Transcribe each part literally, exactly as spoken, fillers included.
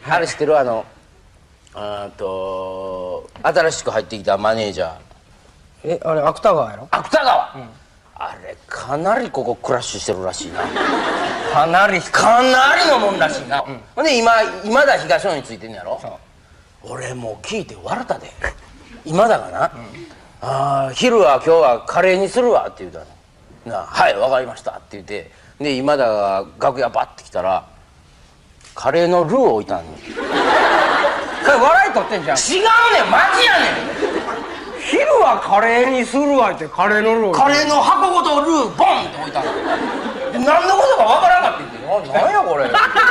あれ知ってる？あのあと新しく入ってきたマネージャー。 え、あれ芥川やろ？ 芥川、うん、あれかなりここクラッシュしてるらしいな。 かなりかなりのもんらしいな。ほ、うん、んで今今田東野についてんのやろ。俺もう聞いて笑ったで。今田がな、うん、あ昼は今日はカレーにするわって言うたの。なあ、はい分かりましたって言って、で今田が楽屋バッて来たらカレーのルーを置いたんに。 それ笑い取ってんじゃん。 違うねん、マジやねん。 昼はカレーにするわってカレーのルーカレーの箱ごとルーボンって置いたの。で何のことかわからんかって言って、何やこれ。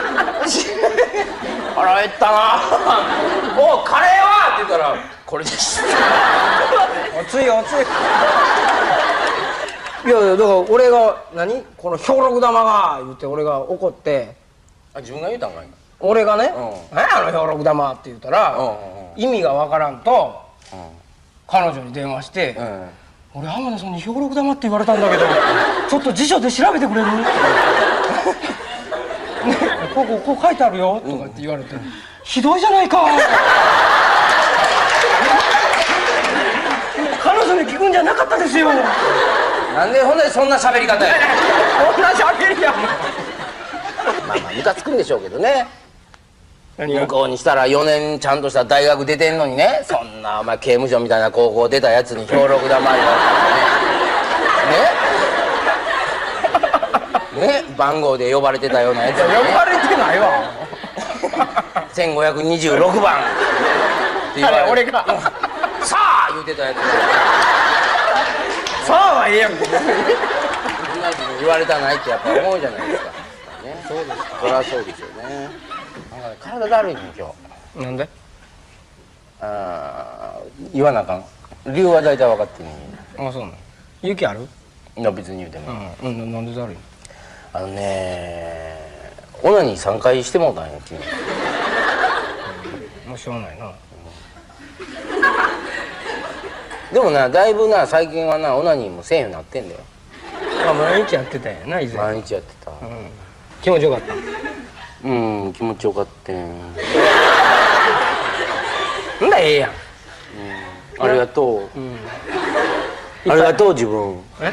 腹減ったな。おカレーはって言ったらこれです。 おついおつい。いやいやだから俺が何この兵六玉が言って俺が怒って、 あ自分が言うたんかい。 俺がね「何やあの兵六玉」って言ったら意味がわからんと彼女に電話して「俺浜田さんに兵六玉って言われたんだけどちょっと辞書で調べてくれる？」こうこうこう書いてあるよとかって言われて「ひどいじゃないか」彼女に聞くんじゃなかったですよ。 なんでほんでそんな喋り方や。 こんな喋りやもん。 まあまあムカつくんでしょうけどね。向こうにしたらよねんちゃんとした大学出てんのにね、そんなお前刑務所みたいな高校出たやつに兵六玉言われたらね。ねね番号で呼ばれてたようなやつにね。 呼ばれてないわ。 せんごひゃくにじゅうろくばんって言われて、 俺がさあ言うてたやつさあはええやん。 言われたないってやっぱ思うじゃないですか。ね、そうです。そりゃそうですよね。体だるいね今日。なんで？ ああ言わなあかん。理由は大体分かってんねん。 ああそうなの。勇気ある？ いや別に言うても。 うん、うん、なんでだるい？ あのねオナニーさんかいしてもうたんや君。 もうしょうがないな。 でもなだいぶな最近はなオナニーもせえへんようになってんだよ。 あ毎日やってたんやな以前。 毎日やってた。うん、 気持ちよかった。 うん気持ちよかったん。 んだええやん。 うん、ありがとう。うん、ありがとう自分。え？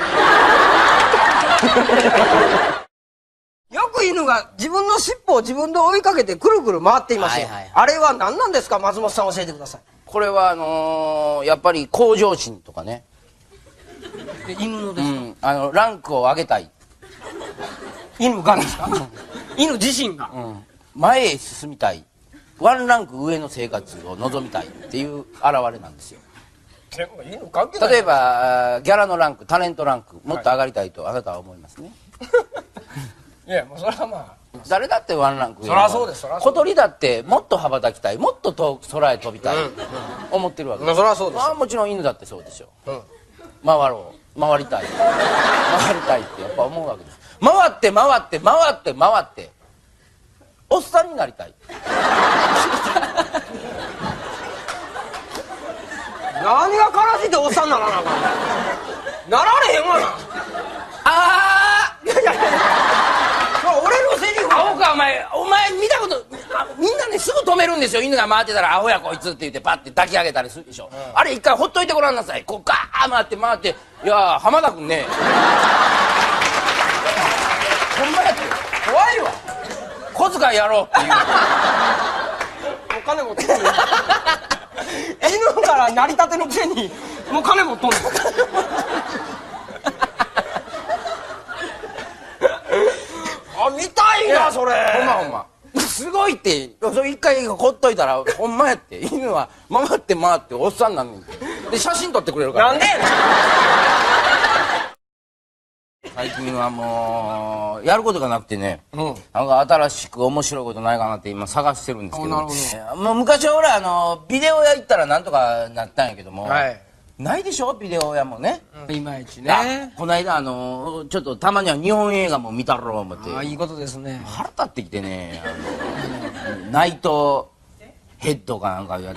よく犬が自分の尻尾を自分で追いかけてくるくる回っていますよ。あれは何なんですか松本さん教えてください。これはあのー、やっぱり向上心とかね。 犬のですか？うん、 あのランクを上げたい。 犬がですか？犬自身が、 うん、前へ進みたい。ワンランク上の生活を望みたいっていう現れなんですよ。 でも犬関係ない。 例えばギャラのランクタレントランクもっと上がりたいとあなたは思いますね。 いやもうそれはまあ誰だってワンランク上。 そりゃそうです。 小鳥だってもっと羽ばたきたい、もっと遠く空へ飛びたい、うん、思ってるわけです。 そりゃそうです。 まあもちろん犬だってそうでしょう、うん、回ろう回りたい回りたいってやっぱ思うわけです。回って回って回って回っておっさんになりたい。 何が悲しいっておっさんならなあかん。なられへんわな。 ああいやいや俺のセリフ。 アホかお前お前見たことみんなねすぐ止めるんですよ。犬が回ってたらアホやこいつって言ってパッて抱き上げたりするでしょ、うん、あれ一回ほっといてごらんなさい。こうガー回って回っていや浜田君ねほんまやって怖いわ小遣いやろうっていうお金持ってる犬から成り立てのくせにもう金持っとんのあ見たいなそれ。 ほんまほんますごいってそれ一回ほっといたらほんまやって。犬は回って回っておっさんなんねんで写真撮ってくれるから、 ね、なんで最近はもうやることがなくてね、うん、なんか新しく面白いことないかなって今探してるんですけど、なるほど。もう昔は俺あのビデオ屋行ったらなんとかなったんやけども、はい、ないでしょビデオ屋もね、 うん、いまいちね。 この間あのちょっとたまには日本映画も見たろう思って。 ああいいことですね。 腹立ってきてねあのナイトヘッドかなんかいうやつ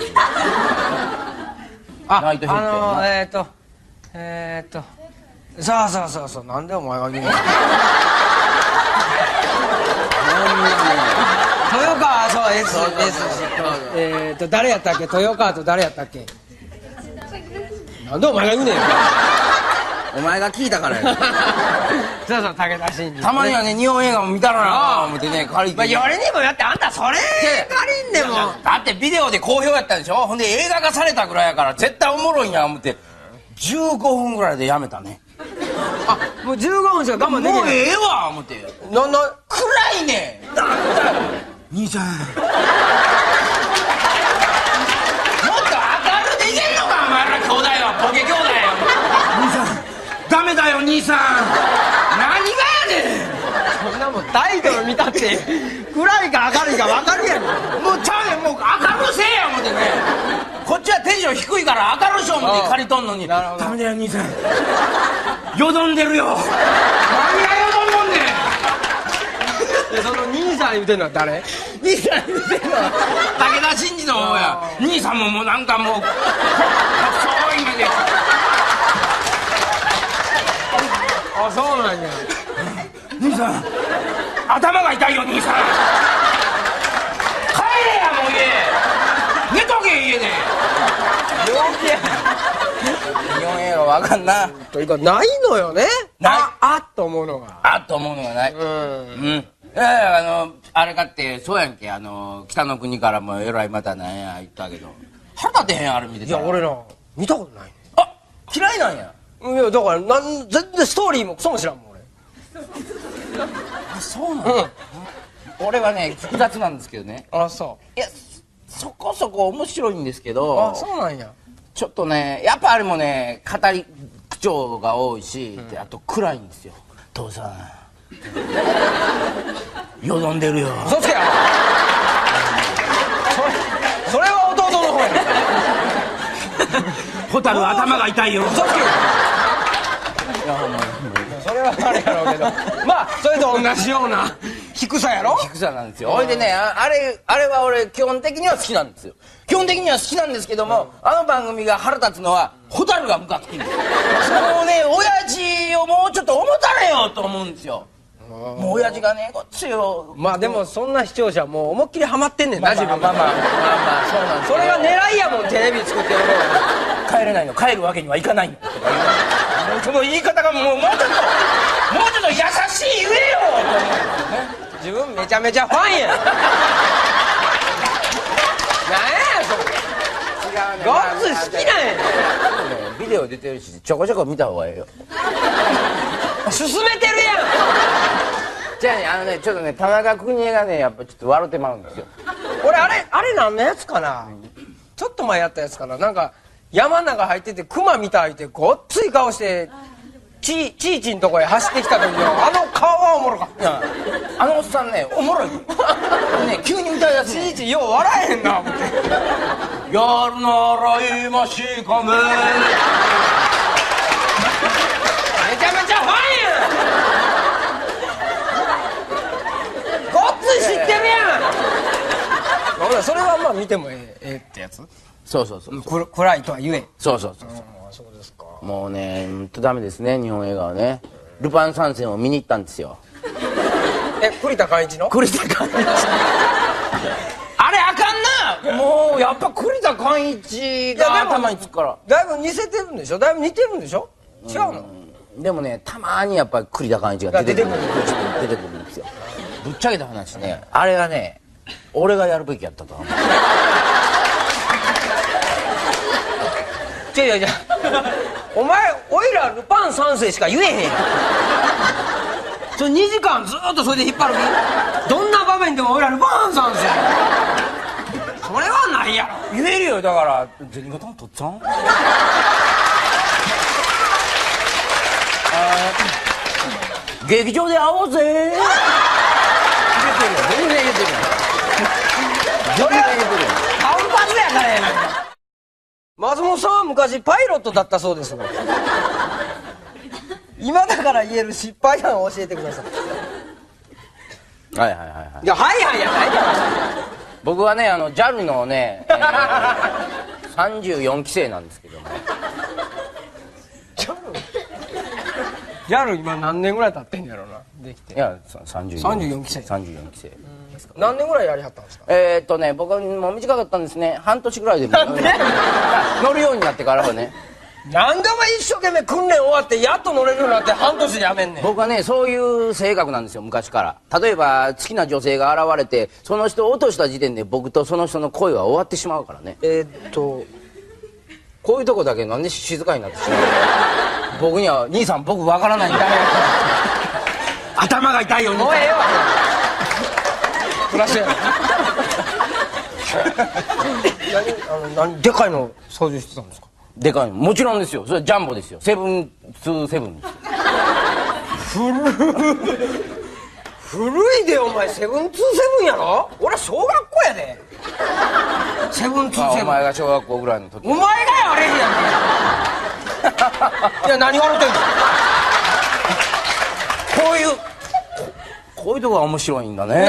あナイトヘッドやな。あのー、えっ、ー、とえっ、ー、とさあさあさあさあなんでお前が言うの豊川そう S えっと誰やったっけ、豊川と誰やったっけ。なんでお前が言うねん。 お前が聞いたからや。 そうそう、武田真治。 たまにはね、日本映画も見たらな思ってね、借りて。 まあ、よりにもやってあんたそれ借りんでも。 だってビデオで好評やったでしょ。ほんで映画化されたぐらいやから絶対おもろいんや思ってじゅうごふんぐらいでやめたね。 あ、もうじゅうごふんしか我慢できない。 もうええわ思って。 な、な、 暗いねん。兄さんもっと明るでいけんのかお前ら兄弟は、ボケ兄弟や。兄さんダメだよ兄さん、何がやねん。 そんなもんタイトル見たって暗いか明るいか分かるやん。 もうちゃうねん、もう明るせえや思ってね。こっちはテンション低いから明るしょ思って借りとんのに。ダメだよ兄さん、よどんでるよ。何がよどんもんねん。 でその兄さん言うてんのは誰？ 兄さん言うてんのは武田真治の方や。兄さんももうなんかもうそういう目で。 あ、そうなんや。 兄さん頭が痛いよ兄さん、帰れやもう家、寝とけ家で。 病気や。 日本映画わかんな。 というかないのよね。 ないあ、あっと思うのが。 あっと思うのがない。 うん。 うん。いやあのあれかってそうやんけ、あの北の国からもえらいまたなんや言ったけど腹立てへんあれ見てたら。 いや俺な見たことないね。 あ、嫌いなんや。 いやだからなん全然ストーリーもクソも知らんもん俺。 あ、そうなんや。俺はね複雑なんですけどね。 あ、そいやそこそこ面白いんですけど。 あ、そうなんや。 ちょっとねやっぱあれもね語り口調が多いし、であと暗いんですよ。父さんよどんでるよ。 嘘つけや。それそれは弟の方や。 ホタル頭が痛いよ。 嘘つけよ。 いやほんまにそれはあれやろうけどまあそれと同じような低さやろ。 低さなんですよ。ほいでね あ, あれあれは俺基本的には好きなんですよ。基本的には好きなんですけども、あの番組が腹立つのはホタルがムカつくんですよ。もうね親父をもうちょっと思たれよと思うんですよ。もう親父がねこっちよ。 まあでもそんな視聴者もう思いっきりハマってんねんな、自分まあまあまあまあまあそうなんですよ。 それが狙いやもん、テレビ作ってる帰れないの、帰るわけにはいかないの。その言い方がもうもうちょっともうちょっと優しい言えよと思うんですよね。 自分めちゃめちゃファンや。なんやそれ。 違うね。 ゴッツ好きなんや。 ビデオ出てるしちょこちょこ見た方がええよ。 進めてるやん。 じゃあね、あのねちょっとね田中邦衛がねやっぱちょっと笑ってまうんですよ。 俺あれあれ何のやつかな、ちょっと前やったやつかな。なんか山の中入っててクマみたいでごっつい顔してちちーちんとこへ走ってきた時のあの顔はおもろかった。 あのおっさんねおもろいね急に歌いだすね。 ちーちんよう笑えへんな思って。 やるなら今しかめめちゃめちゃファンやん。ごっつい知ってるやん。ほらそれはまあ見てもええええってやつ。 そうそうそう、 く暗いとは言え。 そうそうそうそう、 そうですか。 もうねほんとダメですね日本映画はね。ルパン三世を見に行ったんですよ。 え、栗田寛一の栗田寛一あれあかんな。もうやっぱ栗田寛一が頭につくから。 だいぶ似せてるんでしょ、だいぶ似てるんでしょ。違うの。 でもねたまにやっぱり栗田寛一が出てくる出てくるんですよ。ぶっちゃけた話ねあれはね俺がやるべきやったと思う。 違う違う違う。お前おいらルパン三世しか言えへんやん。それにじかんずっとそれで引っ張る気。どんな場面でもおいらルパン三世。それはないやろ。 言えるよ。だから銭形のとっつぁん劇場で会おうぜ。言えてるよ。全然言えてるよ。 それは単発やからやないか。松本さんは昔パイロットだったそうですが、今だから言える失敗談を教えてください。 はいはいはいはいいやはいはいやないから。 僕はねあの ジャル のね、えー、さんじゅうよんきせいなんですけども。 ジャルジャル今何年ぐらい経ってんやろなできて。 いやさんじゅうよんさんじゅうよんきせいさんじゅうよんきせいですか？何年ぐらいやりはったんですか？ えーっとね僕はもう短かったんですね。半年ぐらいでも乗るようになってからはね。 なんでお前一生懸命訓練終わってやっと乗れるようになって半年でやめんねん。 僕はねそういう性格なんですよ昔から。例えば好きな女性が現れてその人を落とした時点で僕とその人の恋は終わってしまうからね。 えー、っとこういうとこだけなんで静かになってしまう僕には兄さん僕わからないんだ頭が痛いようにもうええわプラスや何あの何でかいの操縦してたんですか？ でかいのもちろんですよ。それジャンボですよ。セブンツーセブンですよ。 古いでお前。セブンツーセブンやろ。俺小学校やで。セブンツーセブン。 お前が小学校ぐらいの時。 お前がやあれやんけいや何笑ってんの。 こういうここういうとこが面白いんだね。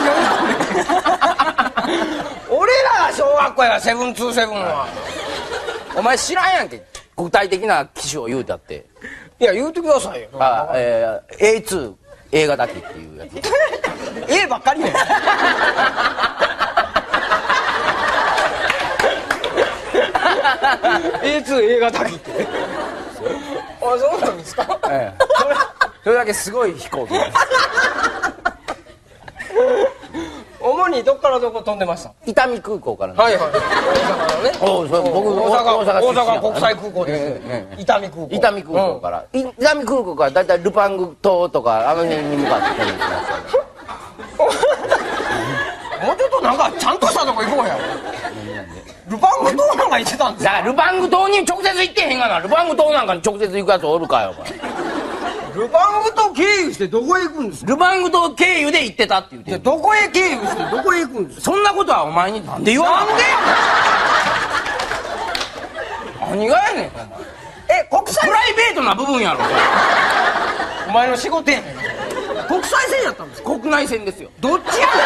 俺らが小学校やからセブンツーセブンは。 お前知らんやんけ具体的な機種を言うたって。 いや言うてくださいよ。 あ、えー、エーツー 映画だけっていうやつ A ばっかりやんエーツー 映画だけってあ、そうなんですか？ ええ、それそれだけすごい飛行機です主にどっからどこ飛んでました？ 伊丹空港からね。 はいはい。大阪のね。 おそれ僕大阪大阪出身大阪国際空港です。 ええええ伊丹空港。 伊丹空港から、い伊丹空港からだいたいルパング島とかあの辺に向かって飛んできましたね。 もうちょっとなんかちゃんとしたとこ行こうや。ルパング島なんか行ってたんですだからルパング島に直接行ってへんがな。ルパング島なんかに直接行くやつおるかよお前。 ルパング島経由してどこへ行くんですか？ ルパング島経由で行ってたって言ってる。 どこへ経由してどこへ行くんですか？ そんなことはお前になんで言わなんでや何がやねんお前。 え、国際プライベートな部分やろお前の仕事やねん。国際線やったんですか？ 国内線ですよ。 どっちや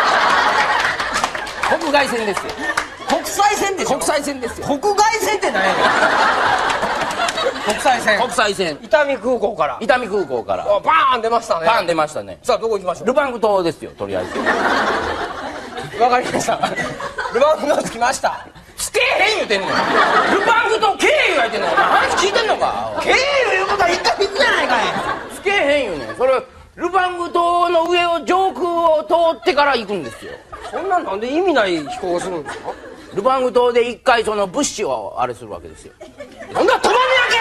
ねん。 国外線ですよ。 国際線でしょ。 国際線ですよ。 国外線って何やねん。国際線。 国際線伊丹空港から伊丹空港からあバーン出ましたね。 パン出ましたね。 さあどこ行きましょう。 ルパング島ですよとりあえず。 わかりました。ルパング島着きました。 つけへん言うてんのよ。ルパング島経由やってんの。話聞いてんのか。 経由いうことは一回行くじゃないかい。 つけへん言うねん。それルパング島の上を上空を通ってから行くんですよ。 そんなんなんで意味ない飛行をするんですか？ ルパング島で一回その物資をあれするわけですよ。 ほんなら止まんね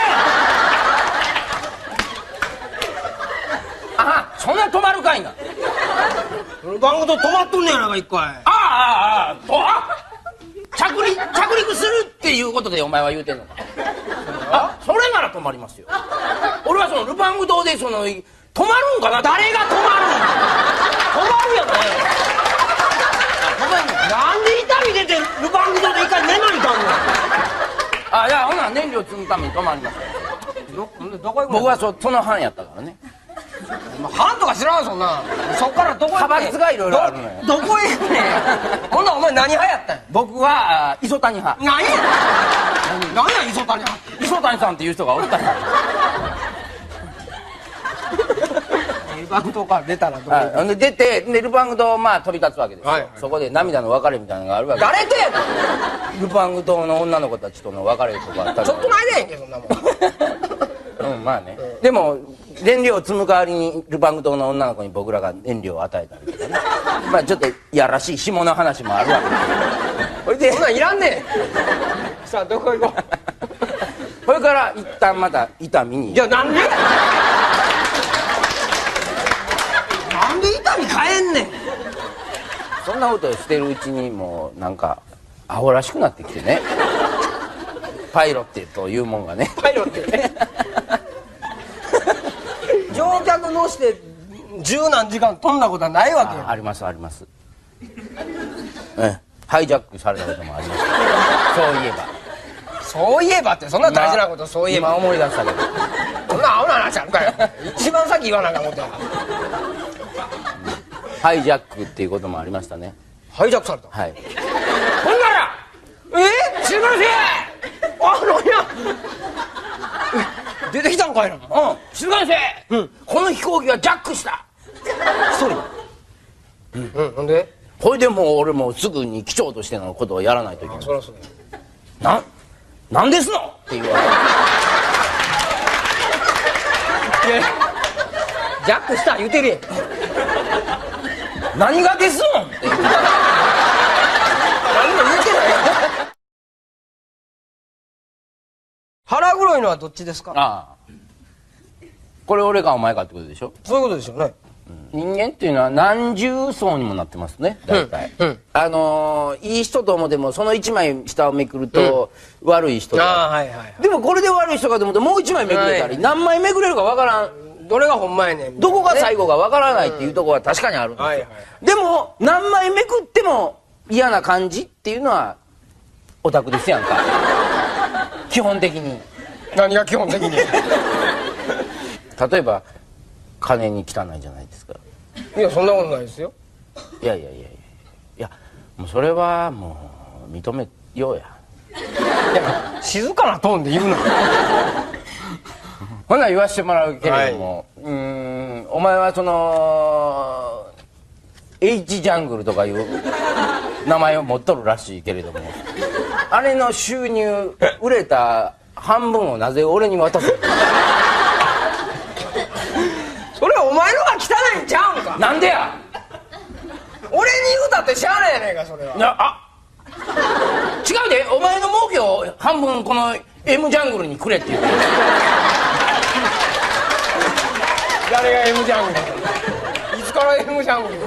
あそんな止まるかいな。 やけん。ルパング島止まっとんねやないか一回。 ああああとあ着陸着陸するっていうことでお前は言うてんのか。あそれなら止まりますよ。俺はそのルパング島でその止まるんかな。誰が止まるん。 止まるやない。なんで痛み出てルパング島で一回寝ないかんの。 あいやほな燃料積むために止まりますよ。 どどこ行くの？ 僕は そ, その班やったからね。 班とか知らんそんな。そっからどこ行くねん。 派閥がいろいろあるのよ。 どどこ行くねん。ほんならお前何派やったんや。 僕はあ磯谷派。 何や何や磯谷派って。 磯谷さんっていう人がおったんや。 ルパング島から出たらどこ行く。 はい、で出てでルパング島まあ飛び立つわけですよ、 はいはい、 そこで涙の別れみたいなのがあるわけです。 誰とやねん。 ルパング島の女の子たちとの別れとかあったりちょっと前だやんけそんなもん。 うんまあね、うん、でも燃料を積む代わりにルパング島の女の子に僕らが燃料を与えたりとかねまあちょっといやらしい下の話もあるわけですそれでそんなんいらんねん。さあどこ行こう。 それから一旦また伊丹に。 いやなんでなんで伊丹帰んねん。 そんなことをしてるうちにもうなんかアホらしくなってきてねパイロットというもんがね。 パイロットね。乗客乗して十何時間飛んだことはないわけよ。 あ, ありますあります、ええ、ハイジャックされたこともありますそういえばそういえばってそんな大事なこと。そういえば今思い出したけどそんなアホな話あるかよ。一番先言わなあかんことや。 ハイジャックっていうこともありましたね。 ハイジャックされた。 はい。 ほんならえー、静かにせえ。あのいや出てきたんかいな。 うん静かにせえ、うん、この飛行機はジャックした。 一人うんほんでこれでもう俺もうすぐに機長としてのことをやらないといけない。 そりゃそうななんですのって言われる。 いやジャックした言うてるやん。 何がですのって言う。 何も言うてないやん。腹黒いのはどっちですか？ ああこれ俺かお前かってことでしょ。 そういうことですよね。 人間っていうのは何重層にもなってますね大体、 うんうん、 あのー、いい人と思ってもその一枚下をめくると、うん、悪い人だ、 あ、はいはいはい、 でもこれで悪い人かと思ってもう一枚めくれたり、はい、何枚めくれるかわからん、 どれがほんまやねん、 どこが最後かわからないっていうところは確かにあるんですよ、はいはい、でも何枚めくっても嫌な感じっていうのはオタクですやんか基本的に。 何が基本的に例えば金に汚いじゃないですか。 いやそんなことないですよ。 いやいやいやいやいやもうそれはもう認めようや。 いや静かなトーンで言うなほな言わしてもらうけれども、はい、うーんお前はその H ジャングルとかいう名前を持っとるらしいけれどもあれの収入売れた半分をなぜ俺に渡すの？ それはお前のが汚いんちゃうんか。 なんでや。 俺に言うたってしゃあないやねんかそれは。 いやあ違うでお前の儲けを半分この M ジャングルにくれって言う。 誰が M ジャングルいつから M ジャングル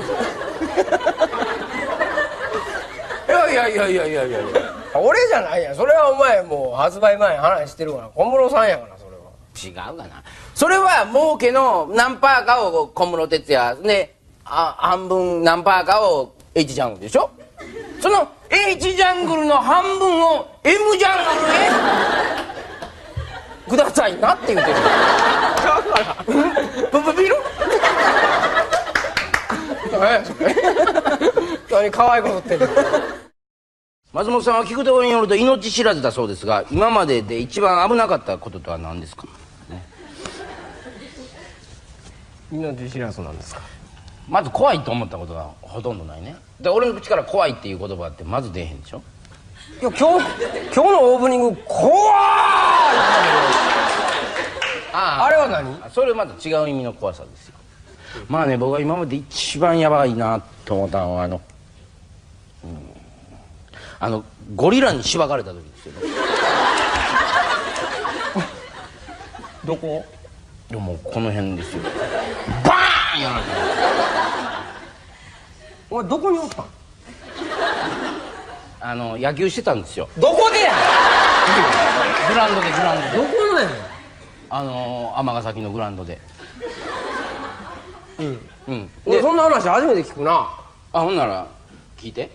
いやいやいやいやいやいやいや俺じゃないやん。それはお前もう発売前に話してるから小室さんやから。 違うかな。それは儲けの何パーかを小室哲哉であ半分何パーかを H ジャングルでしょ。その H ジャングルの半分を M ジャングルへくださいなって言うてる。だからブブビル何可愛いことってんの。 松本さんは聞くところによると命知らずだそうですが今までで一番危なかったこととは何ですか？ 命知らずなんですか。 まず怖いと思ったことがほとんどないね。で俺の口から怖いっていう言葉ってまず出へんでしょ。 いや今日今日のオープニング怖いああれは何？ それまた違う意味の怖さですよ。まあね僕が今まで一番やばいなと思ったのはあの、うん、あのゴリラにしばかれた時ですよね。 どこ？ でもこの辺ですよ。バーンやられた。 お前どこにおったん？ あの野球してたんですよ。 どこでやグラウンドでグラウンドで。 どこのやねん。 あの尼崎のグラウンドで。 うんうん。 でそんな話初めて聞くな。 あほんなら聞いて。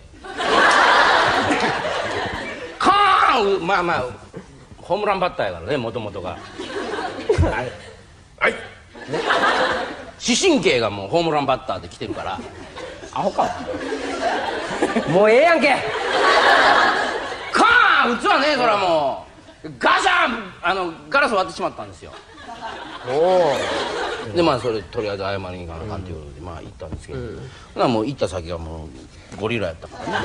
カーンまあまあホームランバッターやからねもともとが。はいはい、ね、視神経がもうホームランバッターで来てるからアホかもうええやんけ。 カーン打つわねそらもうガシャンあのガラス割ってしまったんですよ。おおでまあそれとりあえず謝りに行かなあかんっていうことで、うん、まあ行ったんですけど、うん、ほなもう行った先がもうゴリラやったからね。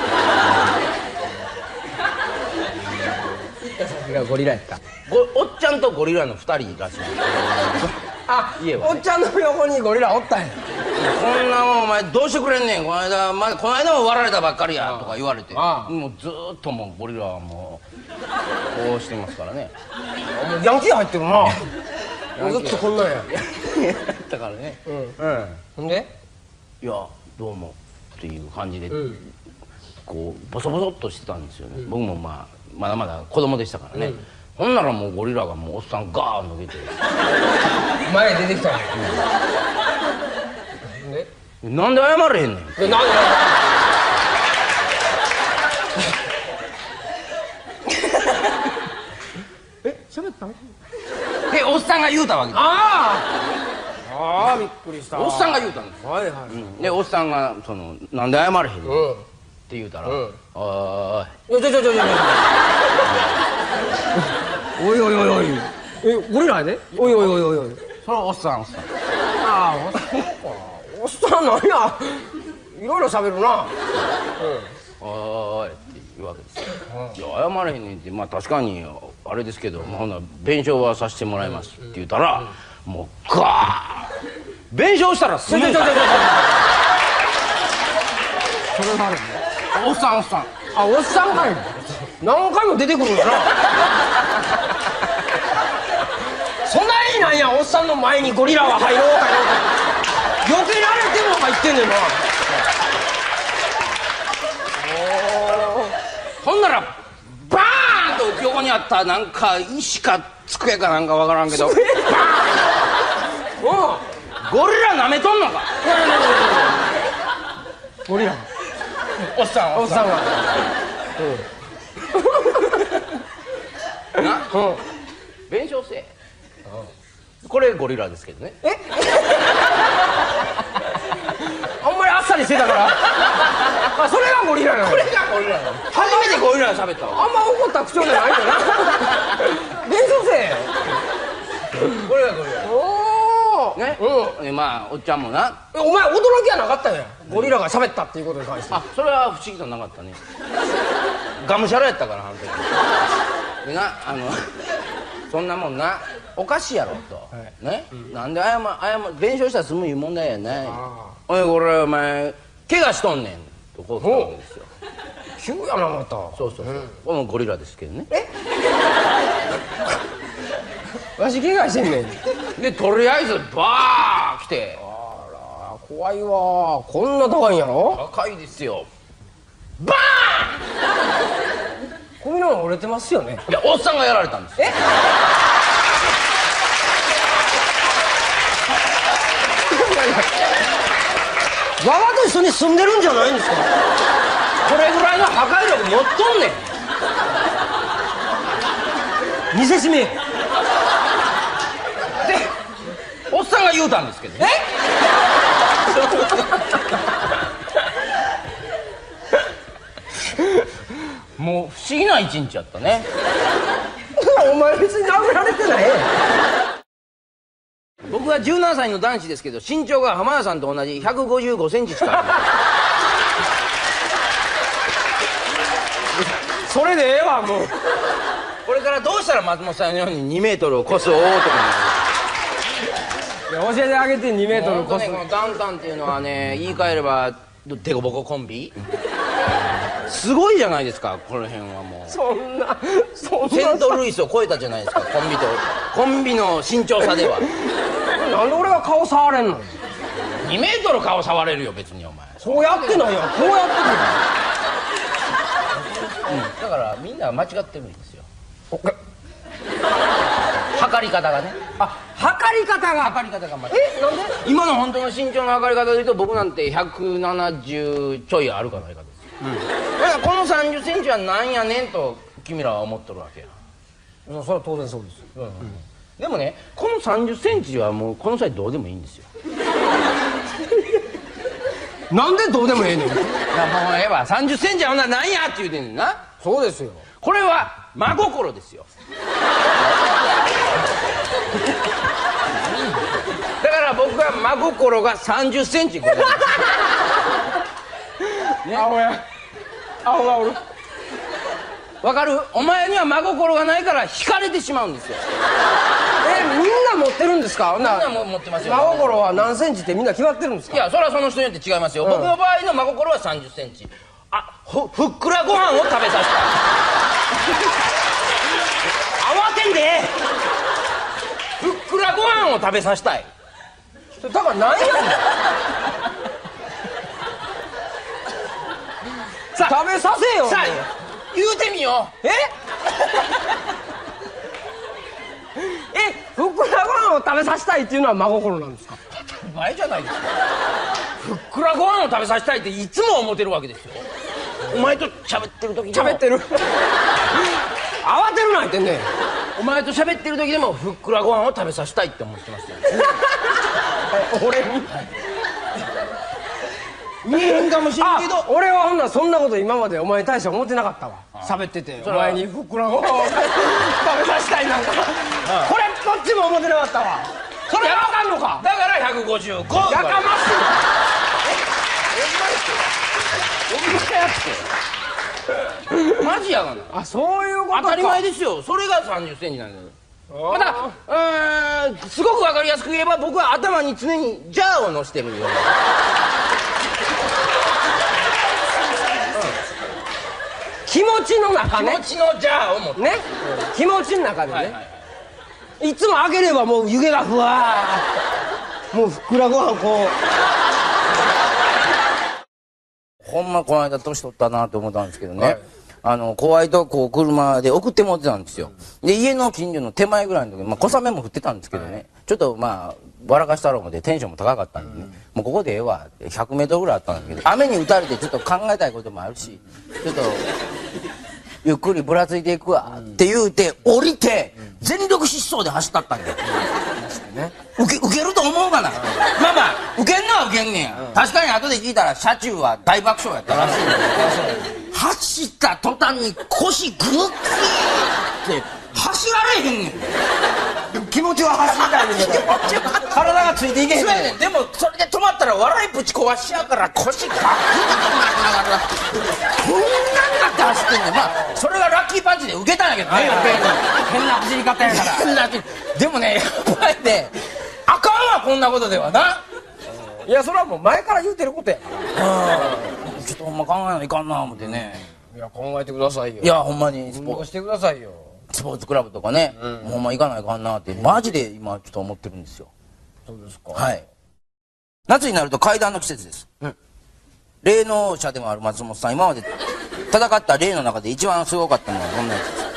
行った先がゴリラやった。 おっちゃんとゴリラのふたりらしい。 あ、家は、ね、おっちゃんの横にゴリラおったんや。 こんなもんお前どうしてくれんねんこの間、ま、この間も割られたばっかりやとか言われてもうずーっともうゴリラはもうこうしてますからね。 ヤンキー入ってるな。ずっとこんなんやだからねうん、うん、ほんでいやどうもっていう感じで、うん、こうボソボソっとしてたんですよね、うん、僕もまあまだまだ子供でしたからね、うん、ほんならもうゴリラがもうおっさんガーン抜けて前出てきたんや、 うん、でなんで謝れへんねん。なんでえ喋ったのでおっさんが言うたわけです。 あああびっくりした。 おっさんが言うたんです。はいはい、うん、でおっさんがそのなんで謝れへんの、うん、って言うたら、うん、おーいちょちょちょちょちょおいおいおいおいえゴリラやでおいおいおいおいおいそれはおっさんおっさん。 ああおっさんかおっさんなんやいろいろ喋るな。 おーいって言うわけですよ。いや謝れへんねんって、まあ確かにあれですけど、まあ、ほんなら弁償はさせてもらいますって言ったら、もうガーッ弁償したらすぐにそれはあるね。おっさんおっさん。あ、おっさんかい。何回も出てくるんやな。そないなんや、おっさんの前にゴリラは入ろうかよ。避けられても入ってんねんな。 ほんならバーンと横にあったなんか石か机かなんかわからんけどバーンゴリラ舐めとんのか。 ゴリラおっさんおっさんがな、うん、弁償せえ。これゴリラですけどね。 えあんまりあっさりしてたからあ、それがゴリラなの。 これがゴリラなの。初めてゴリラが喋ったわ。 あんま怒った口調じゃないんだな。弁償せえ。 これがゴリラおおね。うん。まあおっちゃんもな、 お前驚きはなかったんや、ゴリラが喋ったっていうことに関して。 あ、それは不思議となかったね。がむしゃらやったからあの時でな、あのそんなもんなおかしいやろと、はい、ね、うん、なんで謝謝弁償したら済むいう問題やない。おいこれお前怪我しとんねんとこう来たわけですよ。 急やなまた。 そうそうそう、うん、これもゴリラですけどね。 えわし怪我してんねん。 でとりあえずバー来て、 あら怖いわ。こんな高いんやろ。 高いですよ。バーン首の方折れてますよね。 いやおっさんがやられたんです。えわわと一緒に住んでるんじゃないんですか。 これぐらいの破壊力持っとんねん。 見せしめ。でおっさんが言うたんですけどね。もう不思議な一日やったね。 お前別に殴られてない。 僕はじゅうななさいの男子ですけど、身長が浜田さんと同じひゃくごじゅうごセンチしかありません。それでええわもう。 これからどうしたら松本さんのようににメートルを超す大男になる。 いや教えてあげて。にメートル超す。 このダウンタウンっていうのはね、言い換えればデコボココンビすごいじゃないですか。この辺はもうそんなそんなセントルイスを超えたじゃないですか。コンビとコンビの身長差では。 なんで俺が顔触れんの。 にメートル顔触れるよ別にお前。 そうやってないよ。こうやってる、うん、だからみんな間違ってるんですよ。測り方がね。 あ、測り方が測り方が間違って。 え、なんで。 今の本当の身長の測り方で言うと僕なんてひゃくななじゅうちょいあるかないかです。うん、だからこのさんじゅっセンチはなんやねんと君らは思っとるわけや。 それは当然そうです。 うんうん、でもね、このさんじゅっセンチはもうこの際どうでもいいんですよ。 なんでどうでもええねん。いやもうええわ。さんじゅっセンチはほんならなんやって言うてんねんな。 そうですよ。 これは真心ですよ。だから僕は真心がさんじゅっセンチございます。 ね、青や青がおる。 わかる？お前には真心がないから惹かれてしまうんですよ。 え、みんな持ってるんですか？ みんなも持ってますよ。 真心は何センチってみんな決まってるんですか？ いや、それはその人によって違いますよ。うん、僕の場合の真心はさんじゅっセンチ。あ、ふふっくらご飯を食べさせたい。慌てんで。ふっくらご飯を食べさせたい。 だから何やねん。さあ食べさせよ。 さあ言うてみよう。 ええ、ふっくらご飯を食べさせたいっていうのは真心なんですか？ 当たり前じゃないですか。ふっくらご飯を食べさせたいっていつも思ってるわけですよ。お前と喋ってる時でも喋ってる慌てるな言ってんねん。 お前と喋ってる時でもふっくらご飯を食べさせたいって思ってますよ。 俺に見えへんかもしれんけど、 俺はほんならそんなこと今までお前に対して思ってなかったわ。喋っててお前にふっくらご飯を食べさせたいなんかこれどっちも思ってなかったわ。それわかんのか。 だからひゃくごじゅうご。 やかましい。 やってマジやがな。 あ、そういうことか。 当たり前ですよ。それがさんじゅっセンチなんだよ。また、うーん、すごくわかりやすく言えば僕は頭に常にジャーを乗してるよ。 気持ちの中ね。 気持ちのジャーを持ってね、気持ちの中でね。いつも開ければもう湯気がふわー、もうふっくらご飯こう。ほんまこの間年取ったなって思ったんですけどね。はい、あの、後輩とこう車で送ってもらってたんですよ。で、家の近所の手前ぐらいの時、まあ小雨も降ってたんですけどね。はい、ちょっとまあ、笑かしたろう思ってテンションも高かったんでね。うん、もうここでええわって、ひゃくメートルぐらいあったんだけど、雨に打たれてちょっと考えたいこともあるし、ちょっと、ゆっくりぶらついていくわって言うて、降りて、全力疾走で走ったったんだよ。受け、受けると思うかな。まあまあ、受けんのは受けんねや。確かに後で聞いたら、車中は大爆笑やったらしいんだけど、走った途端に腰グッキーって走られへんねん。 気持ちは走りたいんだけど、体がついていけへんねん。 でも、それで止まったら笑いぶち壊しやから腰ガッキーながら、こんなんなって走ってんねん。まあ、それがラッキーパンチで受けたんやけどね、 変な走り方やから。 でもね、やっぱりね、あかんわ、こんなことではな。 いや、それはもう前から言うてることやから。 ちょっとほんま考えないかんな思ってね。 いや、考えてくださいよ。 いや、ほんまにスポーツしてくださいよ。 スポーツクラブとかね、うん、ほんま行かないかんなってマジで今ちょっと思ってるんですよ。 そうですか。 はい。夏になると階段の季節です。うん、霊能者でもある松本さん、今まで戦った霊の中で一番すごかったのはどんなやつですか？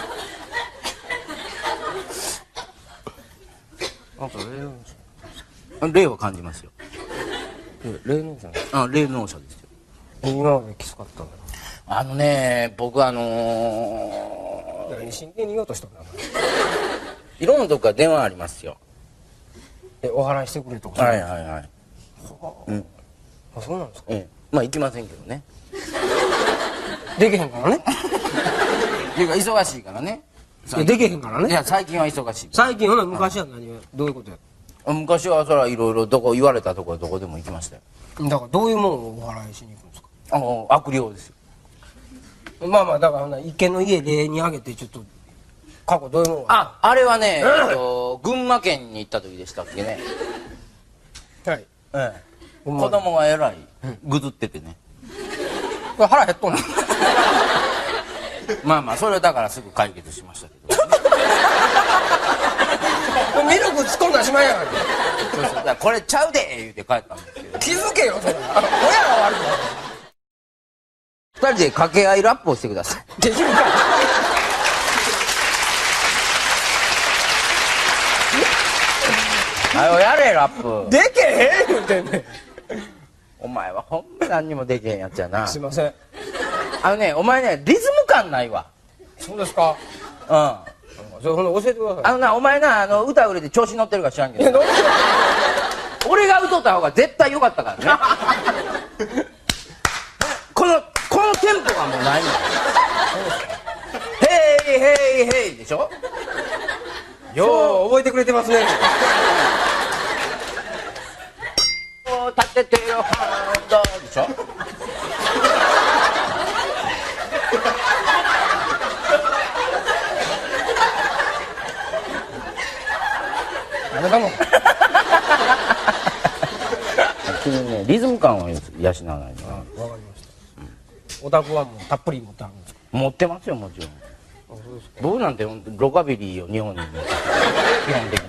なんか霊能者。霊を感じますよ。 霊能者。 あ、霊能者ですよ。 今まできつかったんだ。 あのね、僕あのー、 何真剣に言おうとしたんだ。 いろんなとこから電話ありますよ。 え、お祓いしてくれとか。 はいはいはい。 うん。あ、そうなんですか。 ええ、まあ行きませんけどね。 できへんからね。 っていうか忙しいからね。 いや、できへんからね。 いや、最近は忙しい。 最近ほな、昔は何を、どういうことや。 昔はそらいろいろどこ言われたところどこでも行きましたよ。 だからどういうもんをお祓いしに行くんですか？ あの悪霊ですよ。 まあまあ、だからほな一軒の家霊にあげてちょっと過去どういうもん。 あ、あれはね、えっと群馬県に行った時でしたっけね。 はい。 ええ。子供がえらいぐずっててね。 これ腹減っとんの？ まあまあそれはだからすぐ解決しましたけど。 ミルク突っ込んだしまいやがって。 そうそう。だからこれちゃうで言うて帰ったんですけど。 気づけよそれ。親が悪いわ。 二人で掛け合いラップをしてください。 できるか。 はよやれラップ。 でけへん言うてんねん。 お前はほんま何にもできへんやつやな。 すいません。 あのね、お前ねリズム感ないわ。 そうですか。 うん。 それほんで教えてください。 あのな、お前な、あの歌売れて調子乗ってるか知らんけど。俺が歌った方が絶対良かったからね。このこのテンポがもうないの。ヘイヘイヘイでしょ。 よう覚えてくれてますね。 立ててよハンドでしょ。 ダメかも。 君ね、リズム感を養わないと。 わかりました。お宅はもうたっぷり持ってあるんですか？ 持ってますよ、もちろん。 あ、そうですか。 僕なんてロカビリーを日本に基本的に。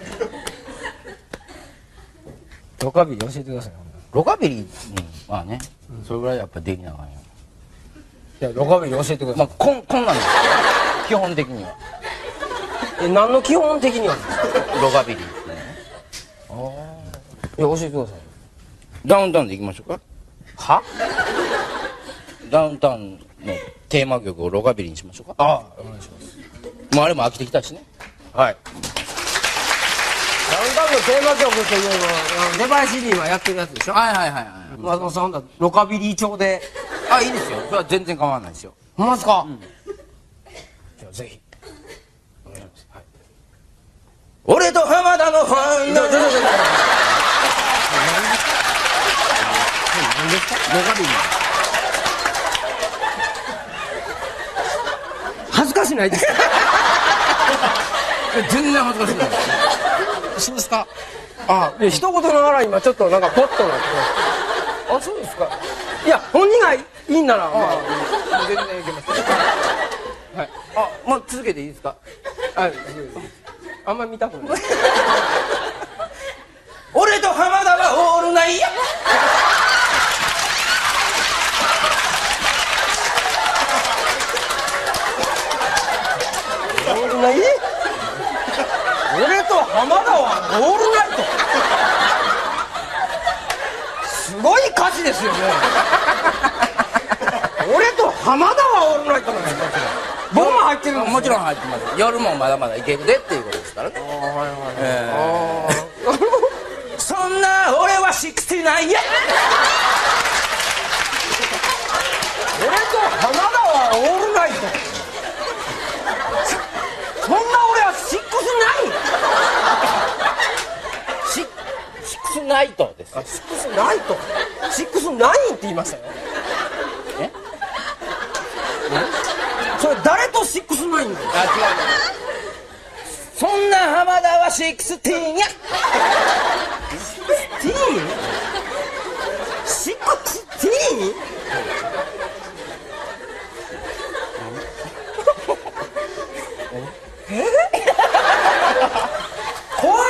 ロカビリー教えてください。 ロカビリー、うん、まあね、うん、それぐらいやっぱできなあかんよ。 いや、ロカビリー教えてください。 まあ、こん、こんなんですよ。基本的には。 え、何の基本的にはロカビリーってね。 ああ。いや、教えてください。 ダウンタウンで行きましょうか。 は？ ダウンタウンのテーマ曲をロカビリーにしましょうか。 ああ、お願いします。 もうあれも飽きてきたしね。 はい。ダウンタウンのテーマ曲というのは、デバイシティはやってるやつでしょ？ はいはいはいはい。 松本さんだ、ロカビリー調で。 あ、いいですよ。それは全然構わないですよ。 ほんまですか？うん。じゃあぜひ。お願いします。はい。 俺と浜田のファンの。何ですか？ロカビリー。 しないです全然恥ずかしくない。 そうですか。ああ、一言ながら今ちょっとなんかポッとなって。あ、そうですか。いや、本人がいいんなら、まあ、全然いけます。はい。あ、もう続けていいですか。はい。あんまり見たくない。 俺と浜田はオールナイや。 オールナイ？俺と浜田はオールナイト。すごい歌詞ですよね。俺と浜田はオールナイトなんですよ。僕も入ってるんですよ。 もちろん入ってます。夜もまだまだいけるでっていうことですからね。 ああ、はいはい。 えあー、そんな俺はろくじゅうきゅうや。 俺と浜田はオールナイト。そんな俺はろくじゅうきゅうナイン。 シックスナイトです。 あ、シックスナイト。シックスナインって言いましたよ。 え？ それ誰とシックスナインですか？ あ、違う。そんな浜田はシックスティーンや。 ティーン？シックスティーン？え？怖い！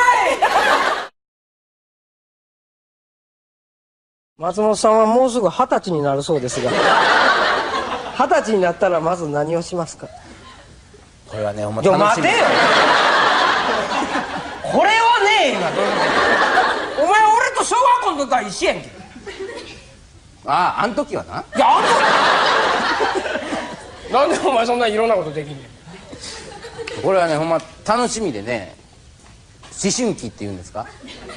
松本さんはもうすぐ二十歳になるそうですが、二十歳になったらまず何をしますか？ これはね、お前ちょ楽しみ。 待てよ。これはねえな。お前俺と小学校の時は一緒やんけ。 ああ、あん時はな。 いや、あんたなんでお前そんないろんなことできんねん。 これはね、ほんま楽しみでね、思春期っていうんですか。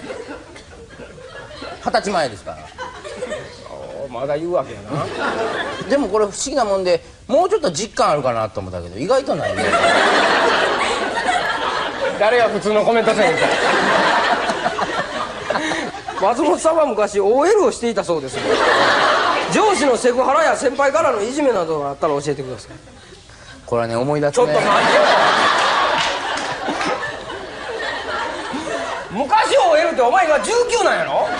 二十歳前ですから。 まだ言うわけやな。 でもこれ不思議なもんで、もうちょっと実感あるかなと思ったけど意外とないね。 誰が普通のコメントせんか。松本さんは昔 オーエル をしていたそうですが、上司のセクハラや先輩からのいじめなどがあったら教えてください。 これはね、思い出すね。 ちょっと待ってよ。昔 オーエル ってお前今じゅうきゅうなんやろ。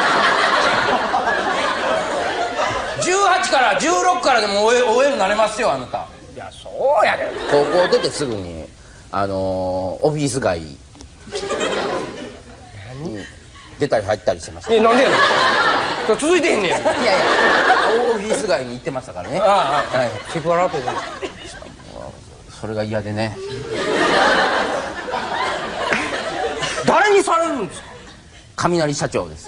じゅうはちからじゅうろくからでも オーエル になれますよ、あなた。 いや、そうやで。 高校出てすぐにあのー、オフィス街に出たり入ったりしてました。 え、なんでやねん。続いてへんねや。 いやいや、オフィス街に行ってましたからね。 ああ、 はい、 セクハラってこと。 それが嫌でね。 誰にされるんですか？ 雷社長ですよ。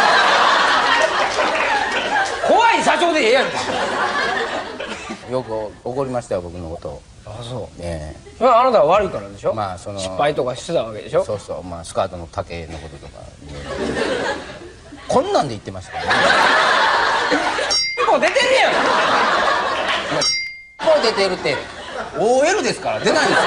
怖い社長でええやんか。 よく怒りましたよ、僕のことを。 あ、そう。 えそれはあなたは悪いからでしょ。 まあその失敗とかしてたわけでしょ。 そうそう、まあスカートの丈のこととかこんなんで言ってましたからね。 もう出てるやん。 もう出てるって オーエル ですから出ないんですよ。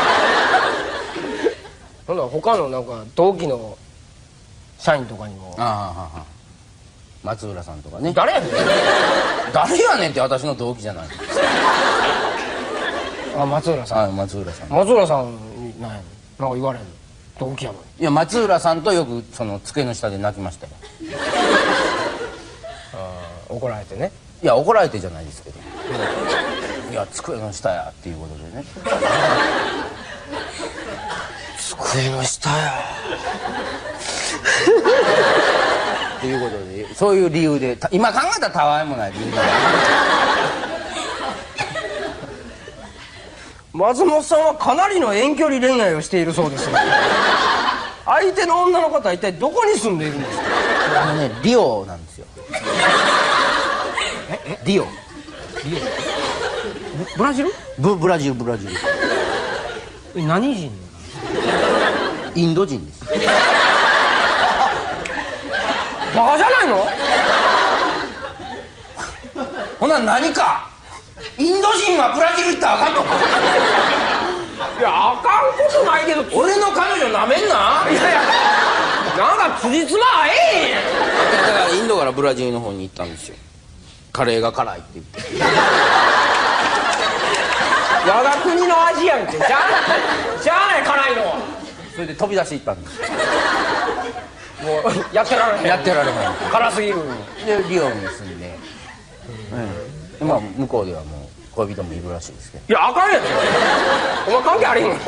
ほんなら他のなんか同期の社員とかにも。 ああ、はあ、松浦さんとかね。 誰やねん。 誰やねんって私の同期じゃない。 あ、松浦さん。 あ、松浦さん。 松浦さんに何やねん。なんか言われんの。同期やのに。 いや、松浦さんとよくその机の下で泣きましたよ。 あ、怒られてね。 いや、怒られてじゃないですけど、いや、机の下やっていうことでね。 机の下やっていうことで、そういう理由で、今考えたらたわいもない理由だ。 松本さんはかなりの遠距離恋愛をしているそうですが、相手の女の方は一体どこに住んでいるんですか？ あのね、リオなんですよ。 えリオ。 リオ。ブラジル？ ブブラジルブラジル。 え、何人？ インド人です。 バカじゃないの？ ほな何かインド人はブラジル行ったらあかんのか。 いや、あかんことないけど。 俺の彼女なめんな。 いやいや、なんか辻褄合えへんやん。 だからインドからブラジルの方に行ったんですよ。カレーが辛いって言って。 我が国のやんけ。しゃあないしゃあない辛いのは。 それで飛び出していったんです。 もうやってられへん。 やってられへん。 辛すぎる。 でリオに住んで、うん、まあ向こうではもう恋人もいるらしいですけど。 いやあかんやん。お前関係ありんの。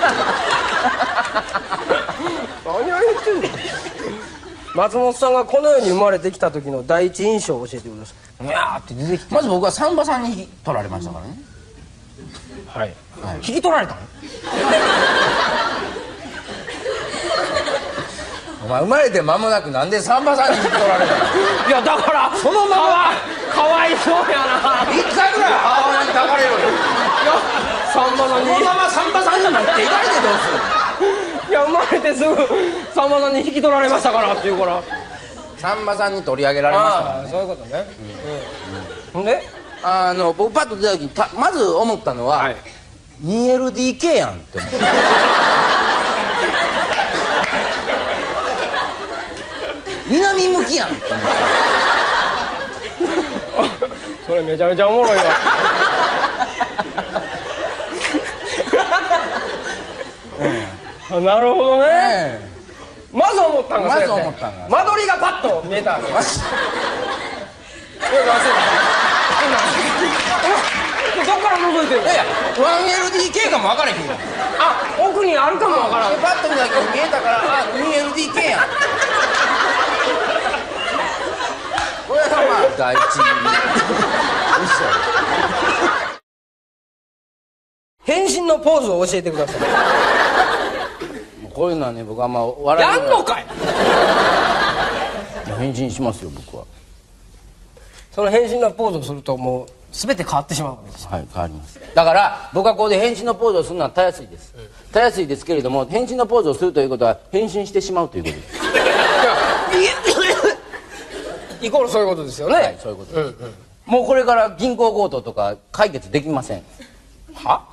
何言ってんの。松本さんがこの世に生まれてきた時の第一印象を教えてください。いやーって出てきて。 まず僕はさんまさんに引き取られましたからね。 はい、 はい、 引き取られたの。 お前生まれて間もなくなんでさんまさんに引き取られたの。 いやだからそのままかわいそうやな。 一回ぐらい母親に抱かれよ。いやさんまさんにそのままさんまさんに持っていかれてどうする。 いや生まれてすぐさんまさんに引き取られましたからっていうから。 さんまさんに取り上げられましたからね。 そういうことね。ほんであの僕パッと出た時にたまず思ったのは、はい、にエルディーケー やんって思った南向きやんって思ったそれめちゃめちゃおもろいわ。うん、なるほどね、えー、まず思ったんがまず思ったんが間取りがパッと見えたわけ。どっから覗いてるの。いやいやワンエルディーケー かも分からへんよ。 あ、奥にあるかも分からん。 パッと見た時見えたからあ にエルディーケー やん。これはまあ第一変身のポーズを教えてください。 こういうのはね僕はあんま笑やんのかい。 変身しますよ僕は。 その変身のポーズをするともう全て変わってしまうわけです。 はい、変わります。だから僕はここで変身のポーズをするのはたやすいです、うん、たやすいですけれども変身のポーズをするということは変身してしまうということです。 イコールそういうことですよね。 はい、そういうことです、うんうん、もうこれから銀行強盗とか解決できません。 は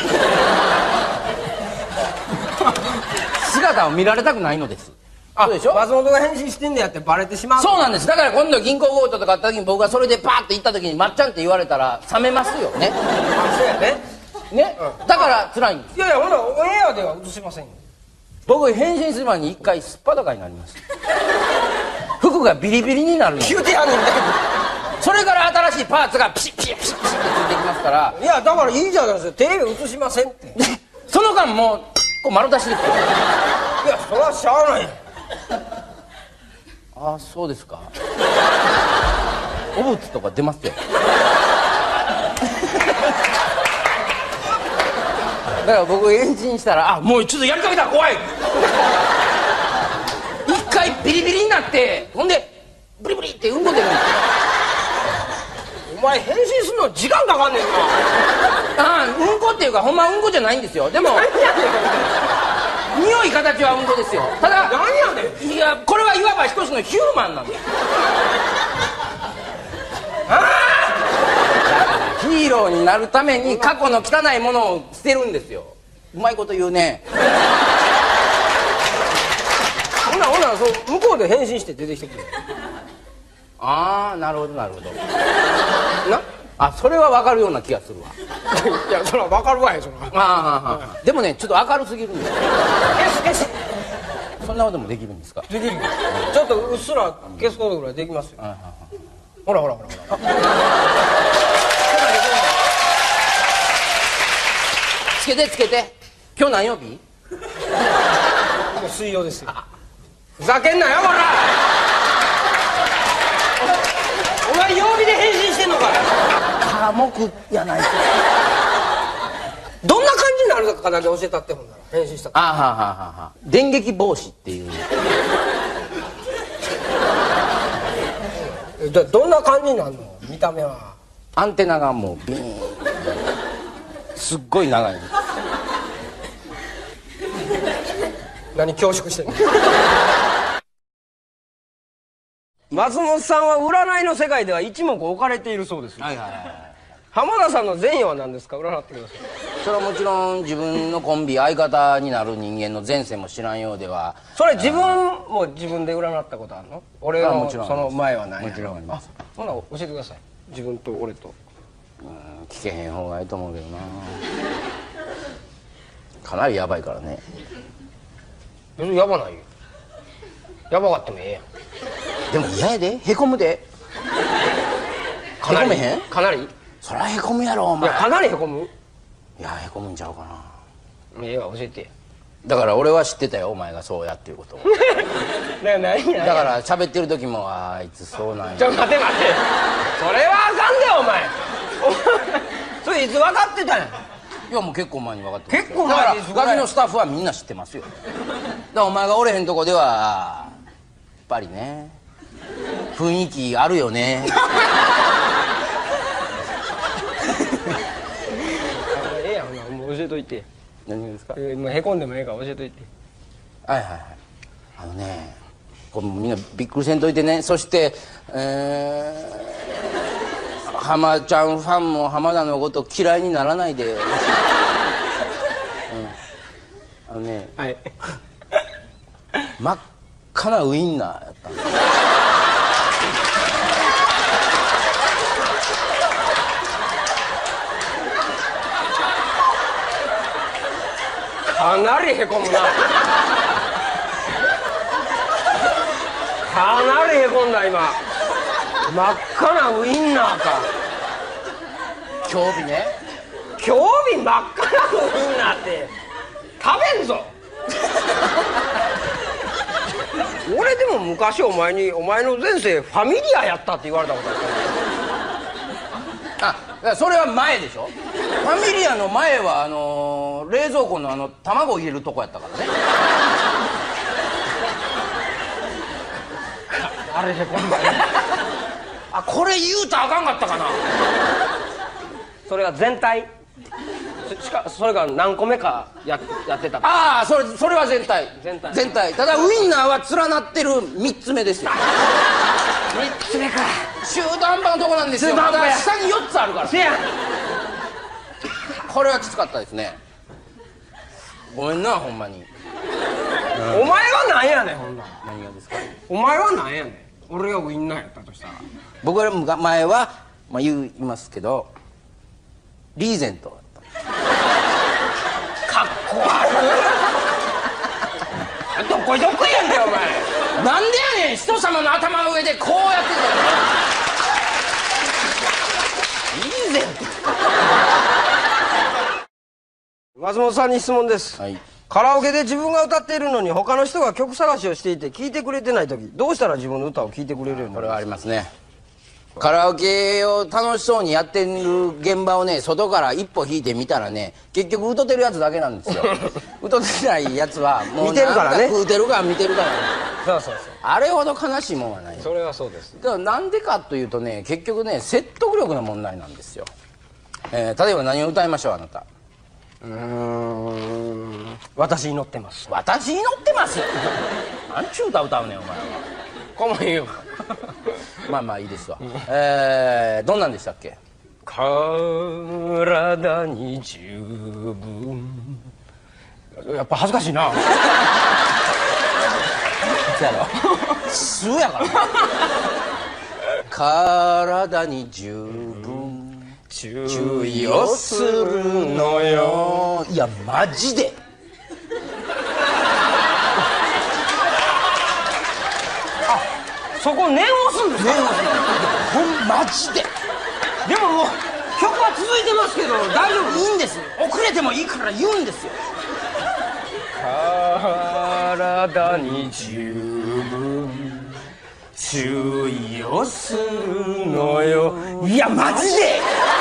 姿を見られたくないのです。 そうでしょ。松本が変身してんのやってバレてしまう。 そうなんです。だから今度銀行強盗とかあった時に僕がそれでパーッと行った時にまっちゃんって言われたら冷めますよね。 あ、そうやね。 ね、うん、だから辛いんです。 いやいやほんならオンエアでは映しませんよ。 僕変身する前に一回すっぱだかになります。服がビリビリになるの。 言うてやんねん。 それから新しいパーツがピシッピシッピシッピシッってついてきますから。 いやだからいいじゃないですか。テレビ映しませんってその間もうこう丸出しですよ。 いやそれはしゃあない。 ああそうですか。お物とか出ますよ。だから僕変身したらあもうちょっとやりかけたら怖い。一回ビリビリになってほんでブリブリってうんこ出るんですよ。 お前変身するの時間かかんねんな。 ああうんこっていうかほんまうんこじゃないんですよ。でも匂い形はうんこですよ。ただ何やねん。 いやこれはいわば一つのヒューマンなんです。 あヒーローになるために過去の汚いものを捨てるんですよ。うまいこと言うね。 ほなほなそう向こうで変身して出てきてくれ。 ああなるほどなるほど。 なあそれは分かるような気がするわ。 いやそれは分かるわよそれは。 ああでもねちょっと明るすぎるんですよ。 消す消す。 そんなこともできるんですか。 できる。ちょっとうっすら消すことぐらいできますよ。ほらほらほらほら。 つけてつけて。今日何曜日？ 水曜ですよ。ふざけんなよほら。お前曜日で変身してんのかよ。 科目やないと。 どんな感じになるかだけ教えたってほんなら変身したあはははは電撃防止っていう。 ど, どんな感じになるの見た目は。 アンテナがもうビーンすっごい長い。 何恐縮してんの。松本さんは占いの世界では一目置かれているそうですよ。 はいはいはい。 浜田さんの前世は何ですか。占ってください。 それはもちろん自分のコンビ相方になる人間の前世も知らんようでは。 それ自分も自分で占ったことあるの。俺のその前はない。 もちろんあります。 ほな教えてください。自分と俺と。 うん聞けへん方がいいと思うけどな。 かなりやばいからね。 別にやばないよ。やばかってもええやん。 でも嫌やで、へこむで。へこめへん？ かなり？ そりゃへこむやろお前。 いや、かなりへこむ？ いや、へこむんちゃうかな。 ええわ、教えて。 だから俺は知ってたよ、お前がそうやっていうことを。 だから喋ってる時も、あいつそうなんや。 ちょ、待て待て。それはあかんで、お前。それいつ分かってたんや。 いや、もう結構前に分かってますよ。 結構前に。 だからガキのスタッフはみんな知ってますよ。だからお前がおれへんとこではやっぱりね、雰囲気あるよね。 ええやん、もう教えといて。 何がですか？ えー、もうへこんでもええから教えといて。 はいはいはい。あのね、これみんなびっくりせんといてね。そして、えー、浜ちゃんファンも浜田のこと嫌いにならないで。うん、あのね、 はい。 真っ赤なウインナーやったんだ。 かなりへこむな。かなりへこんだ今。真っ赤なウインナーか。 興味ね。 興味真っ赤なウインナーって食べんぞ。俺でも昔お前にお前の前世ファミリアやったって言われたことある。 あ、だからそれは前でしょ。ファミリアの前はあのー、冷蔵庫のあの卵入れるとこやったからね。 あれへこんだね。 あ、これ言うたらあかんかったかな。 それが全体しかそれが何個目か や, やってた。 ああ、それそれは全体全体全体。ただウインナーは連なってるみっつめですよ。 みっつめか。 中途半端なとこなんですよ。 中途半端や。 まだ下によっつあるから。 せやん。 これはきつかったですね。ごめんな、ほんまに。 お前は何やねん、ほんなら。 何がですか？ お前は何やねん。俺がウインナーやったとしたら。 僕ら前は、まあ、言いますけどリーゼントだった。 かっこ悪い。どこいどこいやんだよお前。 なんでやねん、人様の頭の上でこうやってんだよ。リーゼント。 松本さんに質問です、 はい。 カラオケで自分が歌っているのに他の人が曲探しをしていて聴いてくれてない時、どうしたら自分の歌を聴いてくれるようになるんですか？ これはありますね。カラオケを楽しそうにやってる現場をね、外から一歩引いてみたらね、結局歌ってるやつだけなんですよ。歌ってないやつはもう見てるからね。 食うてるから見てるから、ね、 そうそうそう。 あれほど悲しいもんはない。 それはそうです。 だからなんでかというとね、結局ね、説得力の問題なんですよ。えー、例えば何を歌いましょう、あなた。 うーん、私に乗ってます。 私に乗ってます。なんちゅう歌歌うねんお前は。 こまんよ。 まあまあいいですわ。えー、どんなんでしたっけ？ 体に十分。やっぱ恥ずかしいな。 そうやろ。素やから。体に十分注意をするのよ。いやマジで。 そこ念を押すんですか？ 念を押す。ほんマジで。 でももう曲は続いてますけど大丈夫？ いいんです。遅れてもいいから言うんですよ。 体に十分注意をするのよ。 いやマジで。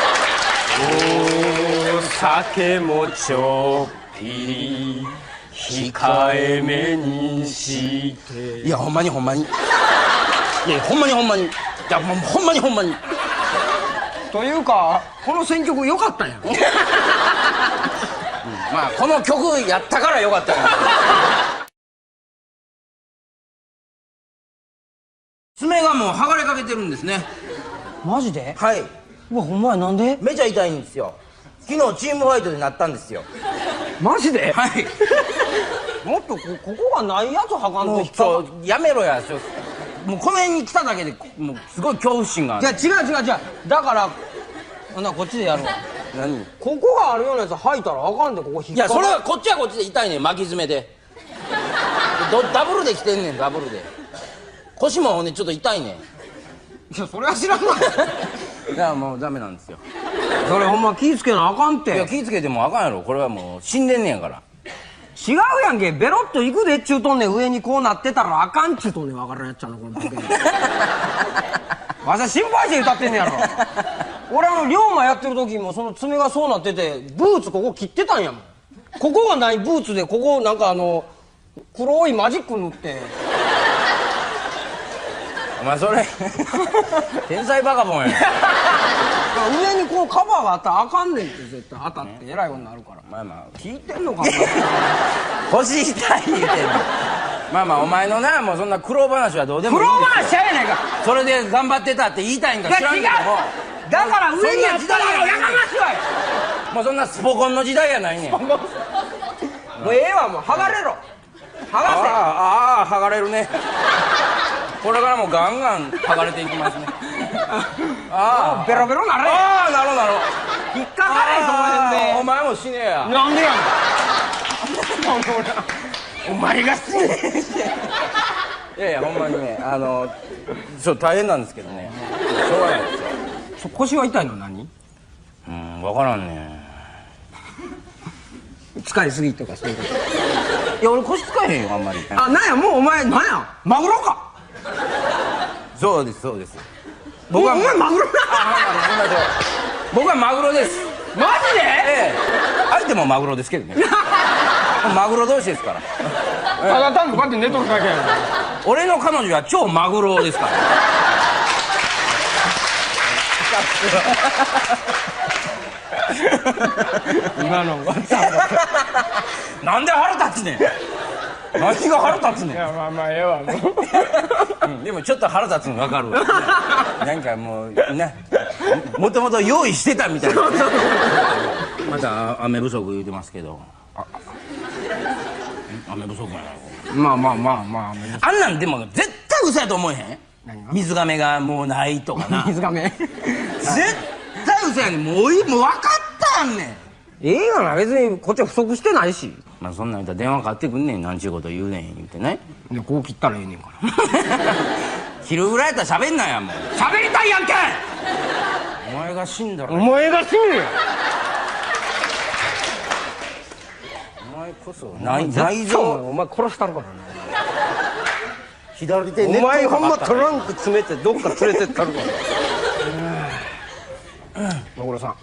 お酒もちょっぴり控えめにして。 いやほんまにほんまに。いやほんまにほんまに。いやもうほんまにほんまに。 というかこの選曲良かったんやろ。うん、 まあこの曲やったからよかったんや。爪がもう剥がれかけてるんですね。 マジで？ はい。 うわほんまや。なんで？ めちゃ痛いんですよ。昨日チームファイトでなったんですよ。 マジで？ はい。 もっと こ, ここがないやつはかんと引っかそうやめろや。もうこの辺に来ただけでもうすごい恐怖心がある。 いや違う違う違う。だからほなこっちでやろう。 何？ ここがあるようなやつ履いたらあかんで、ここ引っかかる。 いやそれはこっちはこっちで痛いねん、巻き爪でどダブルで来てんねん、ダブルで腰もねちょっと痛いねん。 いやそれは知らんわ。 だからもうダメなんですよ。 それほんま気ぃつけなあかんて。 いや気ぃつけてもあかんやろ、これはもう死んでんねんから。 違うやんけ、ベロッといくでっちゅうとんねん。上にこうなってたらあかんっちゅうとんねん。分からんやっちゃうのこのボケ。わしは心配して歌ってんねやろ。俺あの龍馬やってる時もその爪がそうなってて、ブーツここ切ってたんやもん。ここがないブーツで、ここなんかあの黒いマジック塗って。 お前それ天才バカボンや。 上にこうカバーがあったらあかんねんって、絶対当たってえらいことになるから。 まあまあ聞いてんのか。 腰痛い言うてんの。まあまあお前のな、もうそんな苦労話はどうでもいい苦労んですよ。 話ちゃうやないか。 それで頑張ってたって言いたいんか知らんけども、 だから上にやったらやかましいわよ。 もうそんなスポコンの時代やないねん。もうもうええわ、もう剥がれろ。剥がああああ剥がれるね。これからもガンガン剥がれていきますね。あせ。ベロベロなれ。 ああなろなろ。 引っかかれその辺で。 お前も死ねや。 なんでやねん。お前が死ね。 いやいやほんまにね、あのちょっと大変なんですけどね、しょうがないですよ。 腰は痛いの何？ うん分からんね。 使いすぎとかそういうこと。 いや俺腰使えへんよあんまり。 あ、なんやもうお前なんやマグロか。 そうですそうです。 僕はお前マグロな。 僕はマグロです。 マジで？ ええ相手もマグロですけどね。マグロ同士ですから。 ただ単にこうやって寝とるだけやん。 俺の彼女は超マグロですから。 今のなんで腹立つねん。何が腹立つねん。 いやまあまあええわもう。 うん、でもちょっと腹立つの分かるわ。なんかもうな、もともと用意してたみたいな。また雨不足言うてますけど。雨不足やな。 まあまあまあまあ。 あんなんでも絶対嘘やと思えへん？水がめがもうないとかな。 水がめ。 絶対嘘やねん。もうもう分かったやんねん。 ええがな、別にこっちは不足してないし。 まあそんなん言ったら電話かかってくんねん、なんちゅうこと言うねん言うてね。 でこう切ったらええねんから。 切るぐらいやったら喋んなやもう。 喋りたいやんけ。 お前が死んだらお前が死ぬよ。 お前こそ内内臓お前殺したるからな。 左手お前ほんまトランク詰めてどっか連れてったるから。マグロさん、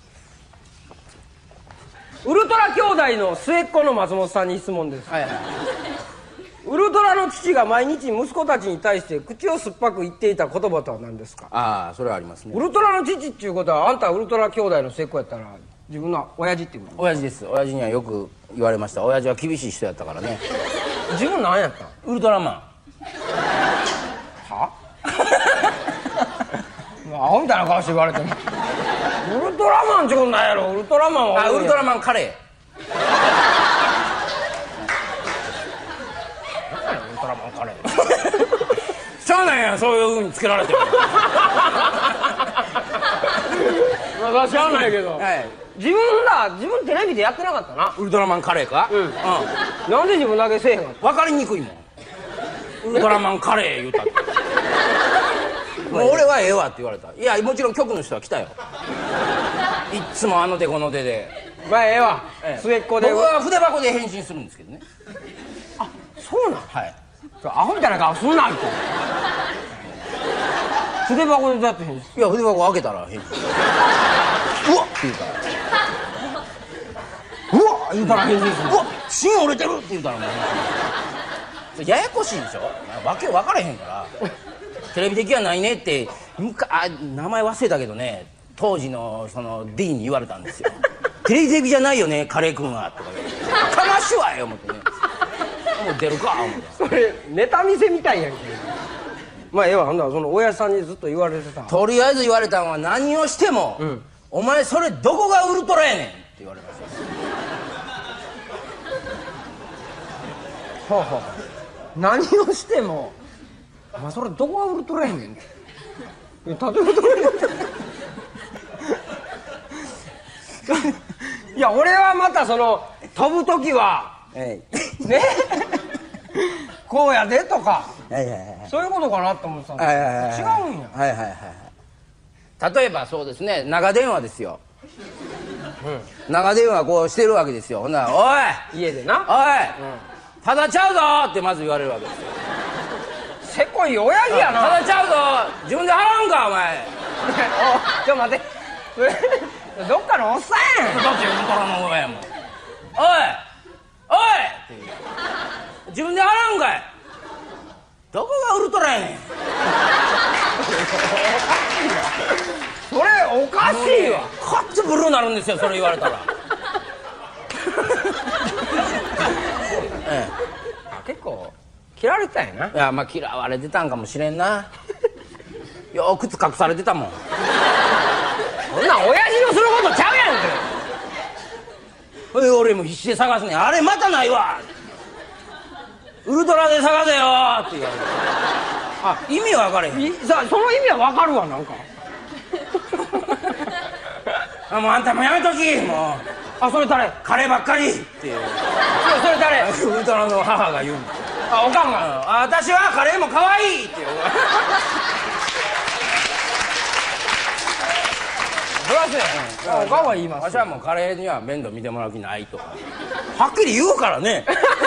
ウルトラ兄弟の末っ子の松本さんに質問です。 はいはい。 ウルトラの父が毎日息子たちに対して口を酸っぱく言っていた言葉とは何ですか？ ああそれはありますね。 ウルトラの父っていうことは、あんたウルトラ兄弟の末っ子やったら自分の親父っていうこと？ 親父です。親父にはよく言われました。親父は厳しい人やったからね。 自分何やったん？ ウルトラマン。 は？アホみたいな顔して言われても。ウルトラマンってことないやろ。ウルトラマンはあウルトラマンカレー。 ウルトラマンカレー。 しゃあないやん、そういう風につけられても。 まあ知らないけど、 はい、 自分ら自分テレビでやってなかったな。 ウルトラマンカレーか。 うん、うん、なんで自分だけせえへんかった？ 分かりにくいもん。ウルトラマンカレー言うたって。もう俺はええわって言われた。いやもちろん局の人は来たよ。いっつもあの手この手で。 まあええわ、ええ、末っ子で。 僕は筆箱で返信するんですけどね。 あ、そうなん。 はい。 アホみたいな顔すんなって。筆箱でだって返信。 いや筆箱開けたら返信。うわっって言うから。 うわっ言うたら返信する。 うわっ芯折れてるって言うたらもうややこしいでしょ。わけ分からへんから。テレビ的やないねってあ名前忘れたけどね、当時のその D に言われたんですよ。テレビ的じゃないよねカレー君はとか言って「かましわよ」思ってね。もう出るか思って。 それネタ見せみたいやんけ。まあええわ。ほんならその親さんにずっと言われてた。 とりあえず言われたのは何をしても、うん、お前それどこがウルトラやねんって言われました。 はあはあ、何をしてもまあそれどこがウルトラやねん。例えばどれいや俺はまたその飛ぶ時はねこうやでとかそういうことかなと思ってたんですけど違うんや。 はいはいはい。例えばそうですね、長電話ですよ。長電話こうしてるわけですよ。ほんなら「おい家でなおいただちゃうぞ!」ってまず言われるわけですよ。 せこい親父やな。 ただちゃうぞ、自分で払うんかお前。 おちょ待ってどっかのおっさんやん。 だってウルトラの親やもん。おいおいって言う、自分で払うんかい。どこがウルトラやねん。 それおかしいわ。 カッツブルーなるんですよ、それ言われたら。ええ、 結構嫌われてたんやな。 いやまあ嫌われてたんかもしれんな。よーくつ隠されてたもん。 そんなん親父のすることちゃうやんけ。 ほいで俺も必死で探すねん。あれまたないわ、ウルトラで探せよって言われて。あ、意味分かれへん。 さその意味は分かるわ。なんかあ、もうあんたもやめときもう。 あ、それ誰？ カレーばっかりっていう。 それ誰？ ウルトラの母が言うんだ。 あ、おかんが。 あ、私はカレーも可愛いっていう。 そらそうや。おかんは言います。 私はもうカレーには面倒見てもらう気ないとかはっきり言うからね。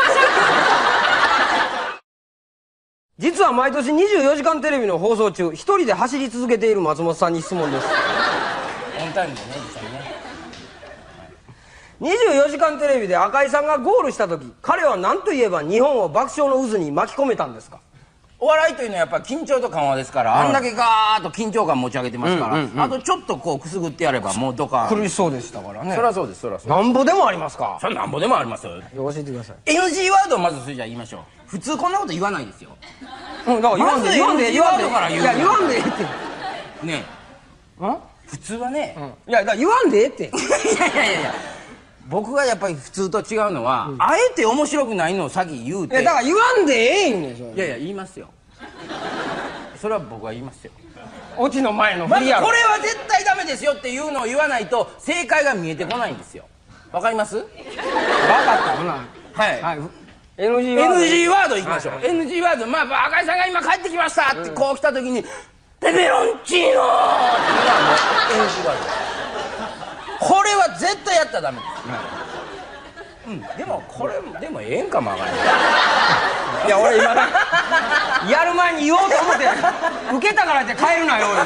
実は毎年にじゅうよじかんテレビの放送中一人で走り続けている松本さんに質問です。 オンタイムでね、実際ね。 にじゅうよじかんテレビで赤井さんがゴールした時、彼は何と言えば日本を爆笑の渦に巻き込めたんですか？ お笑いというのはやっぱ緊張と緩和ですから、はい、あんだけガーッと緊張感持ち上げてますから、うんうんうん、あとちょっとこうくすぐってやればもうどか苦しそうでしたからね。 そりゃそうです、そりゃそうです。 なんぼでもありますか？ それなんぼでもありますよ。 教えてください。 エヌジー ワードをまずそれじゃあ言いましょう。普通こんなこと言わないですよ。 うん、だから言わんで、言わんで、言わんで、いや言わんでええってねえ、ん普通はね、 うん、いやだから言わんでええって。いやいやいやいや、僕がやっぱり普通と違うのは、うん、あえて面白くないのを先言うて。 いやだから言わんでええんねん。 いやいや言いますよ。それは僕は言いますよ。 オチの前の振りやろ。 まずこれは絶対ダメですよっていうのを言わないと正解が見えてこないんですよ。わかります？分かったほな。 はい、はい、 エヌジー ワードエヌジー ワードいきましょう。はいはい、エヌジー ワード、まあ赤井さんが今帰ってきましたってこう来た時に、うん、ペペロンチーノーっていうのはもう エヌジー ワード。これは絶対やったらダメです。はい、うん、でもこれでもええんかもわからない。 いや俺今だやる前に言おうと思って受けたからって帰るなよ。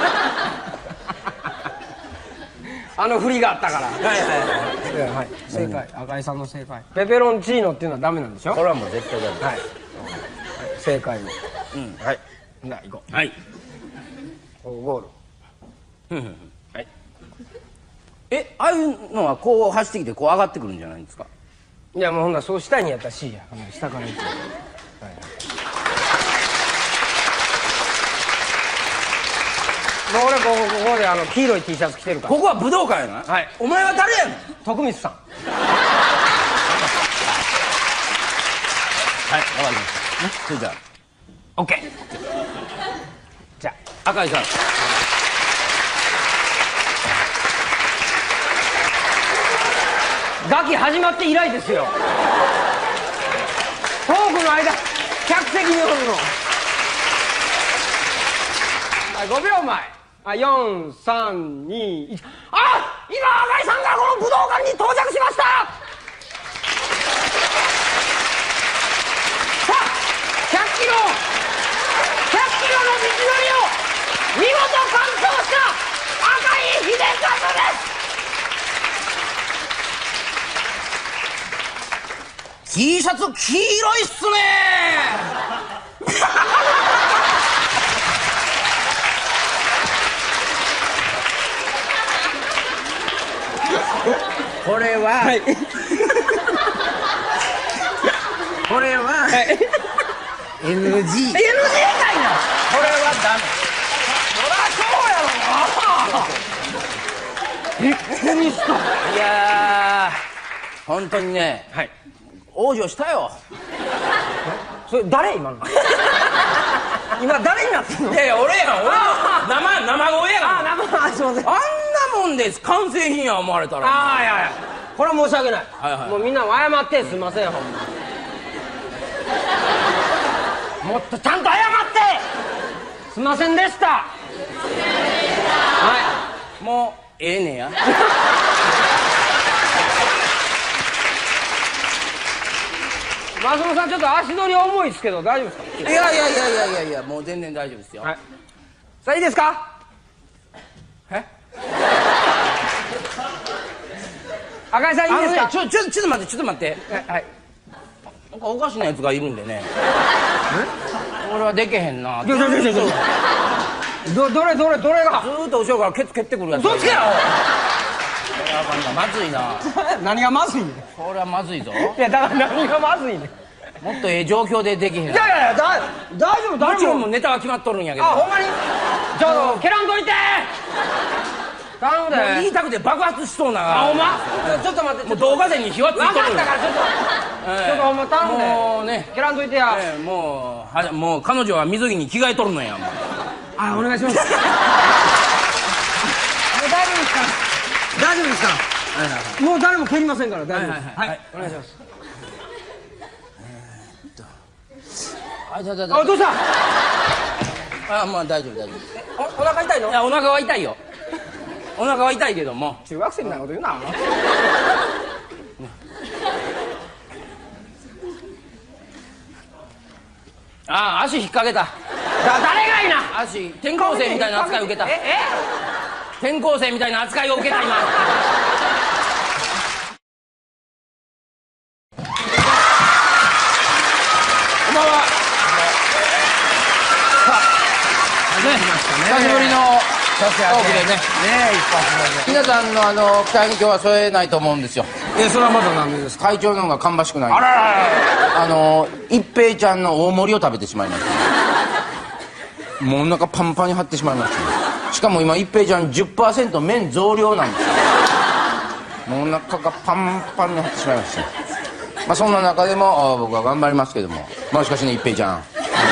あの振りがあったから。はいはいはい、はい、正解、うん、赤井さんの正解。ペペロンチーノっていうのはダメなんでしょ？ これはもう絶対ダメ。はい、 正解も。 うん、はい、 じゃあ行こう。 はい、 ゴール。 はい。え、ああいうのはこう走ってきてこう上がってくるんじゃないんですか？ いやもうほんならそうしたいんやったら C や。下から行って。はい、もう俺ここここであの黄色い T シャツ着てるから。 ここは武道館やな。はい。お前は誰やねん？ 徳光さん。 はい、わかりました。ね、それじゃあ OK。 じゃあ赤井さん、 ガキ始まって以来ですよ。トークの間客席におるの。はい、ごびょうまえ。あ、よん、さん、に、いち。あ、今赤井さんがこの武道館に到着しました。さあひゃっキロひゃっキロの道のりを見事完走した赤井秀和です。 T シャツ黄色いっすねこれは、はい、これは、はい、エヌジー エヌジー かいな。これはダメ。そりゃそうやろな。びっくりした。いやー本当にね、はい、往生したよ。 それ誰今の？今誰になってんの？ いやいや俺やん。俺の生生声やん。 あ生、すいません。 あんな頼んで完成品や思われたら。 ああいやいやこれは申し訳ない、 はいはい、 もうみんな謝ってすいませんほんまもっとちゃんと謝ってすいませんでしたはいもうええねや松本さんちょっと足取り重いですけど大丈夫ですか？ いやいやいやいやいやいやもう全然大丈夫ですよ。 はいさあいいですか？ え赤井さんいいですか？ ね、ちょちょちょっと待ってちょっと待ってはいなんかおかしなやつがいるんでね俺はでけへんな。 どどどどれどれどれがずーっと後ろからケツ蹴ってくるやつ。 嘘つけよこれはあかんなまずいな何がまずいねんこれはまずいぞ。 いやだから何がまずいねんもっとええ状況でできへん。 いやいやいやだ大丈夫大もちろん丈夫もうネタは決まっとるんやけど。 あほんまにちょっと蹴らんといて頼むでもう言いたくて爆発しそうな。 あほんまちょっと待ってもう動画線に火はつい分とる。 かったからちょっと、えー、ちょっとほんま頼むでもうね蹴らんといてや、 えー、もうはもう彼女は水着に着替えとるのや。もうあお願いしますもう大丈夫ですから大丈夫ですからもう誰も蹴りませんから大丈夫ですはい、はいはい、お願いしますあ、だだだあどうしたあ、まあ大丈夫大丈夫。 おお腹痛いの？ いやお腹は痛いよ。お腹は痛いけども。 中学生みたいなこと言うなあ、足引っ掛けた。 だ誰がいいな足転校生みたいな扱いを受けた。 ええ転校生みたいな扱いを受けた今。こんばんは。久しぶりのトークでね。ねえ一発目で。皆さんのあの期待に今日は添えないと思うんですよ。 えそれはまだ何でですか？ 会長の方が芳しくない。 あらららあの一平ちゃんの大盛りを食べてしまいました。もうお腹パンパンに張ってしまいました。しかも今一平ちゃん じゅっパーセント 麺増量なんですよ。もうお腹がパンパンに張ってしまいました。まあそんな中でも僕は頑張りますけども、まあしかしね一平ちゃん。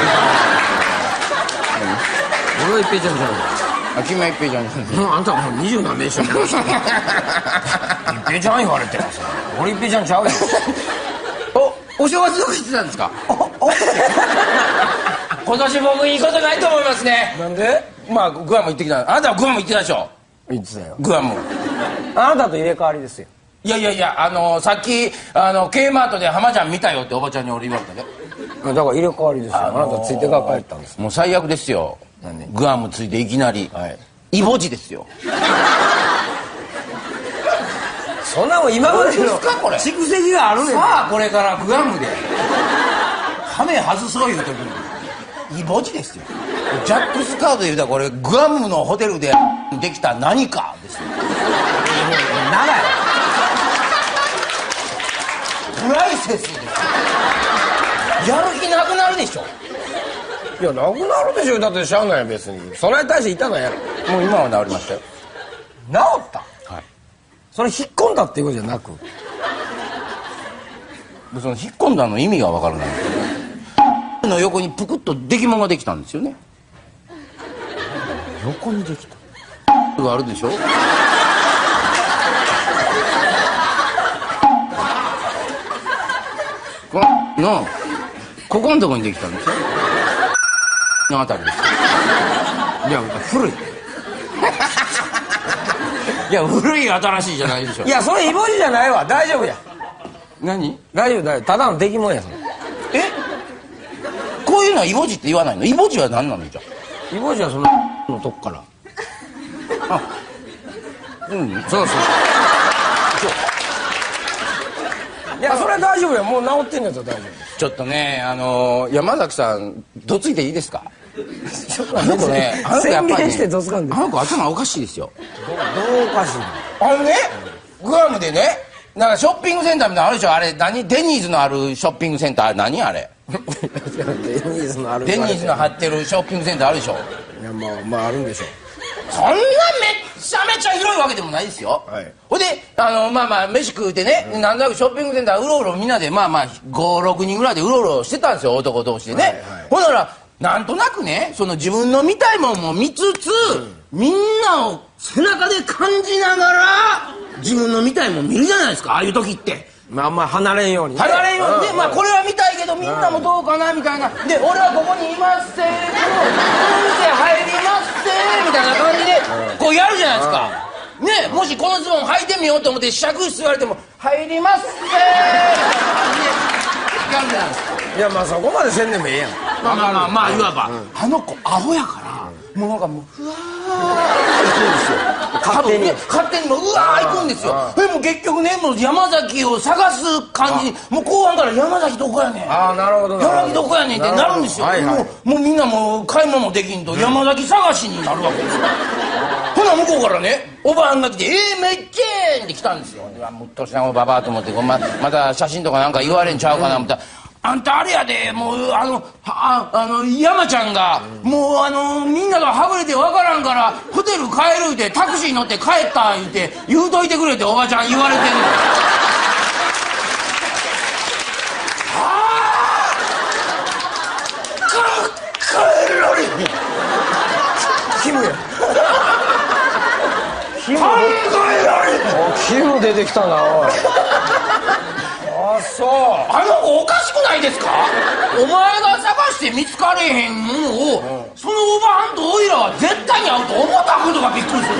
俺は一平ちゃんじゃないあ、君は一平ちゃんじゃない。 もうあんたもう二十何年一緒に一平ちゃん言われてるさ俺一平ちゃんちゃうよお、お正月どこ行ってたんですか？今年僕いいことないと思いますね。 なんで？ まあグアム行ってきた。あなたはグアム行ってたでしょ？ 言ってたよグアム。 あなたと入れ替わりですよ。 いやいやいや、あのー、さっきあの K マートで浜ちゃん見たよっておばちゃんに俺言われたね。 だから入れ替わりですよ。あなたついてから帰ったんです。 もう最悪ですよ。グアムついていきなり、はい、イボ痔ですよ。 そんなもん今までの蓄積があるねん。 さあこれからグアムでハメ外そういう時にイボ痔ですよ。ジャックスカードで言うたらこれグアムのホテルでできた何かですよ。 長いプライセスですよ。やる気なくなるでしょ。 いやなくなるでしょ。だってしゃあない別にそれに対していたのやろ。 もう今は治りましたよ。 治った？ はい。 それ引っ込んだっていうことじゃなくその引っ込んだの意味がわからない。の横にぷくっと出来物ができたんですよね。 横にできたがあるでしょ。このここのとこにできたんですよ。のあたりです。 いや古いいや古い新しいじゃないでしょ。 いやそれイボ痔じゃないわ。大丈夫や。 何？ 大丈夫大丈夫。ただの出来物やそれ。 え？こういうのはイボ痔って言わないの？イボ痔は何なのじゃあ。 イボ痔はそののとこから。 あ、うん、 そうそう。いやそれは大丈夫や。もう治ってんのやつは大丈夫。 ちょっとね、あのー、山崎さんどついていいですか？あの子ね、あの子やっぱり、ね、 してどつかんで。 あの子頭おかしいですよ。 どうおかしいの？ あのね、グアムでね、なんかショッピングセンターみたいなのあるでしょ。あれ何？デニーズのあるショッピングセンター何あれ？ デニーズのある。 デニーズの張ってるショッピングセンターあるでしょ。 いやまあまああるんでしょう。 そんなめっちゃめちゃ広いわけでもないですよ。 はい、 ほいであのまあまあ飯食うてね、うん、なんとなくショッピングセンターうろうろみんなでまあまあごろくにんぐらいでうろうろしてたんですよ、男同士でね。はいはい、ほんならなんとなくね、その自分の見たいもんも見つつ、うん、みんなを背中で感じながら自分の見たいもん見るじゃないですか、ああいう時って。 まあまあ離れんようにね、 離れんようにね、まあこれは見たいけどみんなもどうかなみたいな。で俺はここにいますせーの、この店入りますせーみたいな感じでこうやるじゃないですかね。もしこのズボン履いてみようと思って試着室言われても入りますせーみたいな感じでやるじゃないですか。 いやまあそこまでせんでもええやん。 まあまあまあまあいわば、あの子アホやからもうなんかもうふわー行くんですよ。勝手に勝手にもううわー行くんですよ。でも結局ね、もう山崎を探す感じ、もう後半から山崎どこやねん、 ああなるほど、 山崎どこやねんってなるんですよ。もうもうみんなもう買い物もできんと山崎探しになるわけですよ。ほな向こうからねおばあんが来て「えー、めっちゃーん!」って来たんですよ。もう年のばばと思ってままた写真とかなんか言われんちゃうかな思ったら、あんたあれやで、もうあのああの山ちゃんが、うん、もうあのみんながはぐれてわからんからホテル帰るってタクシー乗って帰った言うて言うといてくれっておばちゃん言われてんの。はあ帰られへんキムやキム考えられへん。 キム出てきたなおい。あそう、 あの子おかしくないですか。お前が探して見つかれへんものを、うん、そのおばはんとおいらは絶対に会うと思ったことがびっくりする。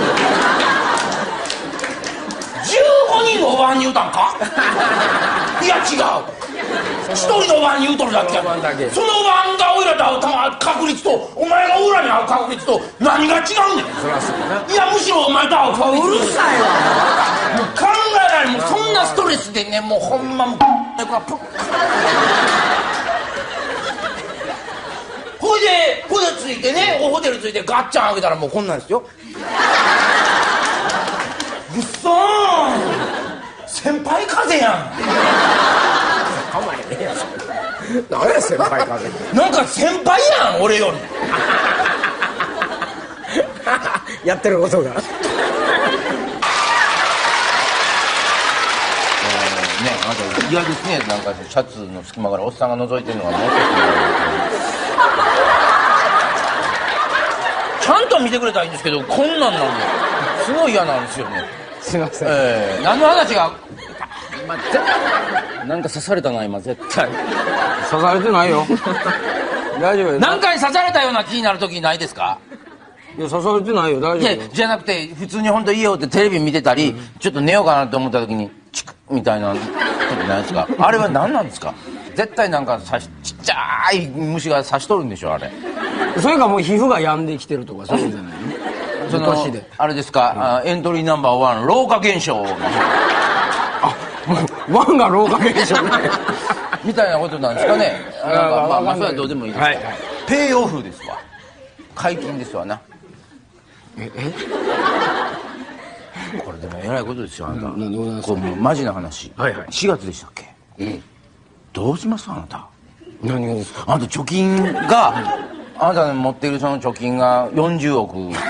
じゅうごにんのおばはんに言うたんか。いや違う、一人のおばはんに言うとるだけや。そのおばはんがおいらと会う確率とお前がおいらに会う確率と何が違うねん。 そりゃそうね。 いやむしろお前と会う確率、 うるさいわもう考えられん。もうそんなストレスでね、もうほんまもうほいでホテル着いてね、ホテル着いてガッチャン開けたらもうこんなんですよ。うっそーん先輩風やん。 かまえねえやん。何や先輩風。 なんか先輩やん俺より。 やってることがね、 なんか嫌ですね。なんかシャツの隙間からおっさんが覗いてるのがもうちゃんと見てくれたらいいんですけど、こんなんなんですごい嫌なんですよね。 すいません、 えー、何の話が今絶対なんか刺されたな今絶対。 刺されてないよ。大丈夫よ。 何回刺されたような気になる時ないですか。 いや刺されてないよ、大丈夫よ。 じゃなくて普通に本当家をってテレビ見てたり、うん、ちょっと寝ようかなと思った時にチクッみたいな時ないですか。あれは何なんですか。絶対なんか刺しちっちゃい虫が刺しとるんでしょあれ。 それかもう皮膚が病んできてるとかそういうんじゃないの。 そのあれですか、うん、エントリーナンバーワン老化現象。 あ、もうワンが老化現象ね。 みたいなことなんですかね。なんかまあまあそれはどうでもいいです、はいはい、ペイオフですわ。解禁ですわな。ええこれでもえらいことですよあなた。何でございますか。こうマジな話、はいはい、しがつでしたっけ、うん、どうしますあなた。 何がですか。 あなた貯金が、うん、あなたの持っているその貯金がよんじゅうおくね。ね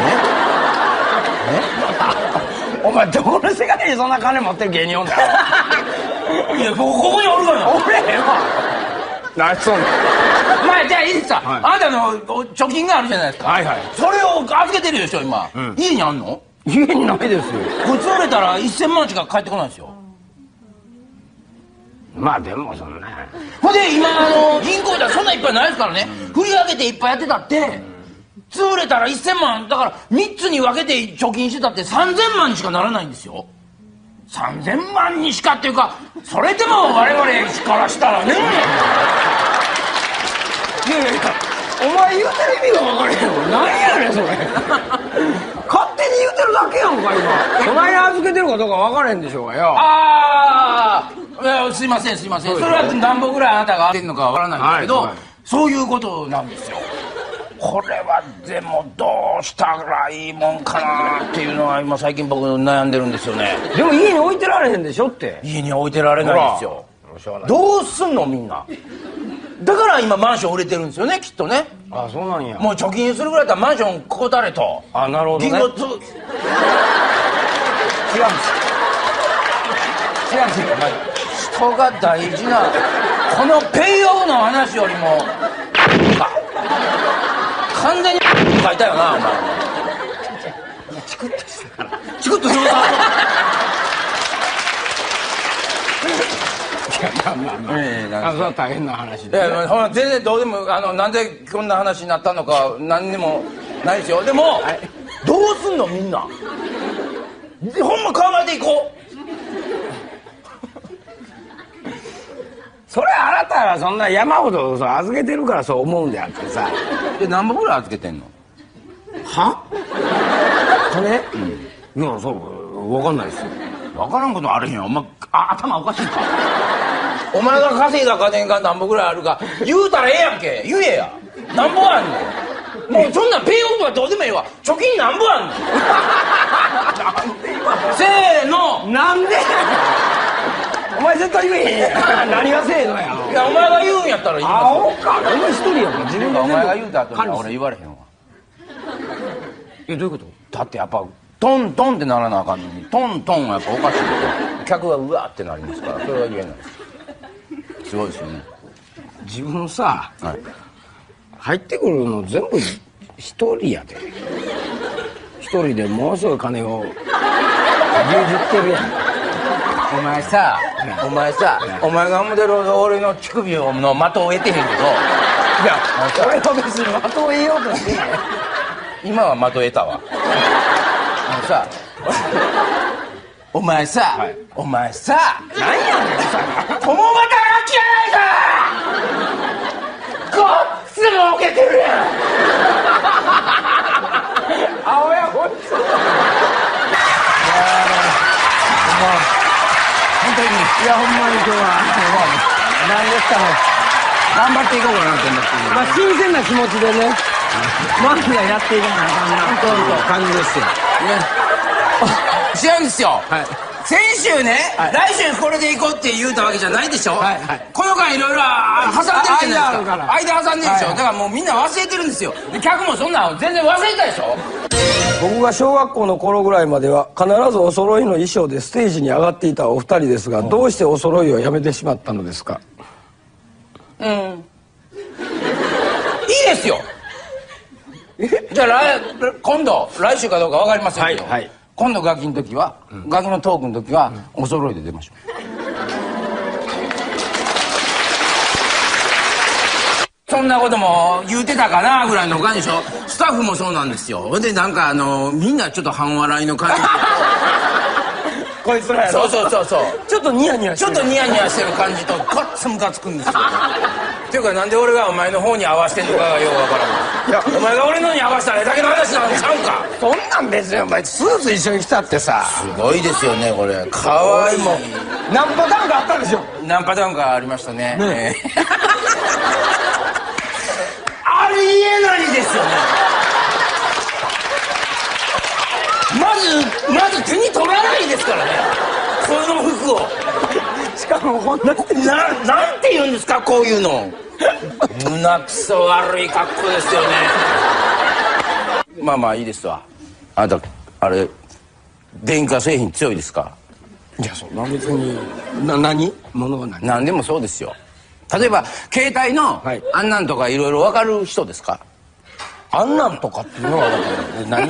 お前どこの世界にそんな金持ってる芸人おんだよ。 いやここにおるがな。 おれへんわ。何そうねん。 まあじゃあいいですか、はい、あなたの貯金があるじゃないですか。はいはい。それを預けてるでしょ今、うん、家にあんの。 家にないですよ。 こいつ売れたらせんまんしか返ってこないですよ。 まあでもそんなほんで今あの銀行ではそんないっぱいないですからね、うん、振り上げていっぱいやってたって、うん、潰れたらせんまんだからみっつに分けて貯金してたってさんぜんまんにしかならないんですよ。さんぜんまんにしかっていうかそれでも我々からしたらね。いやいやいやお前言うてる意味が分からへんよ。何やねんそれ。勝手に言うてるだけやんか今。 そないに預けてるかどうか分からへんでしょうがよ。 ああすいませんすいません。それは何本ぐらいあなたが当てるのか分からないんですけど、はいはい、そういうことなんですよ。これはでもどうしたらいいもんかなっていうのは今最近僕悩んでるんですよね。 でも家に置いてられへんでしょって。 家に置いてられないんですよ。どうすんのみんな。だから今マンション売れてるんですよねきっとね。 あそうなんや。 もう貯金するぐらいだったらマンションここたれと。 あなるほどね。 銀行つ違うんです違うんですよ、はい、人が大事なこのペイオフの話よりも完全に書いたよなお前。 チクッとしたからチクッとしましたいやまあまあまあ、 ええ、 あそれは大変な話で、 いや、まあ、ほら全然どうでもあのなんでこんな話になったのか何にもないですよ。でも、はい、どうすんのみんなでほんま考えていこうそれあなたはそんな山ほどそう預けてるからそう思うんであってさ。 で何本ぐらい預けてんのは金、うん、いやそう分かんないですよ。 分からんことあれへんよお前。あ頭おかしいかお前が稼いだ金が何本ぐらいあるか言うたらええやんけ。言えや何本あんねん。もうそんなんペイオフとかどうでもええわ。貯金何本あんねんなんで今せーのなんでお前絶対言えへんやん何がせーのや。 いやお前が言うんやったら言いますよ。 あおかお前一人やんか。自分がお前が言うた後に俺言われへんわ。 えどういうこと。 だってやっぱトントンってならなあかんのにトントンはやっぱおかしいと客がうわってなりますからそれは言えないです。すごいですよね。 自分さ、 はい、 入ってくるの全部一人やで。一人でものすごい金を牛耳ってるやん。 お前さ、お前さ、お前が思ってる俺の乳首の的を得てへんけど、いや、 俺は別に的を得ようとしてない。 今は的得たわ。あのさ、お前さ、はい、お前さ、 何やねんさ、 共働きやないか。ごっつ儲けてるやん。 青やこいつ。本当にいやほんまに今日は何ですかね頑張っていこうかなと思って、まあ新鮮な気持ちでねマフィアやっていかなあかんなと感じですよ違うんですよ、はい、先週ね、はい、来週これで行こうって言うたわけじゃないでしょ、はいはい、この間いろいろ挟んでるじゃないですか。間挟んでるでしょ、はいはい、だからもうみんな忘れてるんですよ。で客もそんなん全然忘れたでしょ。 僕が小学校の頃ぐらいまでは必ずお揃いの衣装でステージに上がっていたお二人ですが、どうしてお揃いをやめてしまったのですか。 うんいいですよ。じゃあ来今度来週かどうか分かりませんけど、はいはい、今度ガキの時は、うん、ガキのトークの時は、うん、お揃いで出ましょう。そんなことも言うてたかなぐらいの感じでしょ。スタッフもそうなんですよ。ほんでなんかあのみんなちょっと半笑いの感じでこいつらやろ。そうそうそうそうちょっとニヤニヤしてるちょっとニヤニヤしてる感じとガッツムカつくんですよっていうかなんで俺がお前の方に合わせてんのかがようわからん。いやお前が俺のに合わせたらだけの話なんちゃうか。 そんなん別にお前スーツ一緒に着たってさすごいですよねこれ。かわいい。も何パターンかあったでしょ。 何パターンかありましたね。ねありえないですよね。まずまず手に取らないですからねその服を。 しかもこんなななんて言うんですかこういうの胸くそ悪い格好ですよねまあまあいいですわ。あなたあれ電化製品強いですか。 いやそんな別にな何物は何何でもそうですよ。例えば携帯の、はい、あんなんとかいろいろ分かる人ですか。 あんなんとかっていうのは分かる。何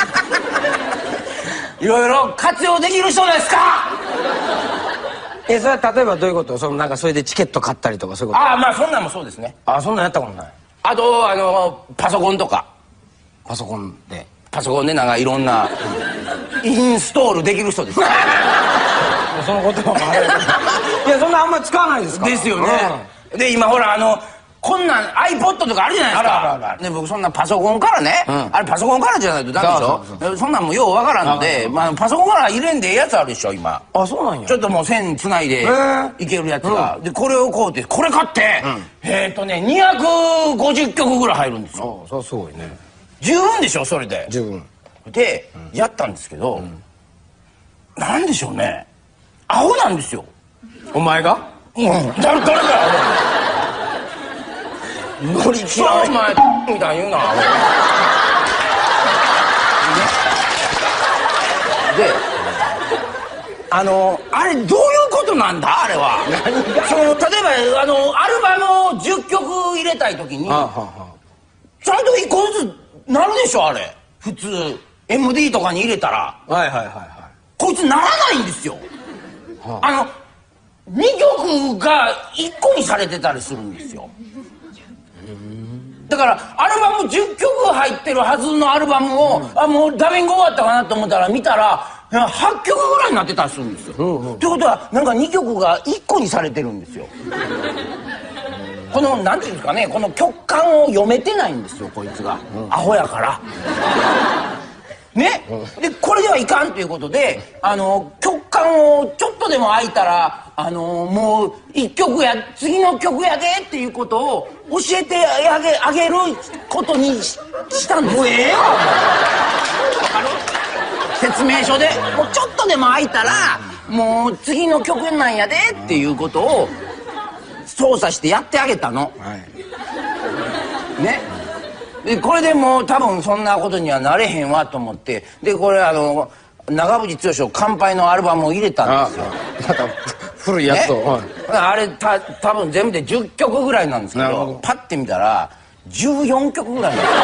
いろいろ活用できる人ですか。 えそれは例えばどういうこと。そのなんかそれでチケット買ったりとかそういうこと。 ああまあそんなんもそうですね。 ああそんなんやったことない。 あとあのパソコンとかパソコンでパソコンでなんかいろんなインストールできる人ですかその言葉もあるいやそんなあんまり使わないですか。 ですよね、うん、で今ほらあのこんなん iPod とかあるじゃないですか。あるあるある。ね僕そんなパソコンからね、うん、あれパソコンからじゃないとダメでしょ。そうそうそうそんなんもようわからんので、まあパソコンから入れんでええやつあるでしょ今。 あそうなんや。 ちょっともう線つないでいけるやつが、うん、でこれをこうってこれ買って、うん、えっとねにひゃくごじゅっきょくぐらい入るんですよ。 あそれすごいね。 十分でしょそれで。 十分で、うん、やったんですけど、うん、なんでしょうねアホなんですよ。 お前が。 うん誰誰か乗り気なお前みたいに言うなであのあれどういうことなんだあれは。何がその例えばあのアルバムをじゅっきょく入れたい時に、はあはあ、ちゃんといっこずつなるでしょあれ普通。 エムディー とかに入れたら、 はいはいはいはい。 こいつならないんですよ。はあ、あのにきょくがいっこにされてたりするんですよ。だからアルバムじゅっきょく入ってるはずのアルバムを、うん、あもうダビング終わったかなと思ったら見たらはっきょくぐらいになってたりするんですよ。うんうん、ってことはなんかにきょくがいっこにされてるんですよ。このなんていうんですかね、この曲感を読めてないんですよこいつが、うん、アホやからね、うん、でこれではいかんということであの曲感をちょっとでも空いたらあのもういっきょくや次の曲やでっていうことを教えてあげあげることに し, したんです。もうええよ説明書でもうちょっとでも空いたらもう次の曲なんやでっていうことを操作してやってあげたの、はい、ね。でこれでもう多分そんなことにはなれへんわと思ってでこれあの長渕剛乾杯のアルバムを入れたんですよ。 また古いやつを、 はい、あれた多分全部でじゅっきょくぐらいなんですけ ど, どパッて見たらじゅうよんきょくぐらいなんですよ。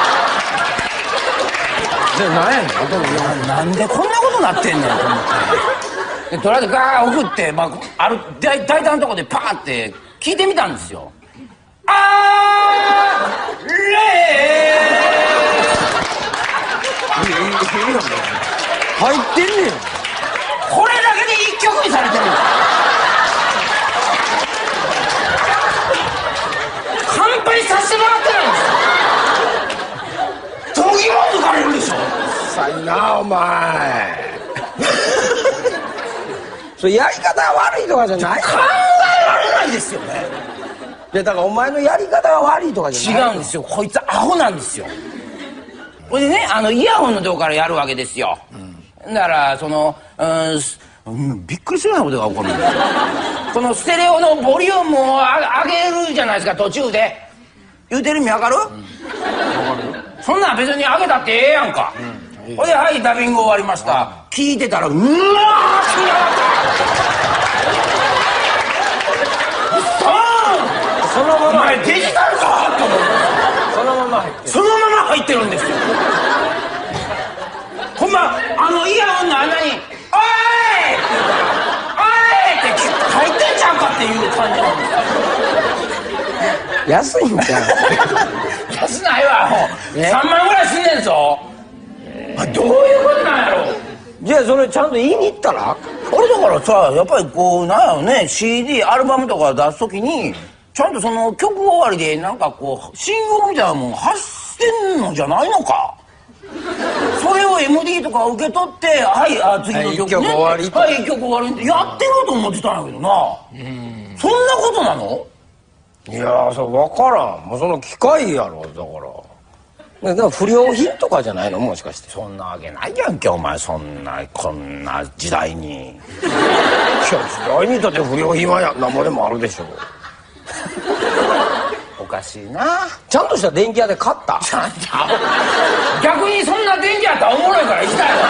で何やねんなんでこんなことなってんねんと思ってでとりあえずガー送って、まあ、ある大体のとこでパーって聞いてみたんですよ。あーれー入ってんねん。 これだけでいっきょくにされてるんです。乾杯させてもらってないんですよ。研ぎも抜かれるでしょ。 さいなお前それやり方が悪いとかじゃない。 考えられないですよね。 いやだからお前のやり方が悪いとかじゃない。 違うんですよ。こいつアホなんですよ。これでねあのイヤホンのとこからやるわけですよ、うん、だからそのうん、うん、びっくりするようなことが起こるんですよこのステレオのボリュームを上げるじゃないですか途中で。言うてる意味わかる、うん、かるそんなん別に上げたってええやんか、うん、ほいではいダビング終わりました、聞いてたらうわー気になったそのままお前デジタルかと思ってそのまま入ってるそのまま入ってるんですよほんまあのイヤホンの穴に「おい!」って「おい!」って入ってんちゃうかっていう感じなんですよ。 安いんちゃう安ないわもうさんまんぐらいすんねんぞ、えー、どういうことなんやろ。 じゃあそれちゃんと言いに行ったら。 あれだからさやっぱりこうなんやろね シーディー アルバムとか出すときにちゃんとその曲終わりでなんかこう信号みたいなもん発してんのじゃないのか。それを エムディー とか受け取ってはいあ次の曲ね、 はい、いっきょく終わりはいいっきょく終わりってやってると思ってたんやけどな。うんそんなことなの。 いやーそれ分からん。もうその機械やろだからだから不良品とかじゃないのもしかして。 そんなわけないやんけお前そんなこんな時代に。いや時代にだって不良品はやなんぼでもあるでしょおかしいな。 ちゃんとした電気屋で買った。 ちゃんと逆にそんな電気屋っておもろいから行きたいわ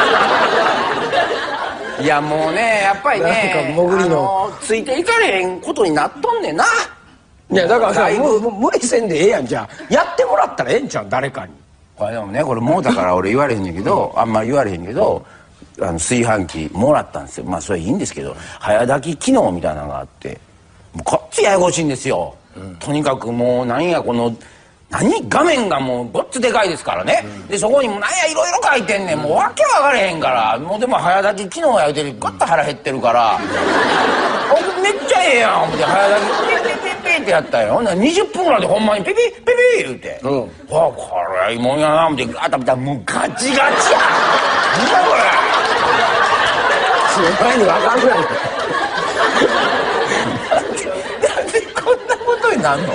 いやもうねやっぱりねなんか潜りの、 あのついていかれへんことになっとんねんな。 いやだからさもう無理せんでええやん。じゃあやってもらったらええんちゃう誰かに。 これでもねこれもうだから俺言われへんねんけどあんまり言われへんけどあの炊飯器もらったんですよ。まあそれいいんですけど早炊き機能みたいなのがあってもうこっちややこしいんですよ、うん、とにかくもう何やこの何画面がもうごっつでかいですからね、うん、でそこにも何やいろいろ書いてんねんもう訳分かれへんからもうでも早炊き機能や言うてるゴッと腹減ってるからめっちゃええやん思って早炊きピピピピってやったよ。ほんならにじゅっぷんぐらいでほんまにピピピピ言うて、うん、わあこれいいもんやな思ってガーッと見たらもうガチガチや何だこれ先輩に分かんないなんでこんなことになんの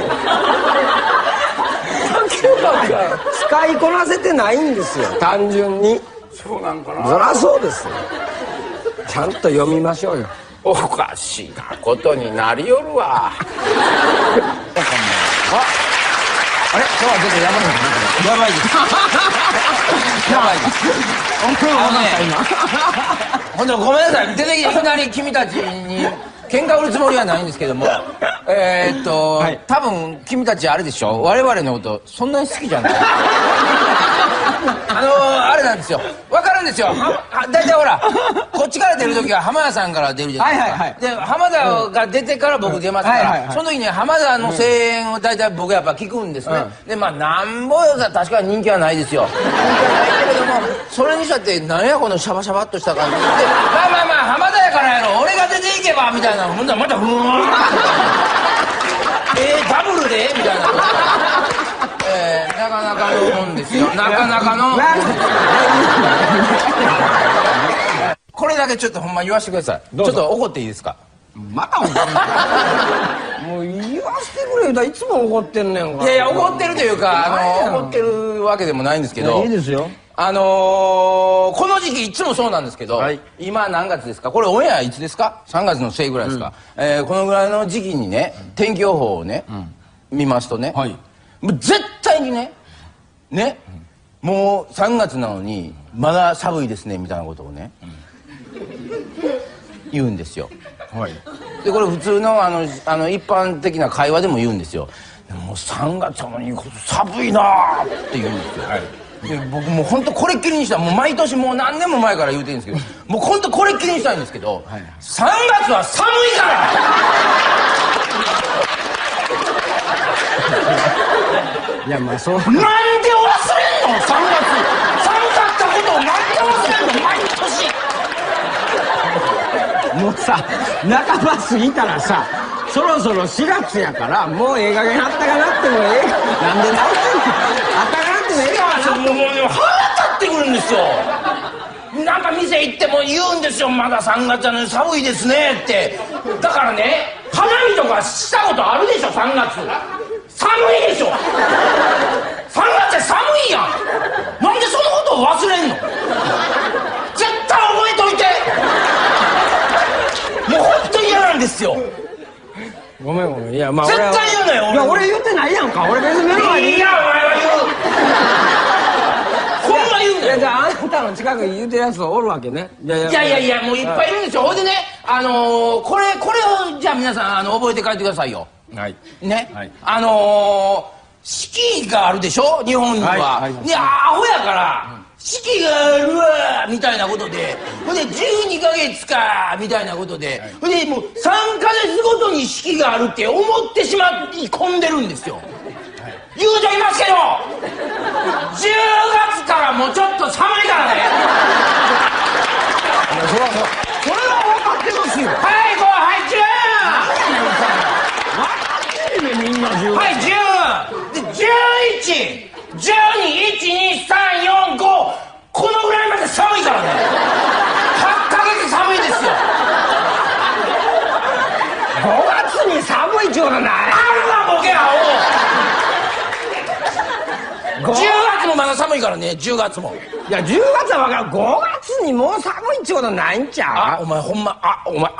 使いこなせてないんですよ単純に。 そうなんかな。 そりゃそうですよ。ちゃんと読みましょうよ。 おかしいなことになりよるわああれ今日はちょっとやばいですやばいですやばいですほんでごめんなさい出てきていきなり君たちに喧嘩売るつもりはないんですけどもえーっと、はい、多分君たちあれでしょ我々のことそんなに好きじゃないあのー、あれなんですよ。わかるんですよ。だいたいほら、こっちから出るときは浜田さんから出るじゃないですか。はいはいはい。で、浜田が出てから僕出ますから、その時に浜田の声援をだいたい僕やっぱ聞くんですね。で、まあ、なんぼが確かに人気はないですよ。人気はないけれども、それにしたって、なんやこのシャバシャバっとした感じで、まあまあまあ、浜田やからやろ、俺が出ていけば、みたいな、ほんならまた、ふーん。えー、ダブルでみたいな。えー、なかなかのもんですよ。なかなかの。これだけちょっとほんま言わしてください。ちょっと怒っていいですか？ また怒るもう言わしてくれよ。いつも怒ってんねんから。 いやいや、怒ってるというか、あの、怒ってるわけでもないんですけど。 いいですよ。 あのー、この時期いつもそうなんですけど、はい、今何月ですか？これオンエアいつですか？さんがつの末ぐらいですか？うん、えー、このぐらいの時期にね、天気予報をね、うん、見ますとね、はい、もう絶対にね、ね、うん、もうさんがつなのにまだ寒いですねみたいなことをね、うん、言うんですよ。はい、でこれ普通のあのあの一般的な会話でも言うんですよ。もうさんがつなのに寒いなーって言うんですよ。はい、で僕もう本当これっきりにしたらもう毎年もう何年も前から言うてるんですけど、もう本当これっきりにしたいんですけど、はい、さんがつは寒いからいやまあそうなんで忘れんのさんがつ寒かったことをなんで忘れんの毎年もうさ半ば過ぎたらさそろそろしがつやからもうええ加減あったかなってもええなんで直すのあったかなってもええかなもうもう腹立ってくるんですよ。なんか店行っても言うんですよ。まださんがつなのに寒いですねって。だからね花見とかしたことあるでしょ。さんがつ寒いでしょ。さんがつって寒いやん。なんでそのことを忘れんの。絶対覚えといて。もう本当に嫌なんですよ。 ごめんごめん。いやまあ絶対言うなよ。 いや俺言ってないやんか。俺別に目の前にいやお前は言う。ほんま言うんだよ。 いやじゃああなたの近くに言うてるやつおるわけね。 いやいやいやいやもういっぱいいるんですよ。ほいでねあのー、これこれをじゃあ皆さんあの覚えて帰ってくださいよ。はいね、はい、あのー、四季があるでしょ日本には。はいはい、でアホやから、うん、四季があるわみたいなことで、ほんでじゅうにかげつかみたいなことで、はい、ほんでもうさんかげつごとに四季があるって思ってしまい込んでるんですよ。はい、言うときますけどじゅうがつからもうちょっと寒いからね。 それはそれは分かってますよ。 はいこうはいじゅうみんなじゅうはいじゅうでじゅういちじゅうにいちにさんよんごこのぐらいまで寒いからね。はちかげつ寒いですよ。 ごがつに寒いっちゅうことない。 あるわボケアホ。じゅうがつもまだ寒いからね。じゅうがつもいやじゅうがつは分かる。ごがつにもう寒いっちゅうことないんちゃう。 あお前ほんまあお前あ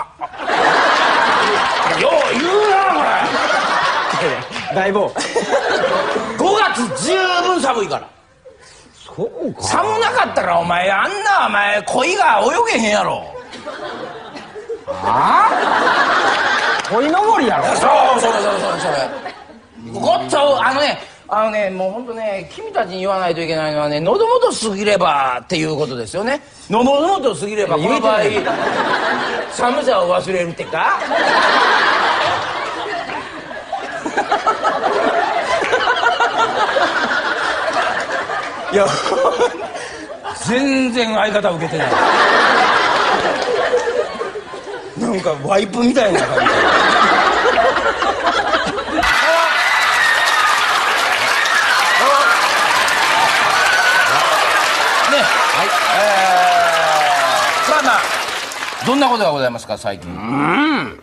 よう言うなこれ。 大棒ごがつ十分寒いから。 そうか。 寒なかったらお前あんなお前鯉が泳げへんやろ。 ああ鯉のぼりやろ。 そうそうそうそうそれごっつあのねあのねもうほんとね君たちに言わないといけないのはね喉元過ぎればっていうことですよね。喉元過ぎればこの場合寒さを忘れるってか。いや全然相方受けてない。なんかワイプみたいな感じ。ねはいえー、まあまあどんなことがございますか最近。うん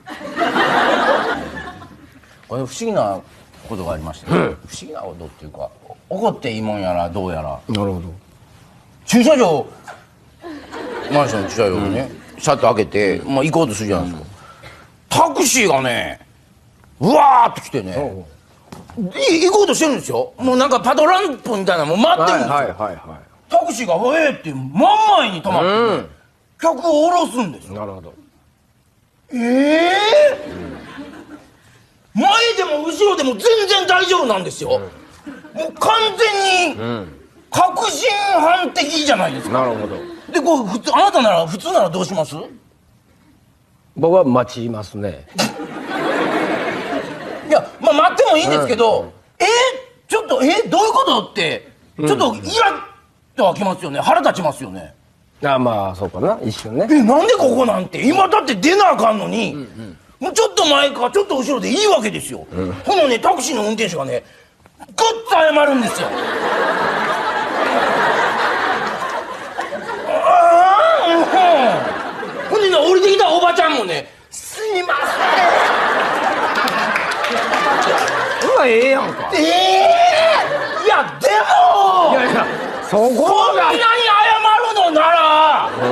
これ不思議なことがありまして、ねうん、不思議なことっていうか怒っていいもんやらどうやら。 なるほど。 駐車場マンションの駐車場をね、うん、シャッと開けて、まあ、行こうとするじゃないですか、うん、タクシーがねうわーっと来てね、うん、行こうとしてるんですよ。もうなんかパトランプみたいなのもう待ってるんですよ、はいはいはいはい、タクシーが「えー」って真ん前に止まって、ねうん、客を降ろすんですよ。 なるほど。 ええーうん、前でも後ろでも全然大丈夫なんですよ、うん、もう完全に、うん、 確信犯的じゃないですか。 なるほど。 でこう普通あなたなら普通ならどうします？ 僕は待ちますね。 いやまあ待ってもいいんですけど、うん、えー、ちょっとえー、どういうことってちょっとイラッとはきますよね。腹立ちますよね。 あまあそうかな、一瞬ね。 えなんでここなんて今だって出なあかんのに、うんうん、もうちょっと前かちょっと後ろでいいわけですよ、うん、このねタクシーの運転手がねグッと謝るんですよ。ああほんでね降りてきたおばちゃんもねすいませんうわええやんか。 ええー、いやでもいやいやそここんなに謝るのなら、うん、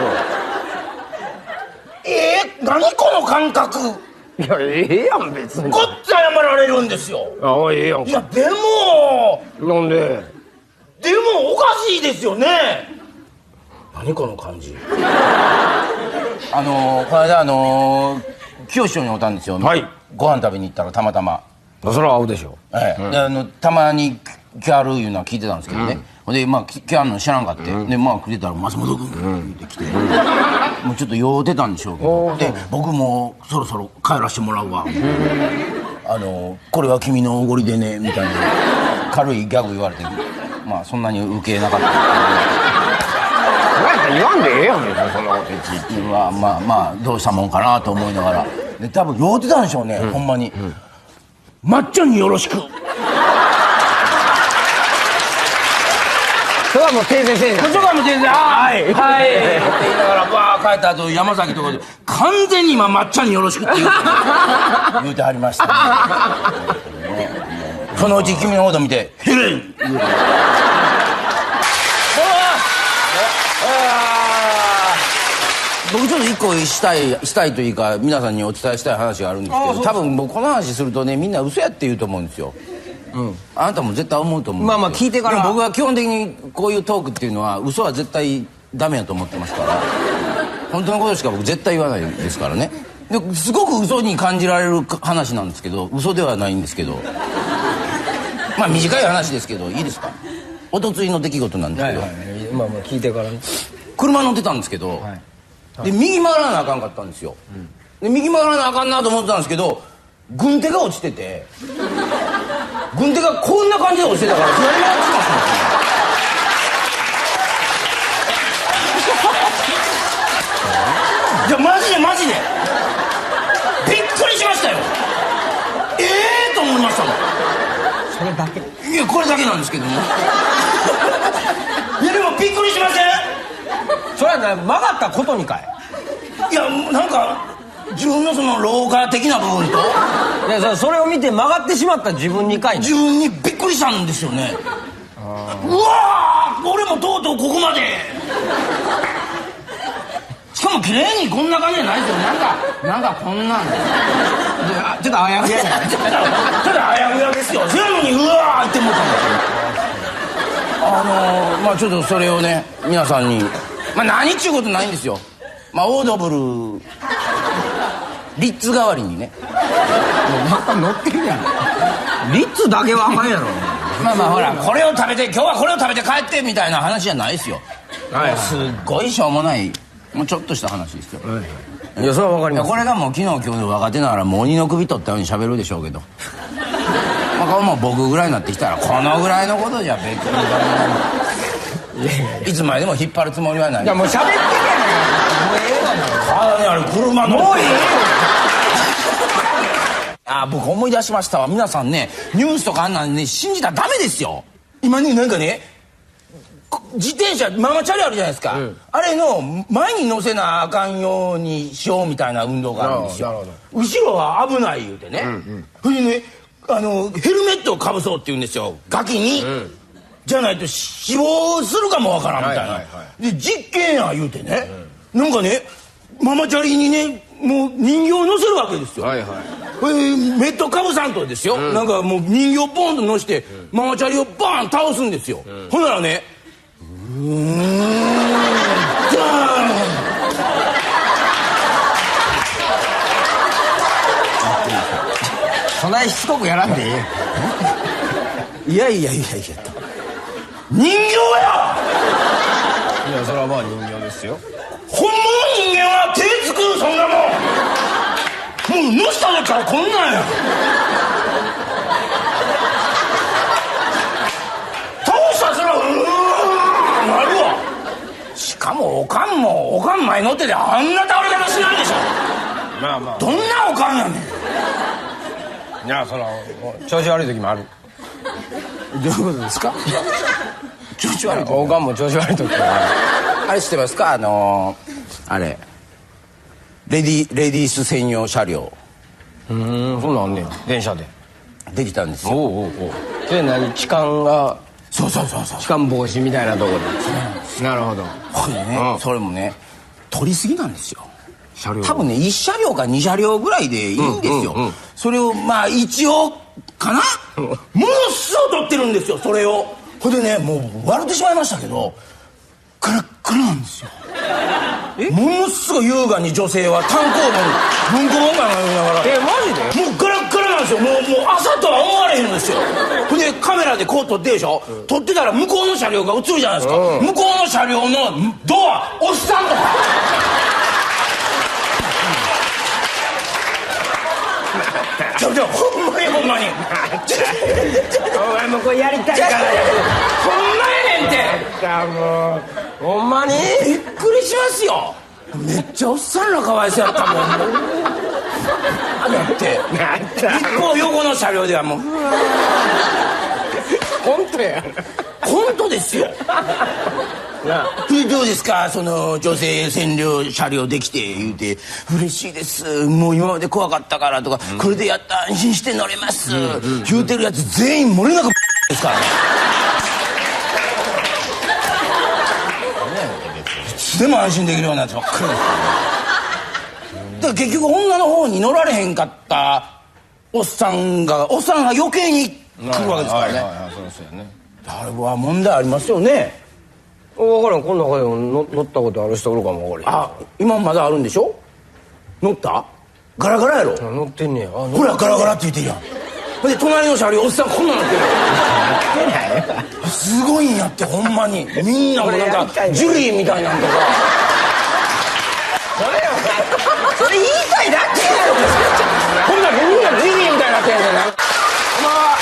えー、何この感覚。 いやええやん別に。 こっち謝られるんですよ。 ああええやんか。 いやでもなんででもおかしいですよね。何この感じ。あのー、この間あのー、清志師匠に会ったんですよ、はい、ご飯食べに行ったらたまたま。 それは会うでしょう、 はい、うん、であのたまにキャルいうのは聞いてたんですけどね、うん、でまあキャルの知らんかって、うん、でまあ来てたら松本君って来て、うん、もうちょっと酔うてたんでしょうけど、で僕もそろそろ帰らしてもらうわ、うん、あのこれは君のおごりでねみたいな軽いギャグ言われて、まあそんなに受けなかった言わんでええやんねそんなこといちいちは。まあまあどうしたもんかなと思いながらで多分酔うてたんでしょうね、うん、ほんまに、うん、まっちゃんによろしく。 それはもう訂正せんか。 それはもう訂正、はいはいって言いながらバー帰った後山崎とかで完全に今まっちゃんによろしくって言うて言うてはりましたね。そのうち君の方で見てヘレン言うて僕ちょっと一個したいしたいというか皆さんにお伝えしたい話があるんですけど、多分僕この話するとねみんな嘘やって言うと思うんですよ。うん、あなたも絶対思うと思うんですよ。 まあまあ聞いてから。 でも僕は基本的にこういうトークっていうのは嘘は絶対ダメやと思ってますから本当のことしか僕絶対言わないですからね。ですごく嘘に感じられる話なんですけど嘘ではないんですけどまあ短い話ですけどいいですか。おとついの出来事なんですけど、はいはい、 まあまあ聞いてからね。 車乗ってたんですけど、はいはい、で右回らなあかんかったんですよ、うん、で右回らなあかんなと思ってたんですけど軍手が落ちてて軍手がこんな感じで落ちてたからそれが落ちましたね。いやマジでマジでびっくりしましたよ。ええー、と思いましたもん。 それだけ。 いやこれだけなんですけどもいやでもびっくりしません？ それはね曲がったことにかい。 いやなんか自分のその老化的な部分といやそれを見て曲がってしまった自分にかい。 自分にびっくりしたんですよね。うわー俺もとうとうここまで。しかも綺麗にこんな感じじゃないですよ。なんかなんかこんなんでちょっとあやふやちょっとあやふやですよ。それなのにうわーって思ったんですよ。あのー、まあちょっとそれをね皆さんにまあ何っちゅうことないんですよ。まあオードブルリッツ代わりにねなんか乗ってるやん。リッツだけはあかんやろまあまあほらこれを食べて今日はこれを食べて帰ってみたいな話じゃないですよ、はいはい、すっごいしょうもないもうちょっとした話ですよ、はいはい、 いやそれは分かります。 これがもう昨日今日の若手ならもう鬼の首取ったように喋るでしょうけどまあこれもう僕ぐらいになってきたらこのぐらいのことじゃ別にいつまででも引っ張るつもりはない。 いやもう喋ってるやん。もうええわなあれ車のもうええよあ僕思い出しましたわ。皆さんねニュースとかあんなんね信じたらダメですよ。今ねなんかね自転車ママチャリあるじゃないですか、うん、あれの前に乗せなあかんようにしようみたいな運動があるんですよ。後ろは危ない言うてね、うんうん、それでねあのヘルメットをかぶそうって言うんですよガキに、うん、じゃないと死亡するかもわからんみたいな、はいはいはい、で実験や言うてね、うん、なんかねママチャリにねもう人形を乗せるわけですよ、はいはい、えー、メットかぶさんとですよ、うん、なんかもう人形ポンと乗せて、うん、ママチャリをバーン倒すんですよ、うん、ほんならねうーんじゃそないしつこくやらんでいいいやいやいやいやと人形や。 いやそれはまあ人形ですよ。 本物人間は手つく、そんなもん。もうのした時からこんなんや。倒したらそれはうーんなるわ。しかもおかんもおかん前乗っててあんな倒れ方しないでしょ。 まあまあどんなおかんやねん。 いやその調子悪い時もある。 どういうことですか？調子悪い時。 おかんも調子悪い時もある。 あれ知ってますか？あのー、あれレディレディース専用車両。 うーん、そんなんあんねん。電車でできたんですよ。 おうおうおう。それ何、痴漢が、 そうそうそうそう。 痴漢防止みたいなところで。なるほど。 これね、うん、それもね取りすぎなんですよ。 車両多分ねいち車両かに車両ぐらいでいいんですよ、うんうんうん、それをまあ一応かなものすごい取ってるんですよ。それをほんでねもう割れてしまいましたけどカラッカラなんですよ。ものすごい優雅に女性は単行本文庫本かな言いながら、 えマジでもうガラッガラなんですよ。もうもう朝とは思われへんんですよ。ほんでカメラでこう撮ってでしょ、うん、撮ってたら向こうの車両が映るじゃないですか、うん、向こうの車両のドアおっさんとかちょちょほんまにほんまにお前もこれやりたいからほんまやねんて。 もうほんまにびっくりしますよ。めっちゃおっさんらかわいそうやったもん。だって一方横の車両ではもうコントやコントですよ。なあどうですかその女性専用車両できて言うて嬉しいですもう今まで怖かったからとか、うん、これでやった安心して乗れます、うんうん、言うてるやつ全員漏れなくですからね。いつでも安心できるようなやつばっかりですからね。だから結局女の方に乗られへんかったおっさんがおっさんが余計に来るわけですからね。あれは問題ありますよね。 分からん、この中でも乗ったことある人おるかも分からん。 あ、今まだあるんでしょ。乗った？ガラガラやろ。 乗ってんねや。 ほらガラガラって言ってるやん。ほんで隣の車両おっさんこんななってる。 なってない。 すごいんやってほんまに。みんなもなんかジュリーみたいなんとか。 それよ。それ言いたいだけやろ。 ほんならみんなジュリーみたいになってんじゃない。まあ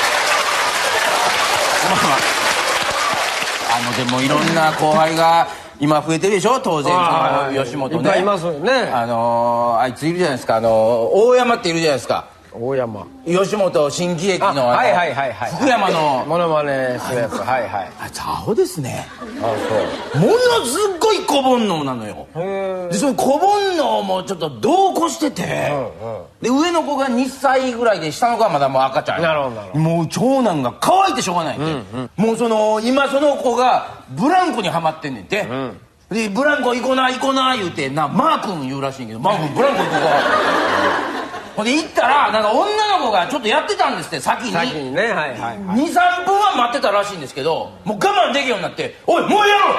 あのでもいろんな後輩が今増えてるでしょ当然。吉本ねいっぱいいますよね。 あのー、あいついるじゃないですか、あのー、大山っているじゃないですか。 大山吉本新喜劇のはいはいはいはい福山のモノマネするやつ。はいはい。 あいつアホですね。 あそうものすっごい小煩悩なのよ。でその小煩悩もちょっと度を越してて、うんうん、で上の子がにさいぐらいで下の子はまだもう赤ちゃんや。 なるほどなるほど。 もう長男が可愛いてしょうがないって、うんうん、もうその今その子がブランコにはまってんねんて、うん、でブランコ行こな行こな言うてなマー君言うらしいんけどマー君ブランコ行こうかほんで行ったらなんか女の子がちょっとやってたんですって先に先にね、はいはいはい、 にさんぷんは待ってたらしいんですけどもう我慢できるようになって「おいもうやろう!」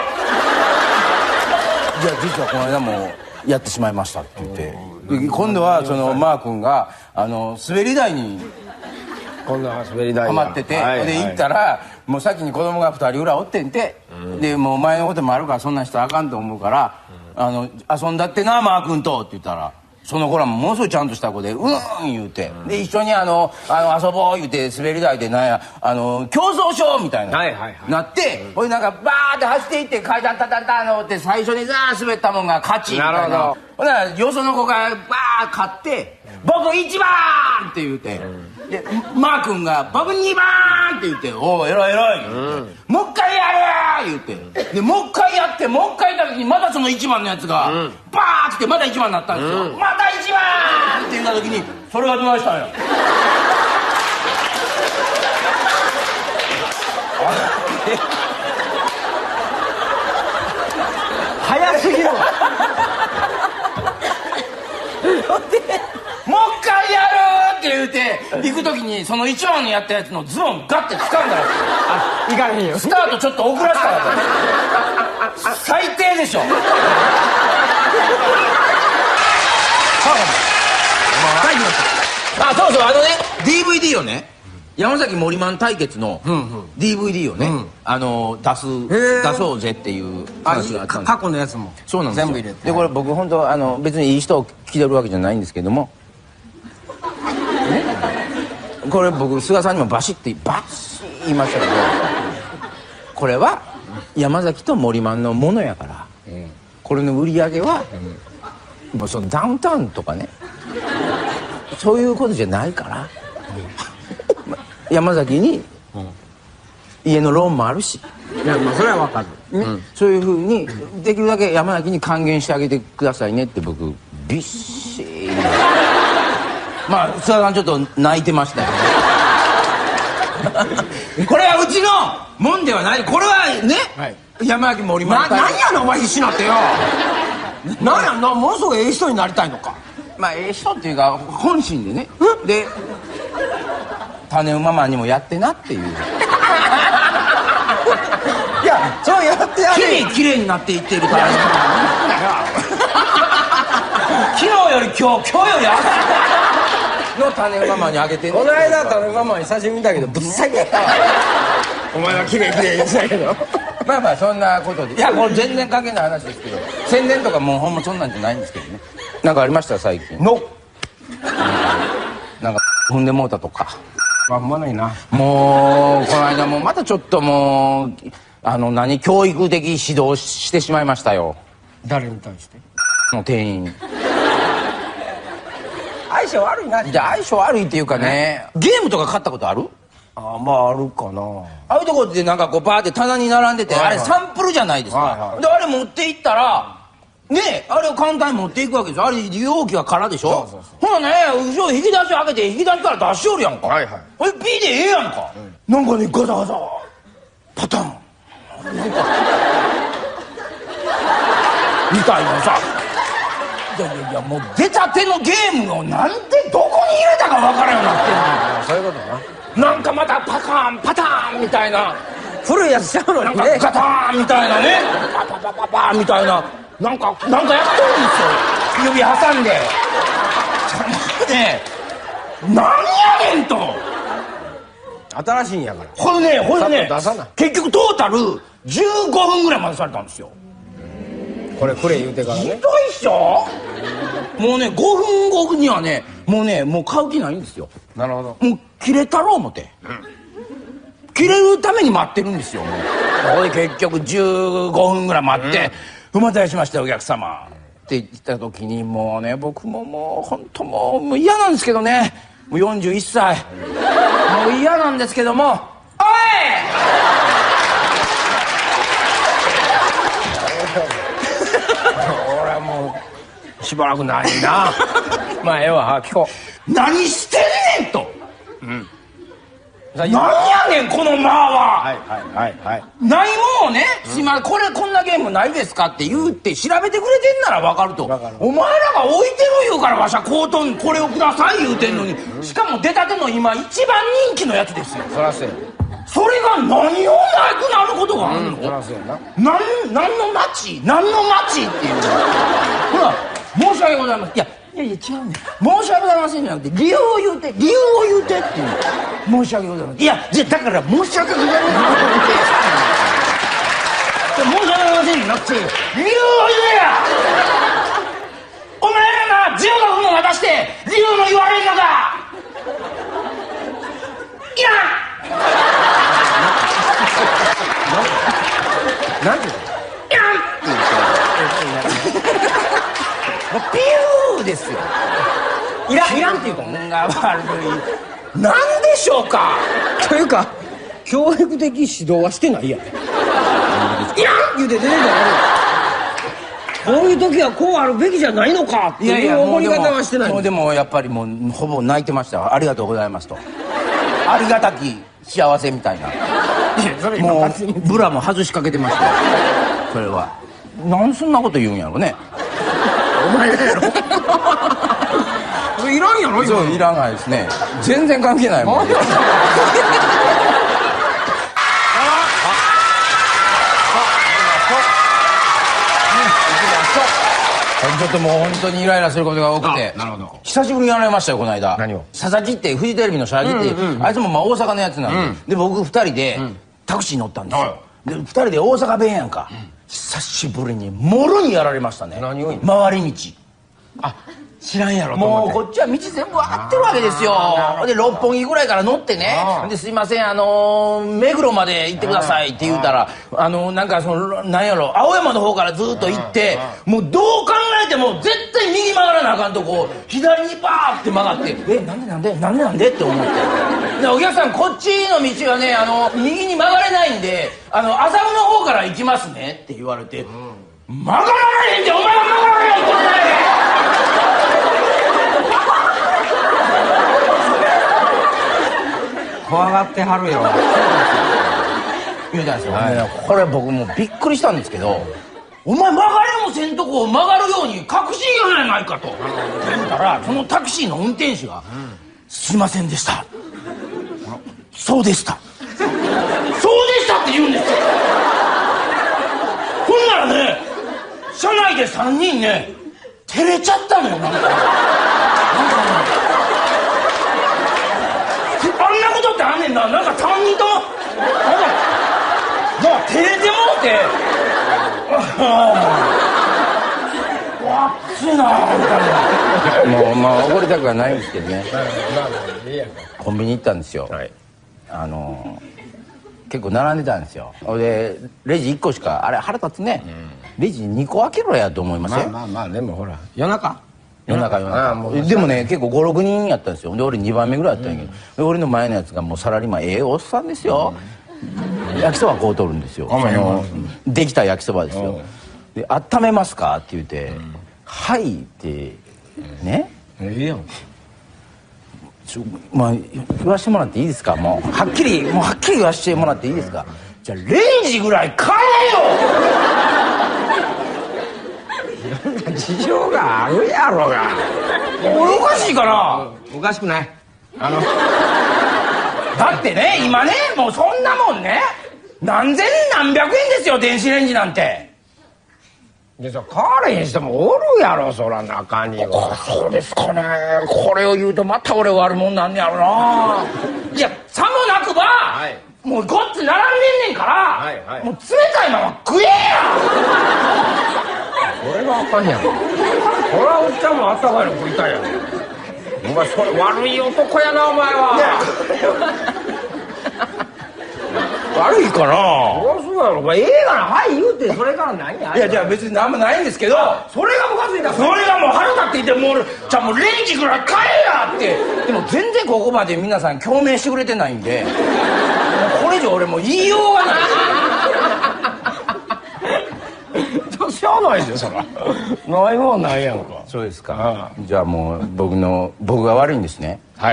じゃあ実はこの間もやってしまいましたって言って今度はそのマー君があの滑り台に今度は滑り台ハマってて、はいはい、で行ったらもう先に子供がふたりぐらいおってんて、うん、でもう前のこともあるからそんな人あかんと思うから、うん、あの遊んだってなマー君とって言ったらその子らもものすごいちゃんとした子で「うん」言うて、うん、で一緒にあのあの遊ぼう言うて滑り台でなんやあの競争しようみたいな、はいはいはい、なってほいでなんかバーって走っていって階段タタタのって最初にザー滑ったもんが勝ちみたいな。なるほど。ほんならよその子がバー勝って「僕一番!」って言うて、うん、でマー君が「僕二番!」って言って「おお偉い偉い」言うて、うん、もう一回やる!」言うてでもう一回やってもう一回やった時にまたその一番のやつが、うん、バーってまた一番になったんですよ、うん、また一番って言った時にそれがどないしたんや早すぎるわもう一回やるって言うて行く時にその一番のやったやつのズボンガッて掴んだらあいかへんよスタートちょっと遅らせたら最低でしょあそうそうあのね ディーブイディー をね山崎森マン対決の ディーブイディー をね、あの出す出そうぜっていう話があったんです。 過去のやつもそうなんですよ。 全部入れて。 でこれ僕本当あの別にいい人を来てるわけじゃないんですけども、これ僕菅さんにもバシッてバシッ言いましたけど、これは山崎と森マンのものやから、これの売り上げはもうそのダウンタウンとかね、そういうことじゃないから、山崎に家のローンもあるし、 いやまあそれはわかる、 ね、そういうふうにできるだけ山崎に還元してあげてくださいねって僕ビッシーまあ菅さんちょっと泣いてましたよねこれはうちのもんではない、これはね、はい、山崎森マンな何やねんお前必死なってよ何やんな、ものすごいええ人になりたいのか。 まあええ人っていうか本心でね、で種馬マンにもやってなっていういやそうやってやきれいきれいになっていっているから昨日より今日今日より朝の種馬マンにあげてんねん。 この間種馬マン久しぶりに見たけどぶっさけやったわお前はきれいきれいにしたけどまあまあそんなことで、いやこれ全然関係ない話ですけど、宣伝とかもうほんまそんなんじゃないんですけどね。なんかありました最近のなんか踏んでもうたとか。 あんまないな。 もうこの間もまたちょっともうあの何教育的指導してしまいましたよ。 誰に対して？ の店員相性悪いな。 じゃあ相性悪いっていうかね、ゲームとか買ったことある？ ああまああるかな。 ああいうとこってなんかこうバーって棚に並んでて、はいはい、あれサンプルじゃないですか、はいはい、であれ持っていったらね、あれをカウンターに持っていくわけですよ。あれ容器は空でしょ。そうそうそう。ほなね、後ろ引き出し開けて引き出しから出しおるやんか。はいはい。これ P でええやんか、うん、なんかねガタガタパターンみたいなさ、いやいやいやもう出たてのゲームをなんでどこに入れたかわからんようになってんの。そういうことな。なんかまたパカーンパターンみたいな古いやつちゃうのにね、 なんかガターンみたいなね、パパパパパみたいな、なんかなんかやってるんですよ、指挟んで。ね何やねんと。 新しいんやから。 これねこれね出さない。 結局トータルじゅうごふんぐらいまでされたんですよ。 これくれ言うてからね。 ひどいっしょ。もうねごふんごにはねもうねもう買う気ないんですよ。 なるほど。 もう切れたろう思って、うん、切れるために待ってるんですよ。もうこれ結局じゅうごふんぐらい待って「お待たせしましたお客様」って言った時にもうね僕ももう本当もうもう嫌なんですけどね、もうよんじゅういっさいもう嫌なんですけども「おい!」 俺はもうしばらくないなまあええわ聞こう。何してんねんと、うん、何やねんこの間は。 はいはいはいはい。 ないもんをね、うん、今これこんなゲームないですかって言うって調べてくれてんなら分かると。分かる。お前らが置いてる言うからわしゃコートにこれをください言うてんのに、うん、しかも出たての今一番人気のやつですよ。 そらそうや。 それが何をなくなることがあるの、うん、そらそうやな。何何の町何の町っていうほら申し訳ございません。いやいやいや違うね、申し訳ございませんじゃなくて理由を言うて理由を言うてっていう。申し訳ございません。いやじゃだから申し訳ございません申し訳ございませんじゃなくて理由を言えや。お前らなじゅうごふんも渡して理由も言われんのか。いらんなんて言うの？ いらんもうピューですよ。 いらんいらんっていうか運が悪いなんでしょうか。 というか教育的指導はしてないやん。いらん言うて出てたらこういう時はこうあるべきじゃないのかっていう思い方はしてない。 もうでもやっぱりもうほぼ泣いてましたわ。ありがとうございますとありがたき幸せみたいなもうブラも外しかけてましたよ。それはなんそんなこと言うんやろね。 お前だやろそれいらんやろ。 そういらないですね。全然関係ないもん本ちょっともう本当にイライラすることが多くて。 なるほど。 久しぶりにやられましたよこの間。 何を？ 佐々木ってフジテレビの佐々木ってあいつもまあ大阪のやつなんで、で僕二人でタクシー乗ったんですよ。で二人で大阪弁やんか。久しぶりにもろにやられましたね。 何を？ 回り道。 あ、知らんやろと思って。 もうこっちは道全部合ってるわけですよ。で六本木ぐらいから乗ってね、ですいませんあの目黒まで行ってくださいって言うたら、あのなんかそのなんやろ青山の方からずっと行って、もうどう考えても絶対右曲がらなあかんとこ左にバーって曲がって、えなんでなんでなんでなんでって思って、でお客さんこっちの道はねあの右に曲がれないんであの麻布の方から行きますねって言われて、曲がられへんってお前が曲がられへんって言ってないで。 怖がってはるよ。 言うたんですよ、はい、これ僕もうびっくりしたんですけど、お前曲がれもせんとこを曲がるように確信がないかと言うたら、そのタクシーの運転手が「すいませんでした」「そうでした」「そうでした」って言うんですよ。ほんならね車内でさんにんね照れちゃったのよ。なんかあんなことってあんねんな。なんか担任ともなんか照れてもうて、わっついなみたいな。もうまあ怒りたくはないんですけどね。コンビニ行ったんですよ、はい、あの結構並んでたんですよ。でレジいっこしか、あれ腹立つね、うん、レジにこ開けろやと思いますよ。 まあまあまあでもほら夜中夜中夜中でもね結構ごろくにんやったんですよ。で俺にばんめぐらいやったんやけど、で俺の前のやつがもうサラリーマンええおっさんですよ、うん、焼きそばこう取るんですよ。そのできた焼きそばですよ。で「温めますか?」って言うて「はい」ってね、 ええやん。 ちょまあ言わしてもらっていいですか。もうはっきりもうはっきり言わしてもらっていいですか。じゃあレンジぐらい買えよ。 事情があるやろが。 おかしいかな。 おかしくない。あのだってね今ねもうそんなもんね何千何百円ですよ電子レンジなんて。 でさ買われへん人もおるやろそら中には。 そうですかね。これを言うとまた俺悪者なんねやろな。いやさもなくば、はい、もうごっつ並んでんねんから、はいはい、もう冷たいまま食えや。 俺があかんやん。俺はおっちゃんもあったかいの食いたいやん。お前それ悪い男やなお前は。 悪いかな。 そうやろ。お前ええがなはい言うてそれから何や。 いやじゃあ別に何もないんですけど、 それがムカついた。 それがもう腹立っていてもうじゃあもうレンジぐらい買えやって。でも全然ここまで皆さん共鳴してくれてないんでこれ以上俺もう言いようがない。 しゃあないですよそら。ないもんないやんか。 そうですか。ああじゃあもう僕の僕が悪いんですね。 はい。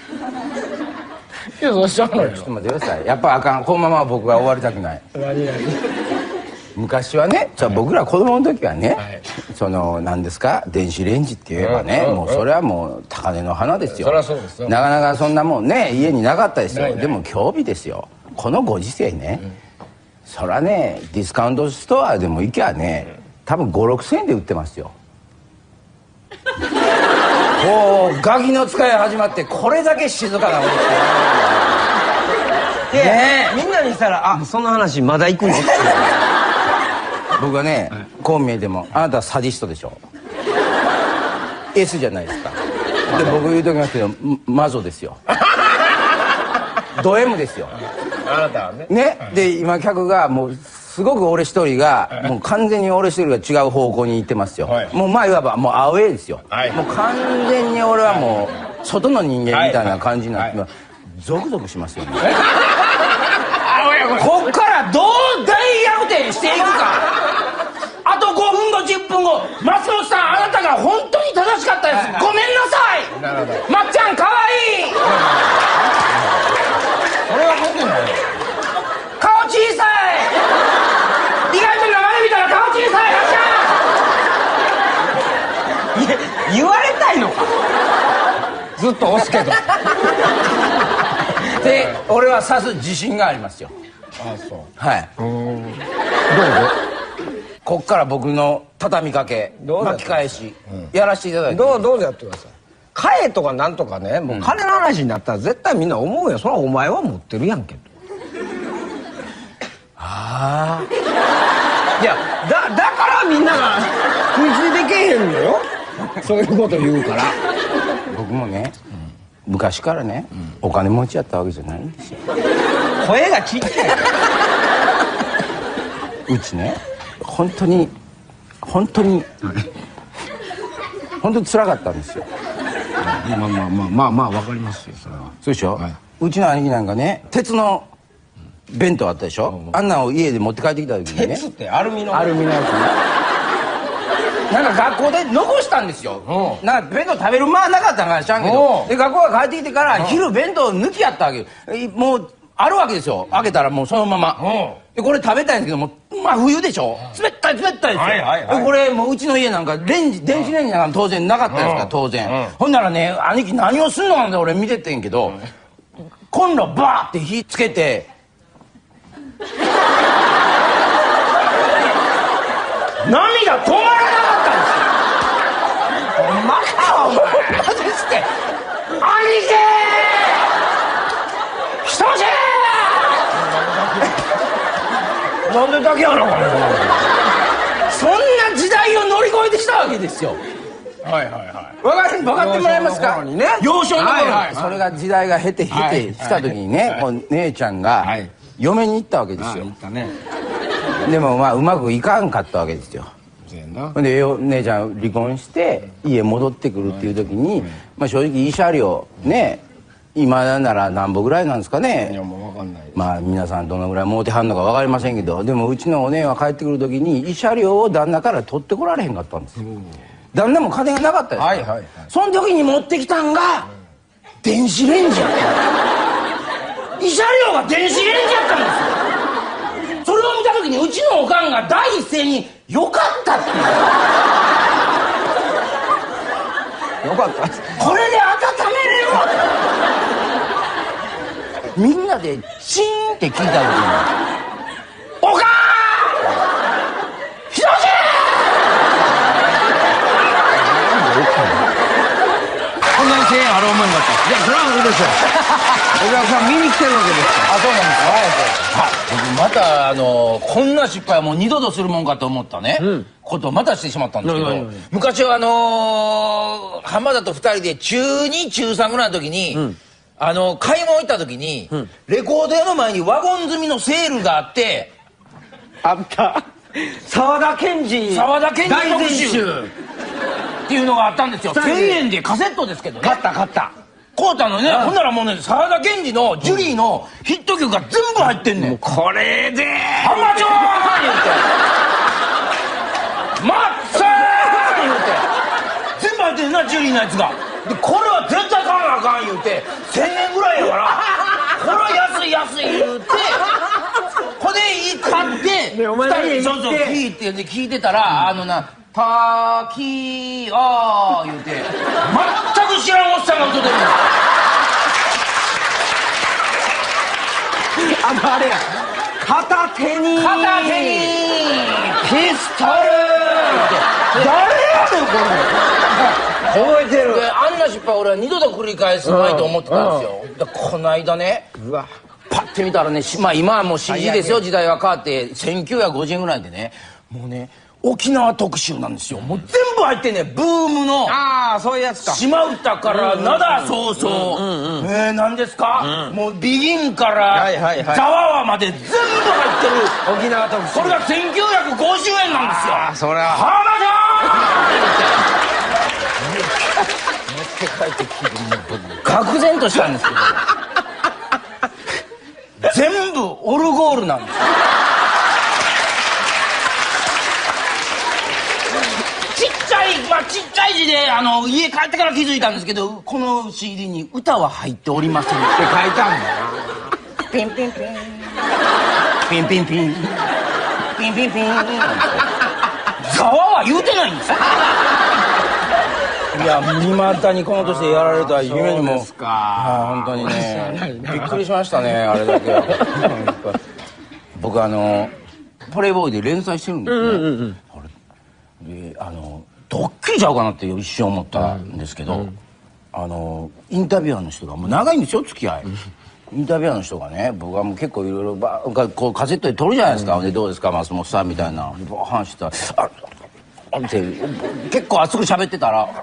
いやそうしゃあないよ。 ちょっと待ってください。やっぱあかん。このまま僕は終わりたくない。 何何。 昔はね、じゃあ僕ら子供の時はね、はい、その何ですか電子レンジって言えばね、うん、もうそれはもう高嶺の花ですよ。 そりゃそうですよ。 なかなかそんなもんね家になかったですよ。ないない。でも今日日ですよこのご時世ね、うん、そらねディスカウントストアでも行きゃね多分ごろくせんえんで売ってますよ。こうガキの使い始まってこれだけ静かなもんですよ。 ねえみんなにしたら「あその話まだ行くの?」って僕はね、はい、こう見えてもあなたはサディストでしょ。 S じゃないですか。で僕言うときますけどマゾですよ。ド M ですよあなたはね。 ね、はい、で今客がもうすごく俺一人がもう完全に俺一人が違う方向に行ってますよ、はい、もうまあいわばもうアウェーですよ、はい、もう完全に俺はもう外の人間みたいな感じになって、はいはい、ゾクゾクしますよね。こっからどう大逆転していくか。あとごふんごじゅっぷんご松本さんあなたが本当に正しかったです、はいはい、ごめんなさい。なるほど。まっちゃんかわいい。 これは僕だよ。 顔小さい。意外と生で見たら顔小さい。 いや言われたいのか。ずっと押すけど。 で俺は指す自信がありますよ。 ああそう。 はい。 うん。どうぞ。 こっから僕の畳みかけ巻き返しやらせていただいてどうどうぞやってください。買えとかなんとかね、もう金の話になったら絶対みんな思うよ。それはお前は持ってるやんけと。 ああいやだだからみんなが食いついてけへんのよ。そういうこと言うから。 僕もね、昔からね、お金持ちやったわけじゃないんですよ。 声がちっちゃい。 うちね、本当に本当に本当に辛かったんですよ。 まあまあまあまあまあわかりますよそれは。 そうでしょ、 はい、 うちの兄貴なんかね、鉄の弁当あったでしょ、うん、あんなんを家で持って帰ってきた時にね、 鉄ってアルミのアルミのやつね、なんか学校で残したんですよ。なんか弁当食べる間なかったんか知らんけど、で学校が帰ってきてから昼弁当抜きやったわけよ。もうあるわけですよ。開けたらもうそのままで、これ食べたいんですけども、まあ冬でしょ、冷たい冷たいですよ、はいはいはい、これもううちの家なんかレンジ電子レンジなんか当然なかったですから、当然、うん、ほんならね、兄貴何をすんのなんて俺見ててんけど、うん、コンロバーって火つけて涙止まらなかったんですよ。ほんまかお前マジして兄貴人じゃなんでだけやろこれそんな時代を乗り越えてきたわけですよ。はいはいはい。分か分かってもらえますか。幼少の頃にそれが時代が経て経てきた時にね、姉ちゃんが嫁に行ったわけですよ。でもまあうまくいかんかったわけですよ。で姉ちゃん離婚して家戻ってくるっていう時に、まあ正直慰謝料ね、今なら何歩ぐらいなんですかね。いやもう分かんないです。まあ皆さんどのぐらい儲てはんのか分かりませんけど、でもうちのお姉は帰ってくる時に慰謝料を旦那から取ってこられへんかったんですよ。旦那も金がなかったですから、はいはいはい、その時に持ってきたんが電子レンジやった。慰謝料が電子レンジやったんですよ。それを見た時にうちのおかんが第一声に「よかった」って言う。よかった。これで温めれるわ。みんなでチーンって聞いた時に「おかーんひろしこんなに声援ある思いになった。いやそれはそうでしょう。お客さん見に来てるわけですから。あ、そうなんですか。はい、僕またあのこんな失敗はもう二度とするもんかと思ったね、うん、ことをまたしてしまったんですけど、昔はあのー、浜田と二人で中に中さんぐらいの時に、うん、あの買い物行った時に、うん、レコード屋の前にワゴン積みのセールがあって、あった沢田研二沢田研二特集っていうのがあったんですよ。せんえんでカセットですけどね。買った買った買うたのね。ほんならもうね、沢田研二のジュリーのヒット曲が全部入ってんねん。もうこれでハンマチョーン言うてマッツー言うて全部入ってんねんな、ジュリーのやつが。でこれは絶対買わなあかん言うてせんえんぐらいやからこれは安い安い言うてこれ買ってふたりそうそう聞いて聞いてたら、あのな「たきあ」言うて全く知らんおっさんが歌ってるの。あのあれや、片手に片手にピストルって誰やねんこれ。覚えてる。であんな失敗俺は二度と繰り返すまいと思ってたんですよ。でこの間ね、うわパッて見たらね、まあ今はもう シージー ですよ、時代は変わってせんきゅうひゃくごじゅうえんぐらいでね、もうね沖縄特集なんですよ。もう全部入ってんね、ブームの。ああそういうやつか。島唄から灘そうそう、えー何ですか、もうビギンからザワワまで全部入ってる沖縄特集。それがせんきゅうひゃくごじゅうえんなんですよ。ああそれは浜田持って帰ってきて愕然としたんですけど全部オルゴールなんですよ。ちっちゃい、まあちっちゃい字であの家帰ってから気づいたんですけど、この シーディー に歌は入っておりませんって書いてあるんだな。ピンピンピンピンピンピンピンピンピンざわは言うてないんですよ。いや未だにこの年でやられるとは夢にも。そうですか。本当にねびっくりしましたね、あれだけ。僕あのプレイボーイで連載してるんですね。であのドッキリちゃうかなって一瞬思ったんですけど、あのインタビュアーの人がもう長いんですよ付き合い。インタビュアーの人がね、僕はもう結構いろいろばこうカセットで撮るじゃないですか。でどうですか松本さんみたいな話してたら「ああ」って結構熱く喋ってたらってな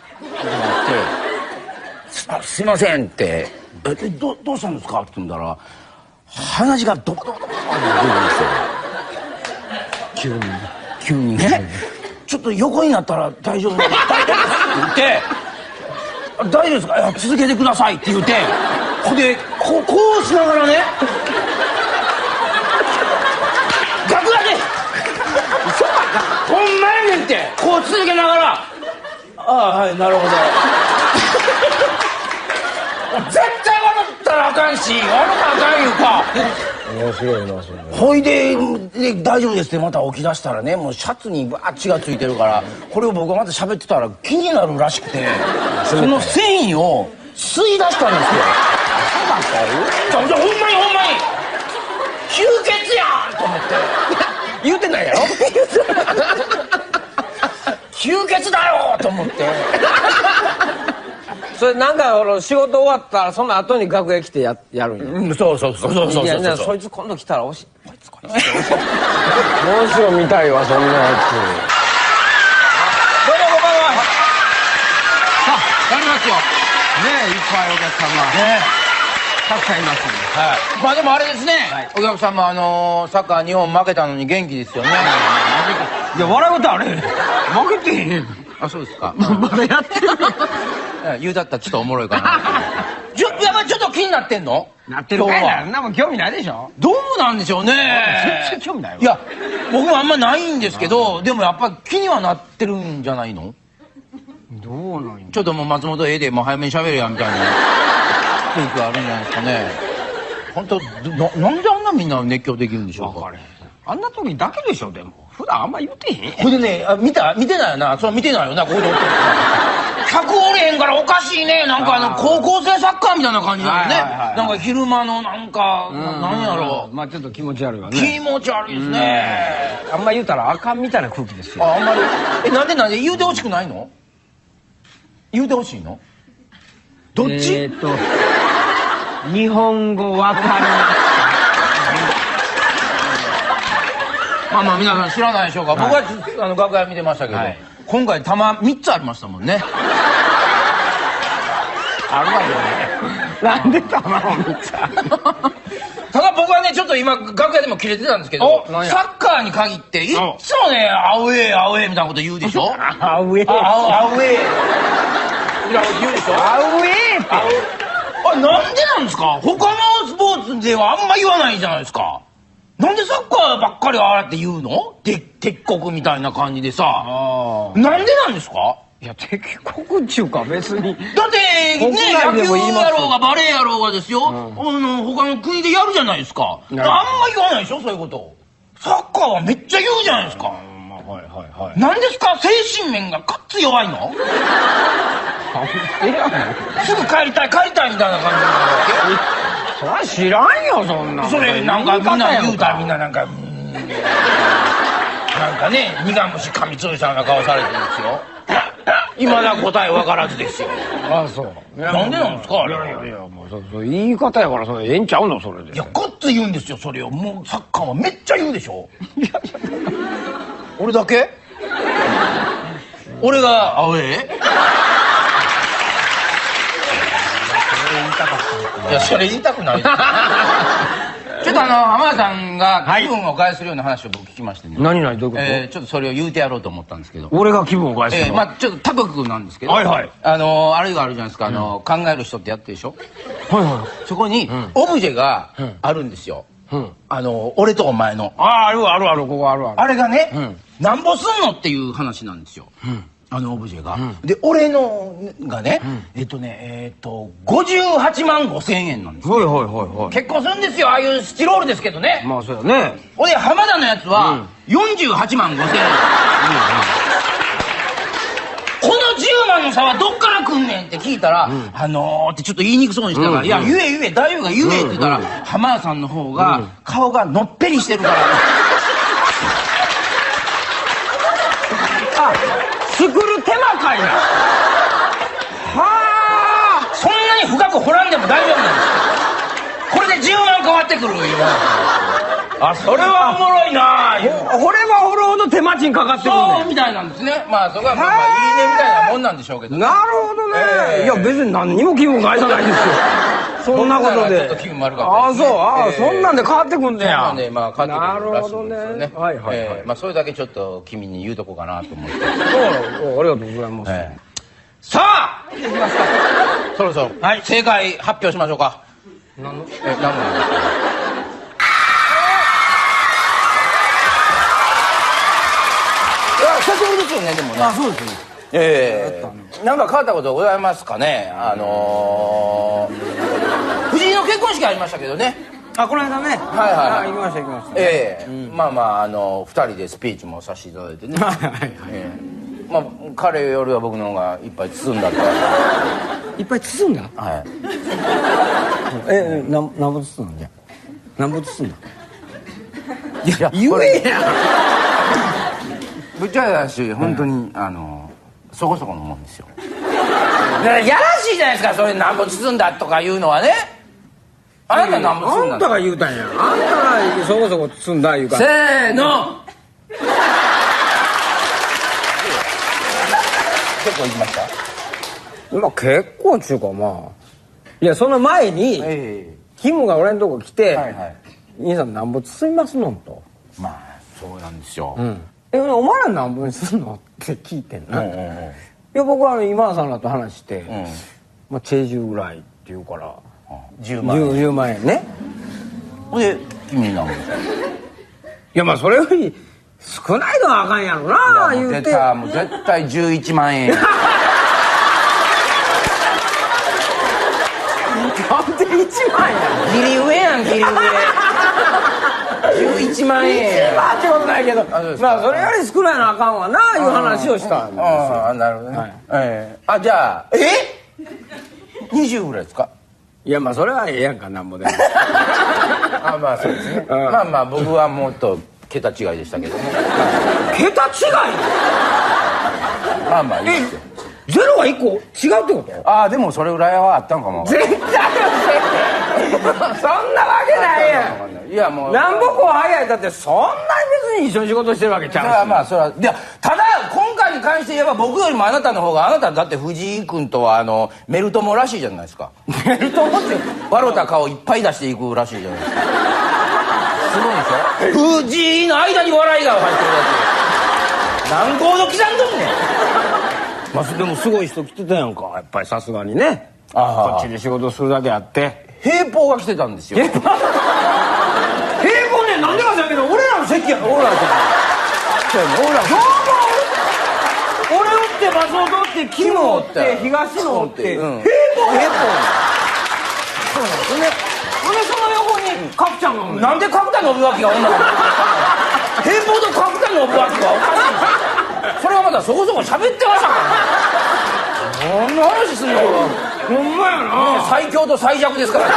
って「あすいません」って「えどどうしたんですか?」って言うんだら鼻血がドコドコドコって出るんですよ。急に急にね「ちょっと横になったら大丈夫です」って言って「大丈夫ですか?」「続けてください」って言ってほんでこうこうしながらね楽屋でほんまやねんってこう続けながら「ああはいなるほど」絶対笑ったらあかんし笑ったらあかんいうか面白いなそれ。 ほいでで大丈夫ですってまた起き出したらねもうシャツにバーッ血がついてるからこれを僕がまた喋ってたら気になるらしくてその繊維を吸い出したんですよ。じゃあほんまにほんまに吸血やんと思って言うてないやろ吸血だよと思ってそれなんか仕事終わったらその後に楽屋来てややるんや。 うん、そうそうそうそうそうそう。 いやいやそいつ今度来たらおしこいつこいつもうしろ見たいわそんなやつ。どうもこんばんは。 さあやりますよ。 ねえいっぱいお客さんがねたくさんいますんで。 はい。まあでもあれですね、はい、お客さんもあのー、サッカー日本負けたのに元気ですよね。 いや笑うことあれ負けてへん。 あそうですか。 まだやってる。 言うだったらちょっとおもろいかな。ちょやばいちょっと気になってんの？ なってるかいな。そんなもん興味ないでしょ。 どうなんでしょうね。 全然興味ないわ。 いや僕もあんまないんですけどでもやっぱ気にはなってるんじゃないの？ どうなんや。 ちょっともう松本ええでもう早めに喋れやみたいな雰囲気があるんじゃないですかね。本当ななんであんなみんな熱狂できるんでしょうか。 分かれへん。あんな時だけでしょ。でも普段あんま言うてへん。 ほいでねあ見た見てないよな。それ見てないよなここでおってる。客おれへんからおかしいね。なんかあの高校生サッカーみたいな感じだよね。なんか昼間のなんかなんやろう。 まあちょっと気持ち悪いわね。 気持ち悪いですね。 あんま言うたらあかんみたいな空気ですよ。 ああんまりえなんでなんで言うてほしくないの？言うてほしいの？どっち？ えーっと日本語わかる。 まあまあ皆さん知らないでしょうか。僕はあの楽屋見てましたけど今回玉みっつありましたもんね。 あるわけね。なんで玉をみっつあるの？ ただ僕はねちょっと今楽屋でもキレてたんですけどサッカーに限っていっつもねアウェーアウェーみたいなこと言うでしょ。 アウェーアウェーみたいなこと言うでしょ。 アウェーってあなんでなんですか。他のスポーツではあんま言わないじゃないですか。なんでサッカーばっかりああやって言うの？て鉄国みたいな感じでさなんでなんですか。 いや敵国っちゅうか別にだってね野球やろうがバレーやろうがですよ、うん、あの他の国でやるじゃないですか。あんま言わないでしょそういうこと。サッカーはめっちゃ言うじゃないですか。 はいはいはい。 なんですか精神面がかっつ弱いの？すぐ帰りたい帰りたいみたいな感じなんだっけ。そりゃ知らんよそんな。 それなんかみんな言うたらみんななんかうんなんかね苦虫噛みつぶしたような顔されてるんですよ。いまだ答え分からずですよ。 ああそうなんでなんですかあれ。 いやいやいやもうそそ言い方やからそれええんちゃうのそれで。 いやこっつ言うんですよそれを。もうサッカーはめっちゃ言うでしょ。いやいや俺だけ俺がアウェーいやそれ言いたくないちょっとあの浜田さんが気分を害するような話を僕聞きましてね。 何何どういうこと？ えー、ちょっとそれを言うてやろうと思ったんですけど。 俺が気分を害するの？ えー、まあちょっと他国なんですけど、 はいはい、 あのー、あれがあるじゃないですか、あのー、考える人ってやってるでしょ。 はいはい。 そこに、うん、オブジェがあるんですよ、うん、あのー、俺とお前の。 あああるあるあるここあるある。 あれがね、うん、なんぼすんのっていう話なんですよ、うん、あのオブジェが、うん、で俺のがね、うん、えっとねえっとごじゅうはちまんごせんえんなんですよ。 はいはいはいはい。 結構するんですよああいうスチロールですけどね。 まあそうやね。 ほんで浜田のやつはよんじゅうはちまんごせんえん、うん、このじゅうまんの差はどっから来んねんって聞いたら、うん、あのーってちょっと言いにくそうにしてたから、うん、いや言え言え大丈夫が言えって言ったら、うん、浜田さんの方が顔がのっぺりしてるから手間かいな。はあ、 そんなに深く掘らんでも大丈夫なんです。これでじゅうまん変わってくる今。あ、それはおもろいな。 掘れば掘るほど手間賃かかってくるね。 そうみたいなんですね。まあそこはまあまあいいねみたいなもんなんでしょうけど、ね、 なるほどね、えー、いや別に何にも気分害さないですよ。そんなことで。 ちょっと気分悪かったですね。 ああそう、ああ、えー、そんなんで変わってくんねや。 そうなんでまあ変わってくるらしいんですよね。 なるほどね。はいはいはい。 えー、まあそれだけちょっと君に言うとこうかなと思って。 そう、ありがとうございます。えー、さあ、いきますか。 そろそろ、はい、正解発表しましょうか。 何の？ え、何の？久しぶりですよね、でもね。 あ、そうですね。 ええ、なんか変わったことございますかね。あのー、藤井の結婚式ありましたけどね。 あ、この間ね。はいはい。行きました行きました。 ええ、まあまああの二人でスピーチもさせていただいてね。はいはいはい。まあ彼よりは僕の方がいっぱい包んだと。 いっぱい包んだ？ はい。 え、ななんぼ包んだんじゃ。なんぼ包んだ。いや言えや。 ぶっちゃけだし、本当に、あのそこそこのもんですよ。だからやらしいじゃないですか、それなんぼ包んだとか言うのはね。あなたなんぼ包んだ。 あんたが言うたんや。あんたがそこそこ包んだ言うか。 せーの。結構言いました？ まあ結構っちゅうかまあ。いやその前に、えー、キムが俺のとこ来て、はいはい、兄さんなんぼ包みますのんと。 まあそうなんですよ。 うん、えお前ら何分にすんのって聞いてんな。うんうんうん、いや僕は今田さんらと話して、うん、まあチェジュぐらいって言うから、うん、じゅうまんえん。じゅうまんえんね。 ほんで君に何分？いやまあそれより少ないのはあかんやろな言うて。 出た、もう絶対じゅういちまんえん。 なんでいちまんやん。 ギリ上やんギリ上。じゅういちまんえん。 いちまんってことないけど、まあそれより少ないのあかんわないう話をしたんですよ。 ああなるほどね。はい、えー、あじゃあえにじゅうぐらいですか？ いやまあそれはええやんかなんぼでも。 あまあそうですね。まあまあ僕はもっと桁違いでしたけどね。 桁違い？ まあまあいいですよ。 ゼロがいっこ違うってこと？ ああでもそれぐらいはあったのかも。 絶対そんなわけないやん。 いやもうなんぼ後輩やだってそんなに別に一緒に仕事してるわけちゃうし。 それはまあそれは。いやただ今回に関して言えば僕よりもあなたの方が、あなただって藤井君とはあのメル友らしいじゃないですか。メル友って笑った顔いっぱい出していくらしいじゃないですか。すごいでしょ。藤井の間に笑いが入ってるやつ何コード刻んどんねん。 まあでもすごい人来てたやんかやっぱりさすがにね。こっちで仕事するだけあって平方が来てたんですよ。 平方ねなんでか知らんけど俺らの席や俺らの席俺らの席俺おって松本おってキムおって東野おって平方平方そうなんですね。ほんでその横に角ちゃんがおんねん。 なんで角田信明がおんのか平方と角田信明がおかしい。それはまだそこそこ喋ってましたからね。何の話すんのこれは。 ほんまやな、 ね、最強と最弱ですからね。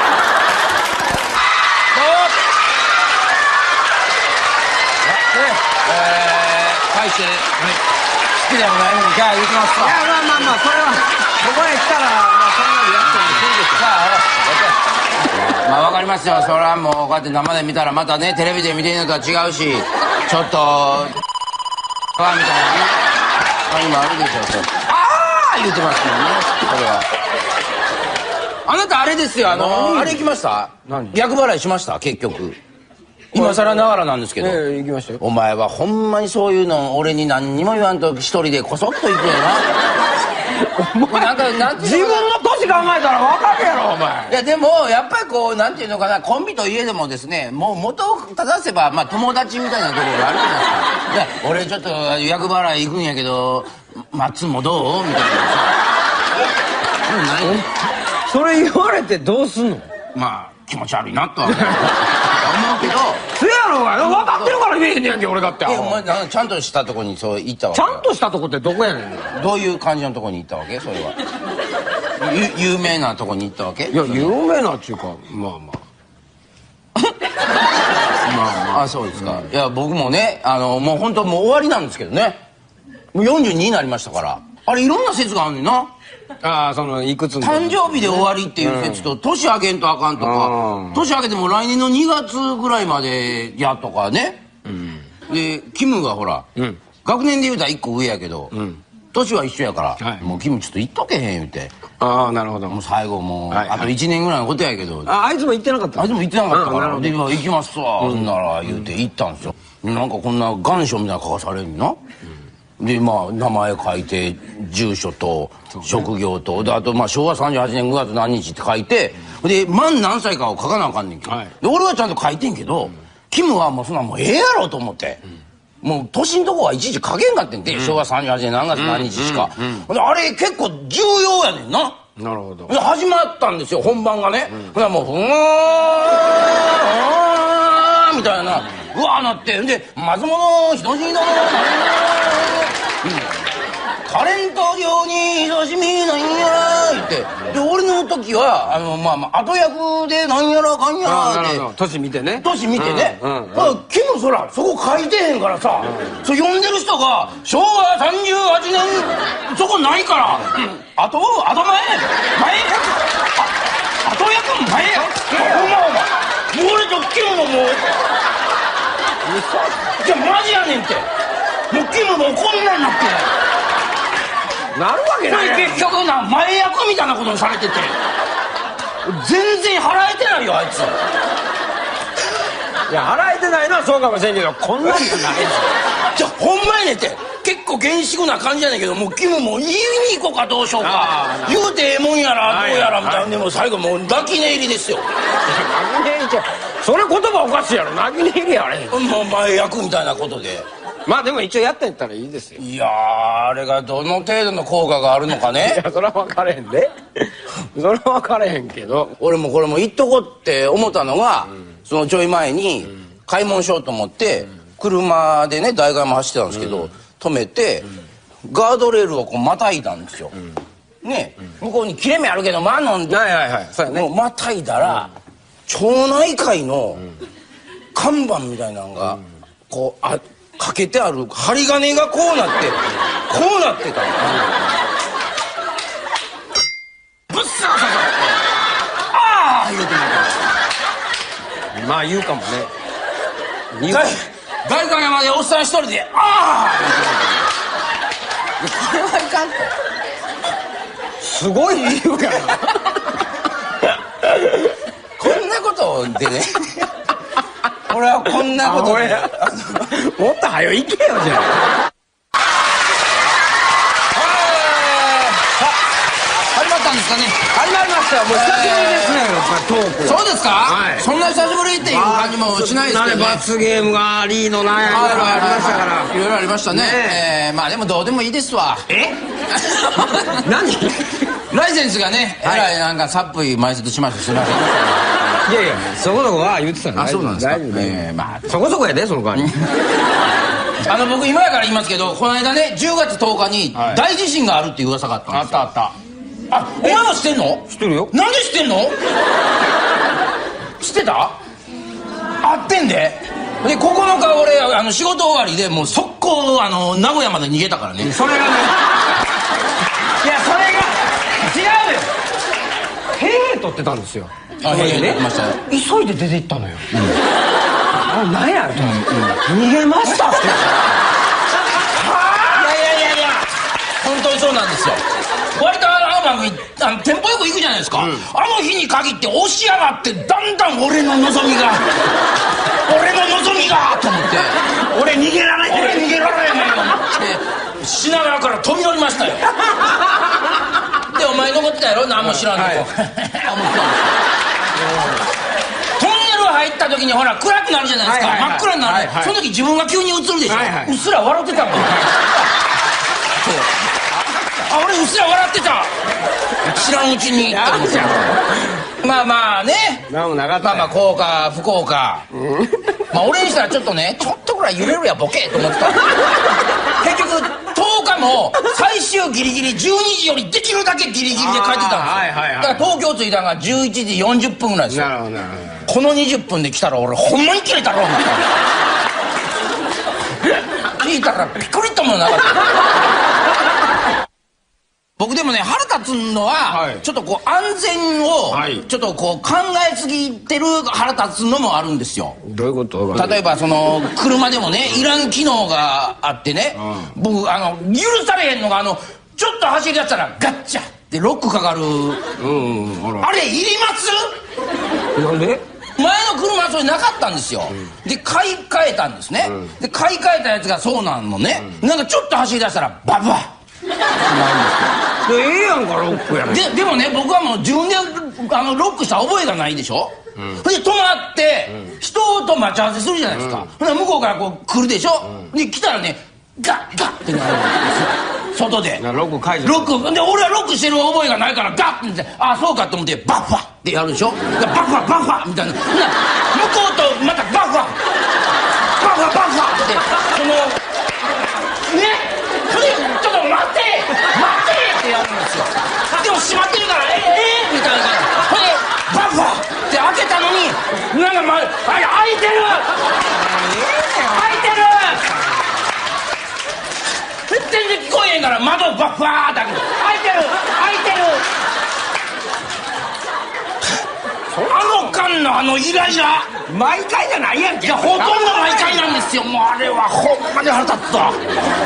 返して、好きでもないのにじゃあ行きますか。 いやまあまあまあそれはここへ来たらまあそんなにやってもいいですよ。さあまあわかりますよ。それはもうこうやって生で見たらまたねテレビで見てるのとは違うしちょっとあみたいなね今あるでしょ。ああ言うてますもんねこれは。あなたあれですよあのあれ行きました？厄払いしました結局。今更ながらなんですけど、 ええ行きましたよ。 お前はほんまにそういうの俺に何にも言わんと一人でこそっと行くよな。お前なんかなん自分の年考えたら分かるやろお前。 いやでもやっぱりこうなんていうのかなコンビといえどもですねもう元を正せばまあ友達みたいなところがあるじゃないですか。いや俺ちょっと厄払い行くんやけど松もどうみたいなさ。 それ言われてどうすんの？ まあ気持ち悪いなとは思うけど。 せやろがよ分かってるから言えへんねやんけ俺だって。 いやお前なんちゃんとしたとこにそう行ったわけ。 ちゃんとしたとこってどこやねん。 どういう感じのとこに行ったわけそれは。ゆ有名なとこに行ったわけ。 いや有名なっちゅうかまあまあまあまああそうですか、うん、いや僕もねあのもう本当もう終わりなんですけどね。 もうよんじゅうにになりましたから。あれいろんな説があんねんな。 ああ、そのいくつの誕生日で終わりっていう説と、年明けんとあかんとか、年明けても来年のにがつぐらいまでやとかね。でキムがほら学年で言うたらいっこ上やけど年は一緒やからもうキムちょっと言っとけへん言うて。 ああ、なるほど。 もう最後もうあといちねんぐらいのことやけど、 ああいつも言ってなかった。 あいつも言ってなかったからで行きますわほんなら言うて行ったんですよ。なんかこんな願書みたいなの書かされるんな。でまあ名前書いて住所と職業とであとまあしょうわさんじゅうはちねんごがつ何日って書いてで満何歳かを書かなあかんねんけど、で俺はちゃんと書いてんけどキムはもうそんなもうええやろと思ってもう年んとこはいちいち書けんかってんてしょうわさんじゅうはちねん何月何日しか。あれ結構重要やねんな。 なるほど。 で始まったんですよ本番がね。ほらもうふんーみたいなうわーなってで松本人志のタレント業に久しみなんやーってで俺の時はあのまあまあ後役でなんやらかんやらって年見てね年見てねキムそらそこ書いてへんからさそれ読んでる人がしょうわさんじゅうはちねんそこないからあとあと前前あ後役も前やほんまお前もう俺とキムのもうじゃあマジやねんってもうキムもうこんなんなってなるわけないやん。 結局な前役みたいなことにされてて全然払えてないよあいつ。 いや払えてないのはそうかもしれんけどこんなんじゃないじゃあほんまやねんって結構厳粛な感じやねんけどもうキムも言いに行こうかどうしようか言うてええもんやらどうやらみたいなでも最後もう泣き寝入りですよ。 泣き寝入りちゃそれ言葉おかしいやろ泣き寝入りやあれもう前役みたいなことでまあでも一応やってんやったらいいですよ。 いやーあれがどの程度の効果があるのかね。 いやそれは分かれへんでそれは分かれへんけど俺もこれも言っとこうって思ったのが、うん、そのちょい前に買い物しようと思って、うん、車でね代官も走ってたんですけど、うん、止めて、うん、ガードレールをこうまたいだんですよ、うん、ね、うん、向こうに切れ目あるけどまあ飲んで、はいはいはい、そうやね、もうまたいだら、うん、町内会の看板みたいなのが、うん、こうあかけてある針金がこうなってこうなってたの。ぶっさーささああ言うてみた。 まあ言うかもね。 代官山でおっさん一人でああこれはいかんと。 すごい理由やなこんなことでね俺はこんなことでもっと早い行けよじゃあ。 始まったんですかね。 始まりましたよ。もう久しぶりですね、トーク。 そうですか、はい、そんな久しぶりっていう感じもしないですけどね。 罰ゲームがありのなんやいろいろありましたから。 いろいろありましたね。えー、まあでもどうでもいいですわ。 え何ライセンスがね、えらいなんかさっぷい前説しました。すいません。 いやいやそこそこは言ってたの。 あ、そうなんですか。 えー、まあそこそこやでその代わりあの僕今やから言いますけどこの間ねじゅうがつとおかに大地震があるっていう噂があったんですよ。 あったあった。 あ、お前も知ってんの？ 知ってるよ。 なんで知ってんの？知ってた？あってんで。でここのか俺あの仕事終わりでもう速攻あの名古屋まで逃げたからね。 それがねいやそれが違うよ。へえ撮ってたんですよ。 あ、へえね。 急いで出て行ったのよ。あれ何やると逃げましたって。いやいやいやいや本当にそうなんですよ。割とあの番組あのテンポよく行くじゃないですか、うん、あの日に限って押し上がってだんだん俺の望みが俺の望みがと思って俺逃げられない俺逃げられないと思って品川から飛び乗りましたよでお前残ってたやろ何も知らんとこ、はいはい、思ってたんですよトンネル入った時にほら暗くなるじゃないですか、はいはいはい、真っ暗になる、はいはい、その時自分が急に映るでしょ、はいはい、うっすら笑ってたもんあ、俺うっすら笑ってた知らんうちにって思ってまあまあねまあまあ幸か不幸か、うん、まあ俺にしたらちょっとねちょっとぐらい揺れるやボケと思ってた結局とおかも最終ギリギリじゅうにじよりできるだけギリギリで帰ってたんですよ、はいはいはい、だから東京着いたのがじゅういちじよんじゅっぷんぐらいですよ。なるほどなるほど。このにじゅっぷんで来たら俺ほんまに切れたろみたいな聞いたらピクリともなかった僕でもね腹立つのは、はい、ちょっとこう安全を、はい、ちょっとこう考えすぎてる腹立つのもあるんですよ。 どういうこと？ 例えばその車でもねいらん機能があってね、うん、僕あの許されへんのがあのちょっと走り出したらガッチャってロックかかる、うんうん、あ, あれいります？ なんで？ 前の車はそれなかったんですよ、うん、で買い替えたんですね、うん、で買い替えたやつがそうなんのね、うん、なんかちょっと走り出したらバブバッでええやんかロックやねででもね僕はもう自分であのロックした覚えがないでしょ、うん、で止まって、うん、人と待ち合わせするじゃないですか、うん、ほな向こうからこう来るでしょ、うん、で来たらねガッガッってなるんですよ外でロック解除ロックで俺はロックしてる覚えがないからガッってああそうかと思ってバッファってやるでしょバッファバッファみたいな向こうとまたバッファバッファバッファってそのねそれちょっと待って待ってってやるんですよでも閉まってるからええー、みたいなほんでバッファって開けたのになんか、ま、あれ開いてる開いてる全然聞こえへんから窓バッファーって開けて開いてる開いてるあの間のあのイライラ毎回じゃないやんけ。 いやほとんど毎回なんですよ。もうあれはほんまに腹立つわ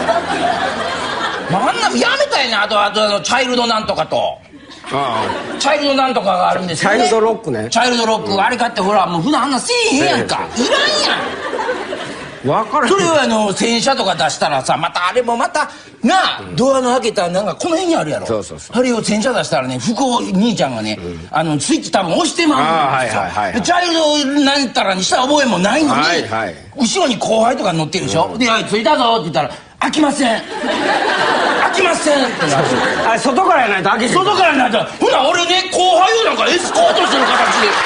あんなやめたいね。あとあとあのチャイルドなんとかとああチャイルドなんとかがあるんですよね。 チャイルドロックね。 チャイルドロック、うん、あれ買ってほらもう普段あんなせえへんやんか、いらんやん分からへん。 それをあの洗車とか出したらさまたあれもまたなあ、うん、ドアの開けたなんかこの辺にあるやろ。 そうそうそう。 あれを洗車出したらね服を兄ちゃんがね、うん、あのスイッチ多分押してまうんですよ、はいはいはいはい、チャイルドなんたらにした覚えもないのに、はいはい、後ろに後輩とか乗ってるでしょ、うん、で「はい着いたぞ」って言ったら「開きません開きません」ってなる。 あれ外からやないと開けへん。 外からやないと。ほな俺ね後輩をなんかエスコートする形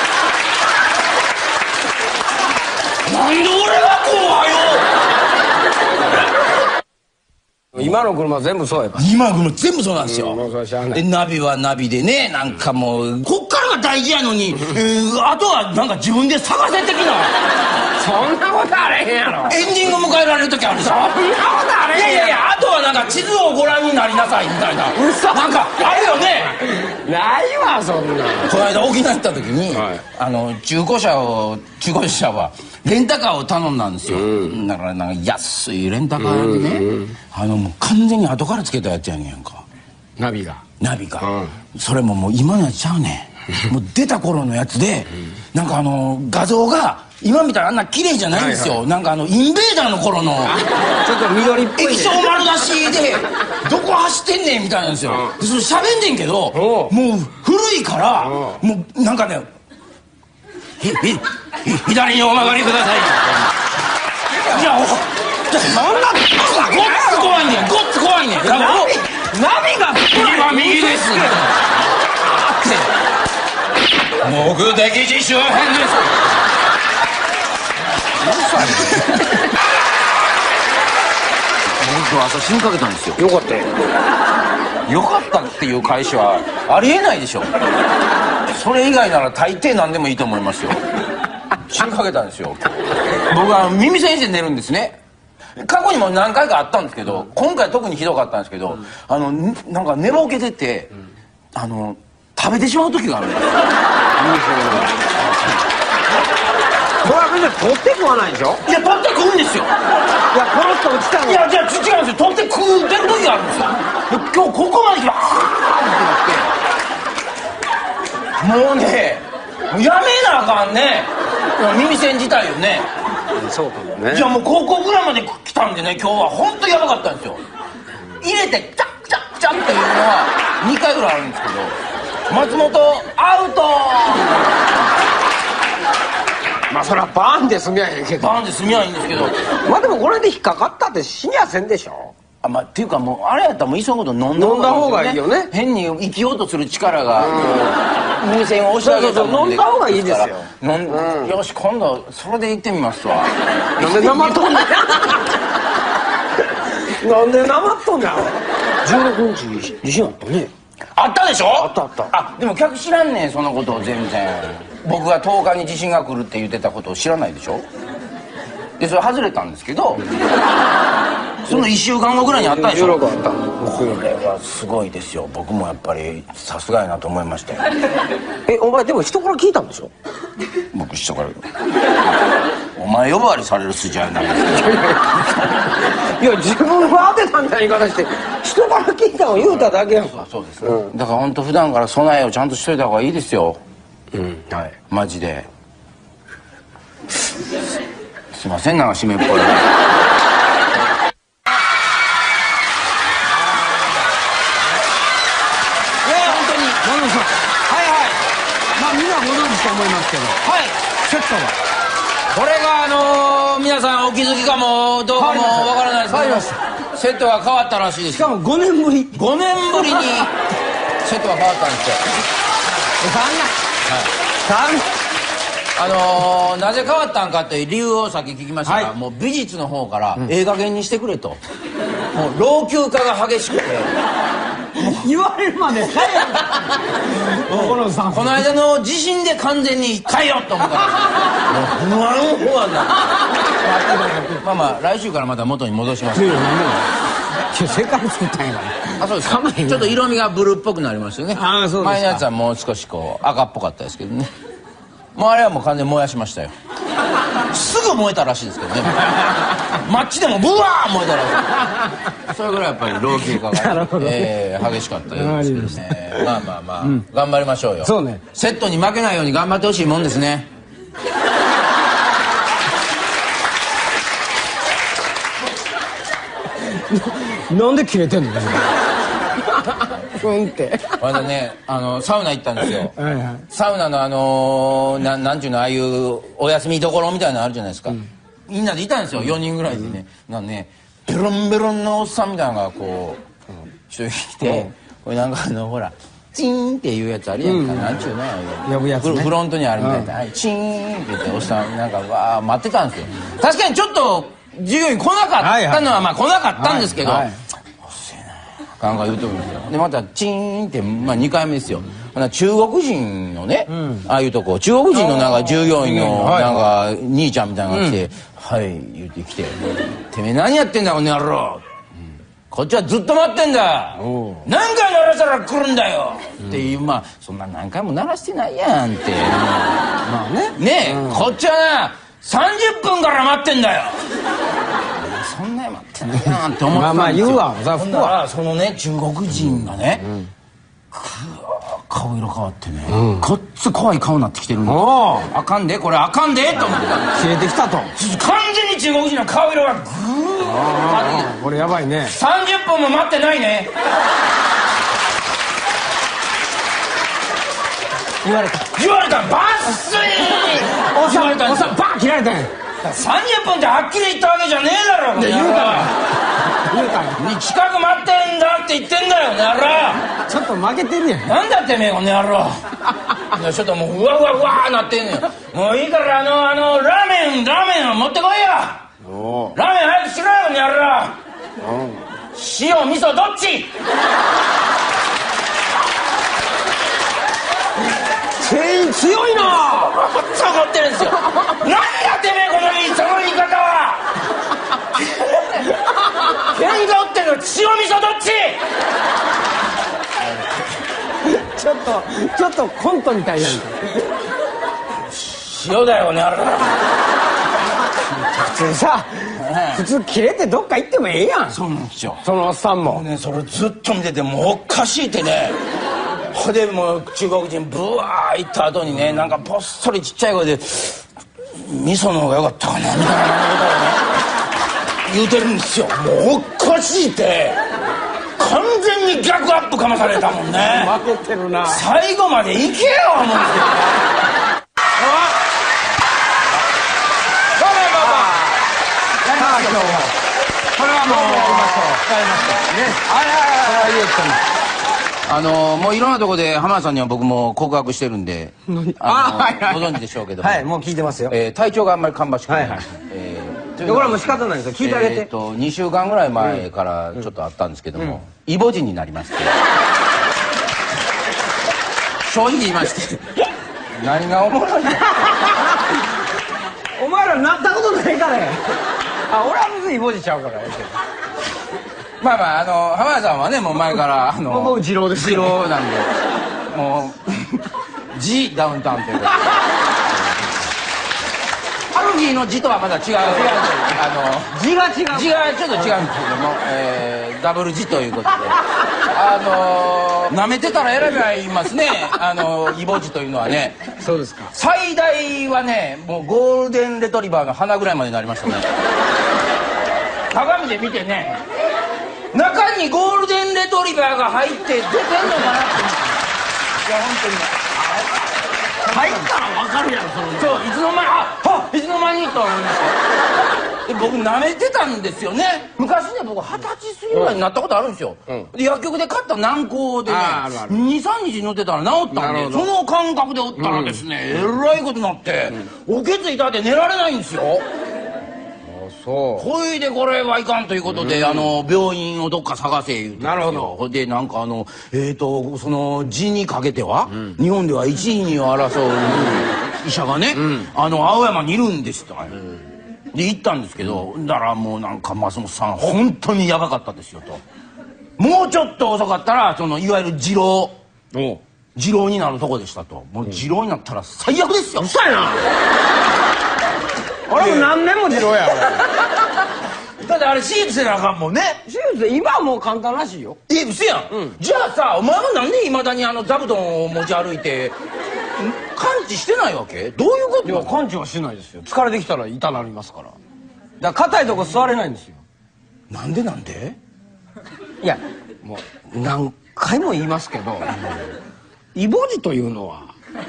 でなんで俺が後輩を今の車全部そうやから。 今の車全部そうなんですよ、 うん、そしゃあない。 でナビはナビでねなんかもうこっからが大事やのに、えー、あとはなんか自分で探せ的なそんなことあれへんやろ。 エンディング迎えられる時あるさ。 そんなことあれへんやん。 いやいやいやあとはなんか地図をご覧になりなさいみたいな嘘なんかあるよねないわそんな。 この間沖縄行った時に、はい、あの中古車を中古車はレンタカーを頼んだんですよ、うん、だからなんか安いレンタカーでね、うんうん、あのもう完全に後からつけたやつやねんやんかナビがナビが、うん、それももう今のやつちゃうねんもう出た頃のやつで、うん、なんかあの画像が今みたいなあんな綺麗じゃないんですよ、はいはい、なんかあのインベーダーの頃のちょっと緑っぽい、ね、 液晶丸出しでどこ走ってんねんみたいなんですよ、うん、でそれ喋んねんけどもう古いからもうなんかねひひ左にお曲がりくださいいやおそんなごっつ怖いねんごっつ怖いねんナビが右は右ですって目的地周辺です僕朝死にかけたんですよ。 よかったよよかったっていう返しはありえないでしょそれ以外なら大抵何でもいいと思いますよ死にかけたんですよ僕は耳栓して寝るんですね。過去にも何回かあったんですけど今回特にひどかったんですけど、うん、あのなんか寝ぼけてて、うん、あの食べてしまう時があるんですこれは別に取って食わないでしょ。 いや取って食うんですよ。 いやポロッと落ちたの。 いやじゃあ違うんですよ取って食うてる時があるんですよ。今日ここまで来てあーってなってもうねやめなあかんね耳栓自体をね。 そうかもね。 いやもう高校ぐらいまで来たんでね今日は本当やばかったんですよ。入れてチャッチャッチャッっていうのはにかいぐらいあるんですけど松本アウトまあそれはバーンで済みゃいいけどバーンで済みゃいいんですけどまあでもこれで引っかかったって死にはせんでしょ。 あまあっていうかもうあれやったらもういっそのこと飲んだ方がいいよね。 変に生きようとする力が耳栓を押し上げたもんで飲んだ方がいいですよ。 飲ん、うん、よし今度それで行ってみますわ。 なんで生っとんねんなんで生っとんねんじゅうろくにち地震あったね。 あったでしょ。 あったあった。 あでも客知らんねんそのことを全然。僕がとおかに地震が来るって言ってたことを知らないでしょ。でそれ外れたんですけどそのいっしゅうかんごぐらいにあったでしょ。 収録あったこれはすごいですよ。僕もやっぱりさすがやなと思いましたよ。 えお前でも人から聞いたんでしょ。 僕人からお前呼ばわりされる筋合いなんですいや自分が当てたみたいな言い方して人から聞いたの言うただけやんか。 そうですね、うん、だから本当普段から備えをちゃんとしといた方がいいですよ。 うんはいマジで。すいませんなんか締めっぽい。いや本当にマノさんはいはいまあみんなご存知と思いますけどはいセットがこれがあのー、皆さんお気づきかもどうかもわからないですけどセットが変わったらしいです。 しかもごねんぶりごねんぶりにセットが変わったんですよ。 そんなはいそんなあのー、なぜ変わったんかという理由をさっき聞きましたが、 はい、 もう美術の方からええ加減にしてくれと、うん、もう老朽化が激しくて言われるまで変えこのさんこの間の地震で完全に変えようと思ったらもう不安不安なまあまあ来週からまた元に戻します。 いやせっかく作ったんやからあそうですか。ちょっと色味がブルーっぽくなりましたよね。 あそうですか。 前のやつはもう少しこう赤っぽかったですけどね。もうあれはもう完全に燃やしましたよ。すぐ燃えたらしいですけどね。マッチでもブワー燃えたらしい。それぐらいやっぱり老朽化が、えー、激しかったようですけどね。まあまあまあ、うん、頑張りましょうよ。 そうね。 セットに負けないように頑張ってほしいもんですね。 なんで切れてんのうんってまだねあのサウナ行ったんですよ。 はい、はい、 サウナのあのー、ななんていうのああいうお休みどころみたいなのあるじゃないですか、うん、みんなでいたんですよ、うん、よにんぐらいでね、うん、なんねベロンベロンのおっさんみたいなのがこう、うん、一人来て、うん、これなんかあのほらチーンっていうやつあるやんか、うん、なんちゅうの呼ぶやつ、ね、 フロントにあるみたいな、うん、チーンって言っておっさんなんかわー待ってたんですよ。確かにちょっと授業に来なかったのはまあ来なかったんですけど、はいはい、ガンガン言うとるんですよ。でまたチーンって、まあ、にかいめですよ。ほな中国人のね、うん、ああいうとこ中国人のなんか従業員のなんか兄ちゃんみたいなのが来て「はい、はい」言ってきて「てめえ何やってんだこの野郎、うん、こっちはずっと待ってんだ何回鳴らしたら来るんだよ」うん、っていうまあそんな何回も鳴らしてないやんって、うん、まあねねえ、うん、こっちはなさんじゅっぷんから待ってんだよそんなに待ってないやんって思ってたんですよ。まあまあ言うわほんならそのね中国人がね、うん、顔色変わってね、うん、こっつ怖い顔になってきてるんだ。あかんでこれあかんでと思って消えてきたと完全に中国人の顔色がグーッこれやばいね。 さんじゅっぷんも待ってないね言われた言われたバッスリー言われたんですよ。 バン切られたんや。 さんじゅっぷんってはっきり言ったわけじゃねえだろ。 いや言うたら言うたら近く待ってんだって言ってんだよね野郎。 ちょっと負けてるやん。 なんだってめえこの野郎いやちょっともううわうわうわなってんねん。もういいからあのあのラーメンラーメンを持ってこいよ。ラーメン早くしろよこの野郎。塩味噌どっち全員強いなこっちは思ってるんですよ何やってめえこのその言い方は喧嘩売ってんの塩味噌どっちちょっとちょっとコントみたいやんか塩だよねあれ普通さ、ね、普通切れてどっか行ってもええやん。 そうなんですよ。 そのおっさんもねそれずっと見ててもうおかしいってねほでもう中国人ブワー行った後にねなんかぽっそりちっちゃい声で味噌の方が良かったかなみたいなことをね言うてるんですよ。もうおかしいって完全に逆アップかまされたもんね負けてるな。 最後までいけよ思うんですよ今日はこれはもうやりましょうやりましょうね。あれあれあれ言ってもあのー、もういろんなとこで浜田さんには僕も告白してるんであ、はいはい、ご存知でしょうけども、 はい、もう聞いてますよ、 えー、体調があんまり芳しくない、はいはい、えー、これはもう仕方ないですよ聞いてあげて、 えー、とにしゅうかんぐらい前からちょっとあったんですけども、うん、イボ痔になりまして正直言いまして何がおもろいのお前らなったことないからやあ俺は別にイボ痔ちゃうからやけどまあまあ、あの浜田さんはねもう前からあのもう二郎です二郎なんでもうジダウンタウンということでハルギーの字とはまだ違う、違うあの字が違う字がちょっと違うんですけども、えー、ダブル字ということであのー、舐めてたら選べはいますね、あのー、イボ字というのはね。 そうですか。 最大はねもうゴールデンレトリバーの鼻ぐらいまでなりましたね鏡で見てね中にゴールデンレトリバーが入って出てんのかなっていや本当に入ったら分かるやんそのそういつの間にあっいつの間にと思いましたで僕舐めてたんですよね昔ね僕二十歳過ぎぐらいになったことあるんですよ、うん、で薬局で買った軟膏でねにさんにち乗ってたら治ったんでその感覚でおったらですね、うん、えらいことになって、うん、おけついたって寝られないんですよそうほいでこれはいかんということで、うん、あの病院をどっか探せ言うてなるほどほいでなんかあのえっ、ー、とその字にかけては、うん、日本ではいちいにを争う医者がね、うん、あの青山にいるんですと、うん、で行ったんですけど、うん、だからもうなんか松本さん本当にヤバかったですよともうちょっと遅かったらそのいわゆる二郎二郎になるとこでしたともう二郎になったら最悪ですようっさいな俺も何年も二郎やだってあれ手術せなあかんもんね手術今はもう簡単らしいよえ嘘やん、うん、じゃあさお前はなんでいまだにあの座布団を持ち歩いて完治してないわけどういうこと？ いや完治はしないですよ疲れてきたら痛なりますからだから硬いとこ座れないんですよなんでなんでいやもう何回も言いますけどイボ痔というのは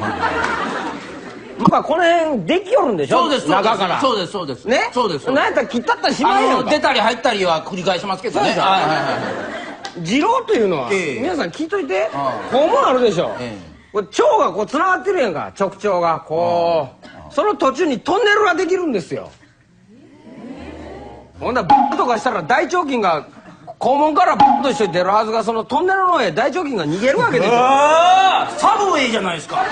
まあこの辺できよるんでしょそうです中からそうですそうですねそうです何やったら切ったったらしまえよ出たり入ったりは繰り返しますけどね痔瘻というのは皆さん聞いといて肛門あるでしょこれ腸がこうつながってるやんか直腸がこうその途中にトンネルができるんですよほんならバッとかしたら大腸菌が肛門からバッとして出るはずがそのトンネルの方へ大腸菌が逃げるわけですよああサブウェイじゃないですか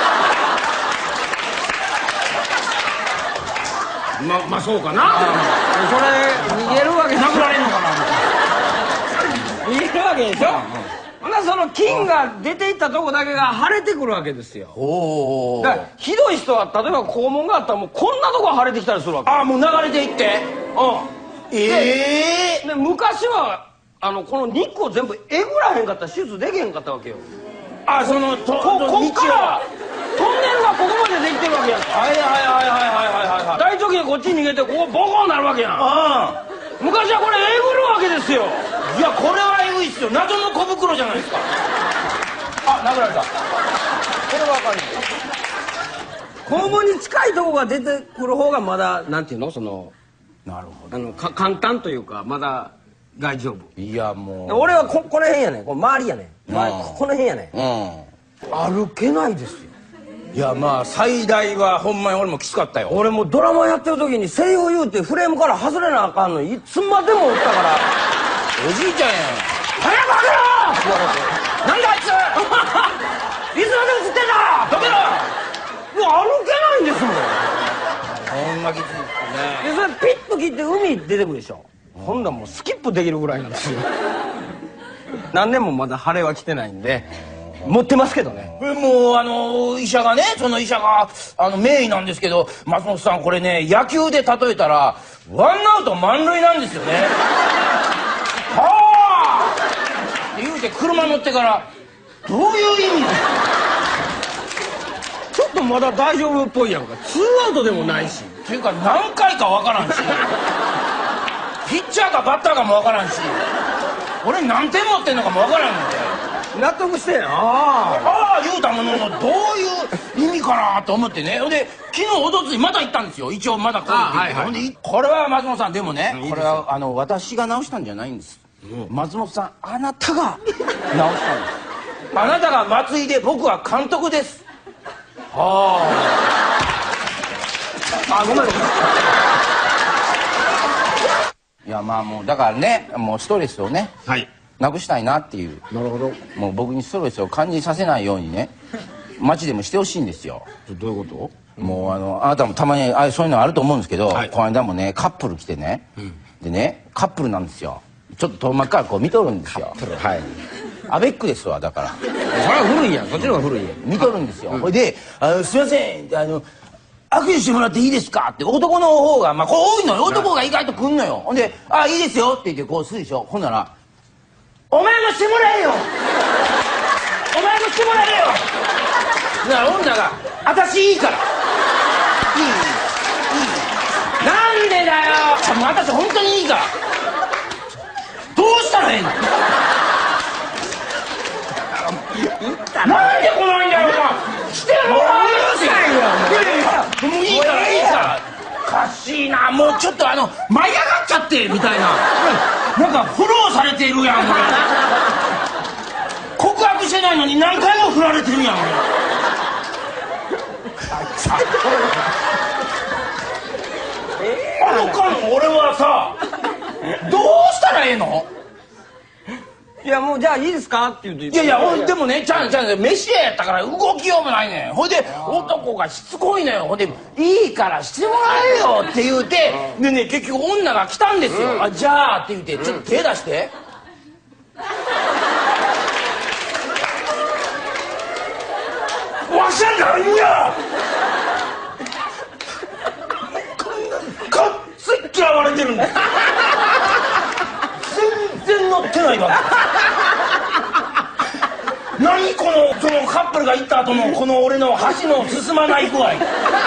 ままあそうかなそれ逃げるわけ殴られんのかな逃げるわけでしょほんならその菌が出ていったとこだけが腫れてくるわけですよおおだからひどい人は例えば肛門があったらもうこんなとこ腫れてきたりするわけああもう流れていってうんええー、で昔はあのこの肉を全部えぐらへんかったら手術できへんかったわけよあそのとここっからトンネルがここまでできてるわけやんはいはいはいはいはいはい大腸菌こっちに逃げてここボコンなるわけやんああ昔はこれえぐるわけですよいやこれはえぐいっすよ謎の小袋じゃないですかあ殴られたこれはあかん肛門に近いとこが出てくる方がまだなんていうのそのなるほどあのか簡単というかまだ大丈夫いやもう俺は こ, この辺やねんこ周りやねん、うん、ここの辺やねん、うん、歩けないですよいやまあ最大はほんまに俺もきつかったよ俺もドラマやってる時に声優言うてフレームから外れなあかんのいつまでもおったからおじいちゃんやん早く開けろって言われてなんだあいついつまで映ってんだどけろもう歩けないんですもんほんまきついですねでそれピッと切って海出てくるでしょ、うん、ほんならもうスキップできるぐらいなんですよ何年もまだ腫れは来てないんで持ってますけどねもうあの医者がねその医者があの名医なんですけど松本さんこれね野球で例えたらワンアウト満塁なんですよねはあって言うて車乗ってからどういう意味ちょっとまだ大丈夫っぽいやんかツーアウトでもないしっていうか何回かわからんしピッチャーかバッターかもわからんし俺何点持ってんのかもわからんので納得してああああ言うたもののどういう意味かなと思ってねほんで昨日おとついまた行ったんですよ一応まだこう言って、はいはい、ほんでこれは松本さんでもね、うん、これはあの私が直したんじゃないんです、うん、松本さんあなたが直したんですあなたが松井で僕は監督ですはああごめんいやまあもうだからねもうストレスをねはいなくしたいなっていうなるほどもう僕にストレスを感じさせないようにね街でもしてほしいんですよどういうこと、 もうあのあなたもたまにあそういうのあると思うんですけど、はい、この間もねカップル来てね、うん、でねカップルなんですよちょっと遠巻きからこう見とるんですよ。はい。アベックですわ、だから。 それは古いやん、そっちの方が古いやん。 見とるんですよ。ほいで、あの、すいません、あの、握手してもらっていいですかって男の方が、まあ、こう多いのよ。男が意外と来んのよ。ほんで、あ、いいですよって言ってこうするでしょ。ほんなら、お前もしてもらえよお前もしてもらえよだから女が、私いいから。いい、いい。なんでだよもう私本当にいいから。どうしたらええのなんで来ないんだよ、来てもらえよって。もういいからいいからおかしいな、もうちょっとあの舞い上がっちゃってみたいな、なんかフォローされてるやん俺。告白してないのに何回も振られてるやん俺。あの間俺はさ、どうしたらええの。 いやもうじゃあいいですかって言うと、 いやいや、ほんでもね、ちゃんちゃん飯屋やったから動きようもないねん。ほいで男がしつこいのよ。ほんでいいからしてもらえよって言うて、でね結局女が来たんですよ、うん、あじゃあって言うて、ちょっと手出して、うん、わしゃなんやこんなかっつい嫌われてるんだ全然乗ってないわ何このそのカップルが行った後のこの俺の箸の進まない具合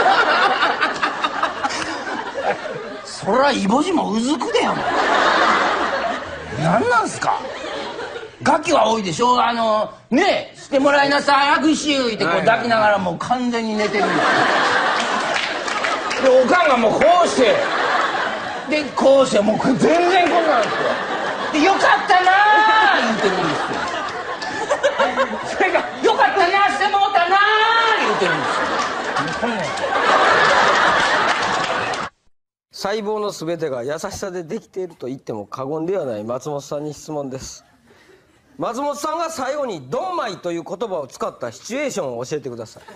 そらイボジもうずくでよ。何なんすか。ガキは多いでしょ。あのねえしてもらいなさい握手ってこう抱きながらもう完全に寝てるんですよ。でおかんがもうこうしてでこうしてもう全然こんなんですよ。でよかったなー言ってるんですよ。それがよかったなしてもうたなー言ってるんですよ。こんなん細胞のすべてが優しさでできていると言っても過言ではない松本さんに質問です。松本さんが最後にドンマイという言葉を使ったシチュエーションを教えてくださ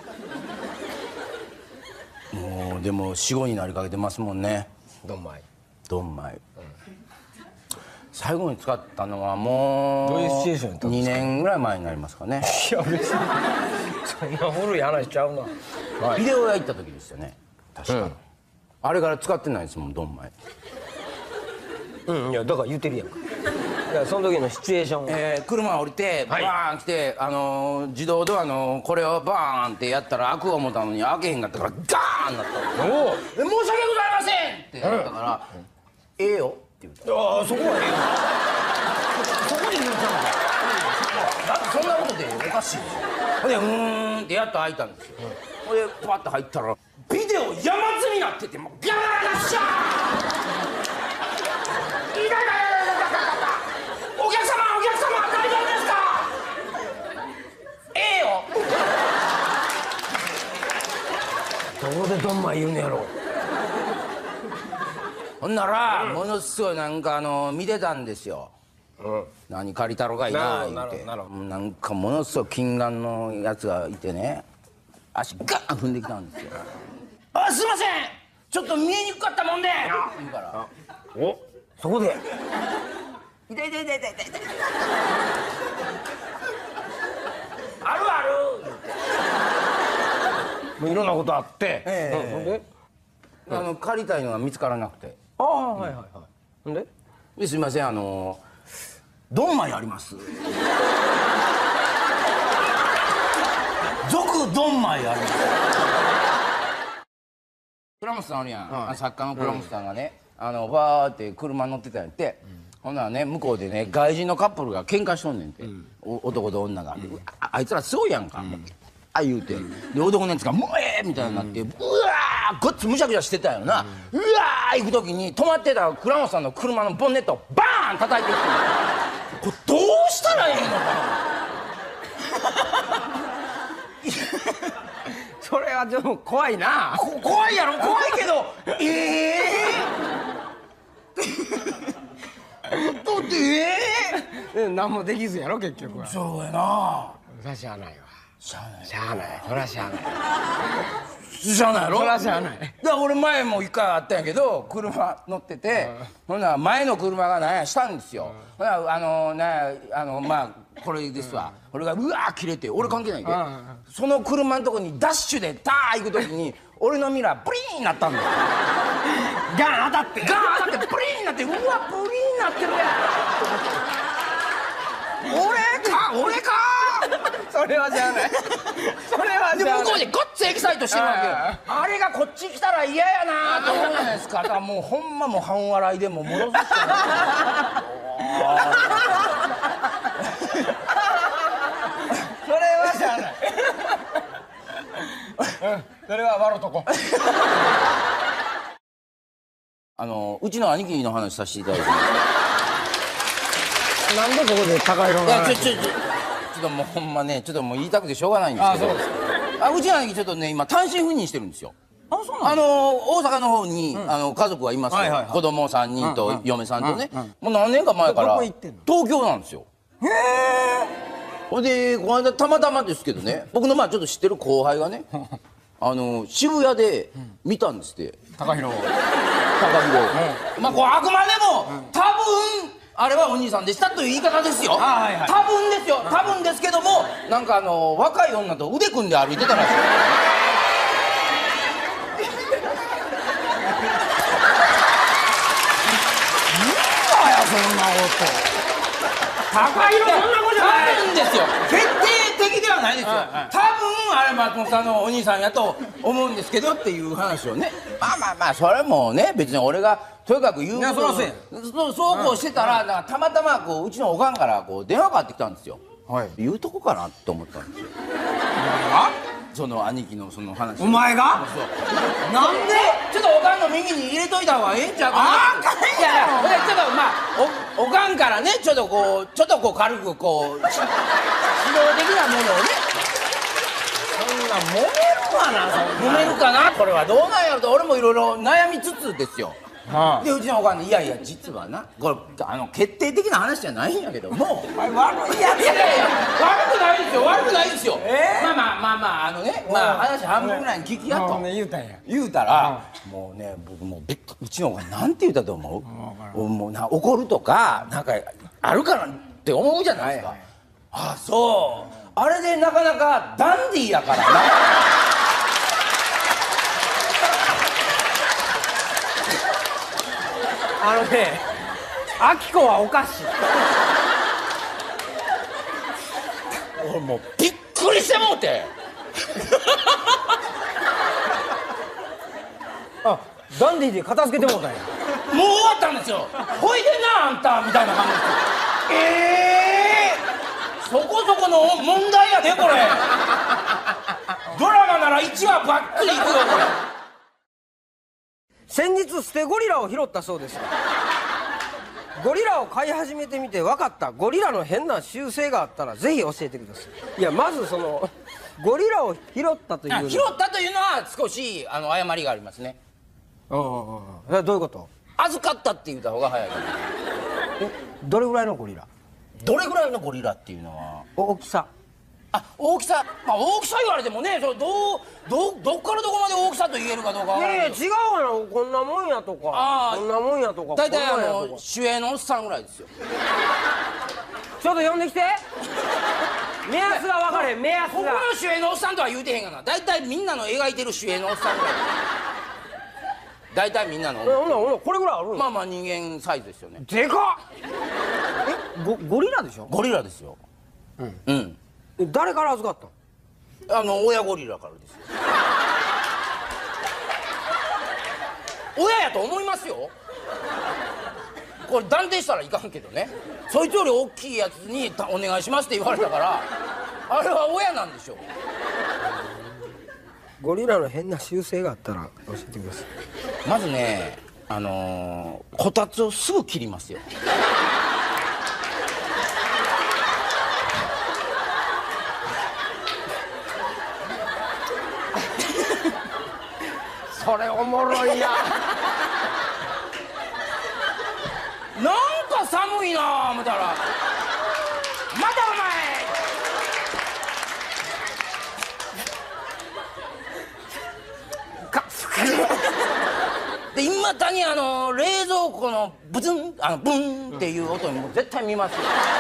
い。もうでも死後になりかけてますもんね。 ドンマイドンマイ、うん、最後に使ったのはもうどういうシチュエーションやったんですか。 にねんぐらい前になりますかね。 いや別にそんな古い話ちゃうな、 はい、ビデオ屋行った時ですよね確か、うん、あれから使ってないですもんドンマイ。 うんいやだから言ってるやんか。いやその時のシチュエーション、 えー、車降りてバーン来て、あのー、自動ドアのこれをバーンってやったら開く思ったのに開けへんかったからガーンなったの。お申し訳ございませんって言ったから、うん、ええよって言った。ああそこはええよそこで言うたのか。だってそんなことでおかしいでしょ。ほんでうーんってやっと開いたんですよ。ほんでパッと入ったらビデオ山積みになっててもうギャーッシャーいだいだいだいだいだお客様お客様大丈夫ですか。ええよどこでドンマイ言うねやろ。ほんなら、うん、ものすごいなんかあの見てたんですよ、うん、何借りたろかいな言うて、なんかものすごい金眼のやつがいてね足ガーン踏んできたんですよ。あすいませんちょっと見えにくかったもんで言うからおそこで痛い痛い痛い痛い痛いあるある言ってもういろんなことあって、 ええ、ほんであの借りたいのが見つからなくて、 ああはいはいはい、ほんでですいませんあのドンマイあります続ドンマイあります倉本さんあるやん、はい、作家の倉本さんがね、うん、あのバーって車乗ってたんやって、うん、ほんならね向こうでね外人のカップルが喧嘩しとんねんて、うん、男と女が、うん、あ, あいつらすごいやんか、うん、あ言うて、うん、で男のやつが「もうええ!」みたいになって、うん、うわーごっつむしゃくしゃしてたよな、うん、うわー行く時に止まってた倉本さんの車のボンネットをバーン叩いていってこれどうしたらええのかそれはでも怖いな。 こ怖いやろ怖いけどええー、だってええー、何もできずやろ結局は。 そうやな。 そりゃしゃあないわ。 しゃあないしゃあないそりゃしゃあないしゃあないやろ。 そらしゃあない。 だから俺前も一回あったんやけど車乗ってて、ほんなら前の車がなんやしたんですよ。ほんならあのなんやあのまあこれですわ。俺がうわー切れて俺関係ないで。その車のとこにダッシュでター行く時に俺のミラーブリーンになったんだよ。 ガン当たってガーン当たってブリーンになって、うわブリーンになってるやん。俺か俺かそれはじゃあないそれはじゃあない。 で向こうでごっつエキサイトしてるわけよ。あれがこっち来たら嫌やなと思うじゃないですか。だからもうほんまもう半笑いでもう戻すしかない。 それはじゃあないうんそれは笑うとこあのうちの兄貴の話させていただいてなんでここで高色のいやちょちょちょちょっともうほんまねちょっともう言いたくてしょうがないんですけど、あそうですあうちの兄貴ちょっとね今単身赴任してるんですよ。あそうなんあの大阪の方に、うん、あの家族はいますよ、はいはいはい、子供さんにんと、うん、嫁さんとね、うんうん、もう何年か前から東京なんですよ。へえ。ほんでこの間たまたまですけどね僕のまあちょっと知ってる後輩がねあの渋谷で見たんですって、 高弘高弘、うん、まあこうあくまでも、うん、多分あれはお兄さんでしたという言い方ですよ、はいはい、多分ですよ多分ですけどもなんかあの若い女と腕組んで歩いてたらしい何やそんなこと高弘そんなことじゃない多分ですよ決定的ではないですよ、はいはい、多分あれ松本さんのお兄さんやと思うんですけどっていう話をねまあまあまあそれもね別に俺がとにかく言うことそうそうこうしてたら、うん、なんかたまたまこううちのおかんからこう電話かかってきたんですよ、はい、言うとこかなと思ったんですよ。その兄貴のその話お前がそうなんでちょっとおかんの耳に入れといた方がええんちゃうかな。 あかんやいやいやちょっとまあ お, おかんからねちょっとこうちょっとこう軽くこう指導的なものをねそんな揉めるかなそんな揉めるかなこれはどうなんやろと俺もいろいろ悩みつつですよ。はあ、でうちのおかんに「いやいや実はなこれあの決定的な話じゃないんやけども悪いやついやいやいや悪くないですよ悪くないですよ、えー、まあまあまあまああのねまあ話半分ぐらいに聞きやと、 ね、言うたんや言うたら、うん、もうね僕もううちのおかんなんて言うたと思う、うん、もうな怒るとかなんかあるからって思うじゃないですか、はいはい、ああそうあれでなかなかダンディーやからなあのね、アキコはおかしい。 俺もうびっくりしてもうてあ、ダンディで片付けてもうたんや。 もう終わったんですよ。ほいでなあんたみたいな感じですよ。ええー、そこそこの問題やでこれドラマならいちわばっくりいくよこれ。 先日捨てゴリラを拾ったそうです。ゴリラを飼い始めてみて分かったゴリラの変な習性があったらぜひ教えてください。いやまずそのゴリラを拾ったという拾ったというのは少しあの誤りがありますね。 あああどういうこと？ 預かったって言った方が早いから。 えどれぐらいのゴリラ？ どれぐらいのゴリラっていうのは大きさ。 あ大きさ、まあ、大きさ言われてもねそれどうどどっからどこまで大きさと言えるかどうかいやいや違うがなこんなもんやとかこんなもんやとか大体あの主演のおっさんぐらいですよ。 ちょっと呼んできて目安が分かれ目安がここの主演のおっさんとは言うてへんがな大体みんなの描いてる主演のおっさんぐらい大体みんなのほなほなこれぐらいあるんまあまあ人間サイズですよね。 でかっえ ゴ, ゴリラでしょ。 ゴリラですよ。うんうん誰から預かったの？あの親ゴリラからですよ。親やと思いますよ。これ断定したらいかんけどねそいつより大きいやつにお願いしますって言われたからあれは親なんでしょう。 ゴリラの変な習性があったら教えてください。 まずねあのー、こたつをすぐ切りますよ。 それおもろいななんか寒いな思ったらまたお前またにあの冷蔵庫のブツンあのブンっていう音にもう絶対見ますよ。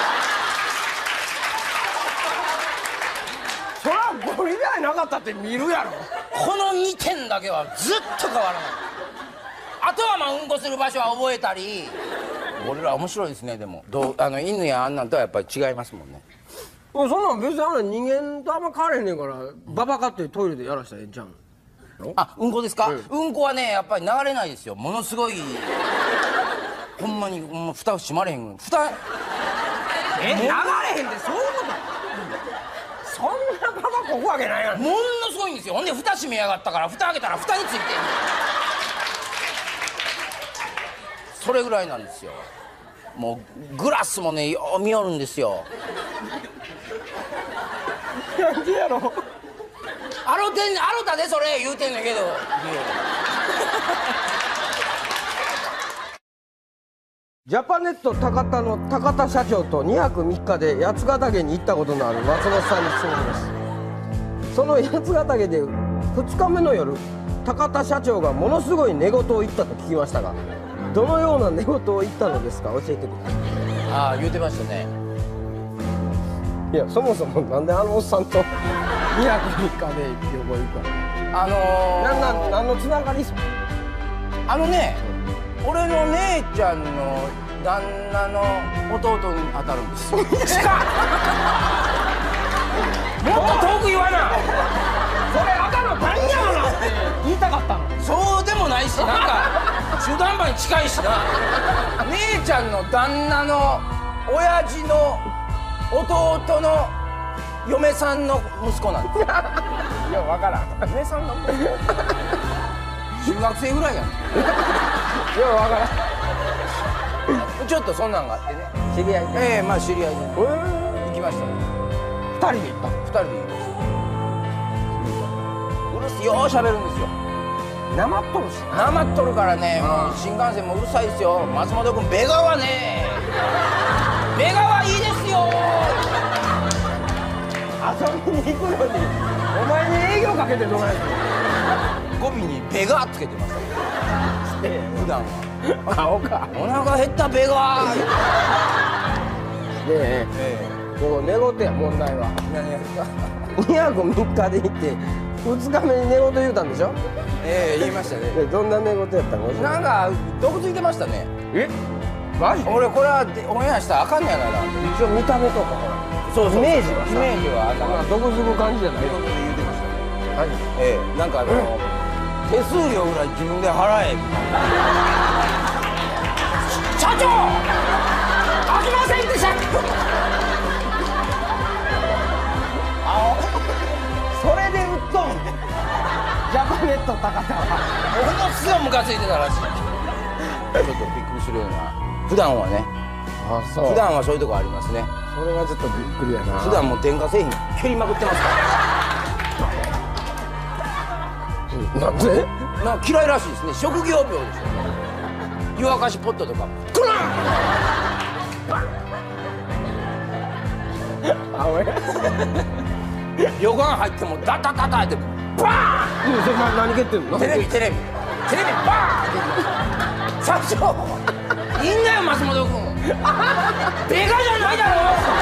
そらゴリラやなかったって見るやろ。 このにてんだけはずっと変わらない。あとはまあうんこする場所は覚えたり。ゴリラ面白いですね。でもどうあの犬やあんなんとはやっぱり違いますもんね。 そんなん別にあれ人間とあんま変われへんねんから、ババカってトイレでやらしたらええんちゃうん。 あ、うんこですか、うん、うんこはねやっぱり流れないですよ。ものすごいほんまにもう蓋閉まれへん。蓋え流れへんってそういうこと。そんなババこくわけないやん。 ものすごいんですよ。ほんで蓋閉めやがったから蓋開けたら蓋についてんの。それぐらいなんですよ。もうグラスもねよう見よるんですよ。 なんでやろ。 あろてんあろたでそれ言うてんねんけど。 ジャパネット高田の高田社長とにはくみっかで八ヶ岳に行ったことのある松本さんに質問です。その八ヶ岳でふつかめの夜、高田社長がものすごい寝言を言ったと聞きましたが、どのような寝言を言ったのですか、教えてください。 ああ言うてましたね。 いやそもそもなんであのおっさんとにはくみっかで旅行行くか。 あのー、 なんなん何のつながりっすか。 あのね、俺の姉ちゃんの旦那の弟に当たるんですよ。近っ。もっと遠く言わな。 それ赤の谷山なって言いたかったの。 そうでもないし、なんか中途半端に近いしな。姉ちゃんの旦那の親父の弟の嫁さんの息子なんですよ。いや分からん。 嫁さんの息子中学生ぐらいやん。いや分からん。ちょっとそんなんがあってね。 知り合い。 ええまあ知り合いで、ね、 行きましたね。 ふたりで行った。 ふたりで行きました。うるすようしゃべるんですよ。 なまっとるしなまっとるからね、もう新幹線もうるさいですよ。松本君ベガはねベガはいいですよ。 遊びに行くのにお前に営業かけてどないする。 語尾にベガつけてました普段は。 青か。 お腹減ったベガー。 でええこう寝言や問題は。 何やるか。 にはくみっかで行ってふつかめに寝言言うたんでしょ。 ええ言いましたね。 どんな寝言やったの。 なんか毒ついてましたね。 えマジ。 俺これはオンエアしたらあかんねやないな。 一応見た目とかほらそうそうイメージはさイメージはあかん。 毒づく感じじゃない。 言うてましたね。 マジ。 ええなんかあの手数料ぐらい自分で払えみたいな。社長あきませんでした。 それで売っとんジャパネット高田は。 ものすごいムカついてたらしい。ちょっとびっくりするような。普段はね。 あそう。 普段はそういうとこありますね。 それはちょっとびっくりやな。 普段もう電化製品蹴りまくってますから。 なんで？ なんか嫌いらしいですね。職業病でしょ。湯沸かしポットとか。トラン。 あ俺。 旅館入ってもダタダタってバーン。 それ何蹴ってんの？ テレビテレビテレビバーンって。社長いいんだよ松本君。ベガじゃないだろ。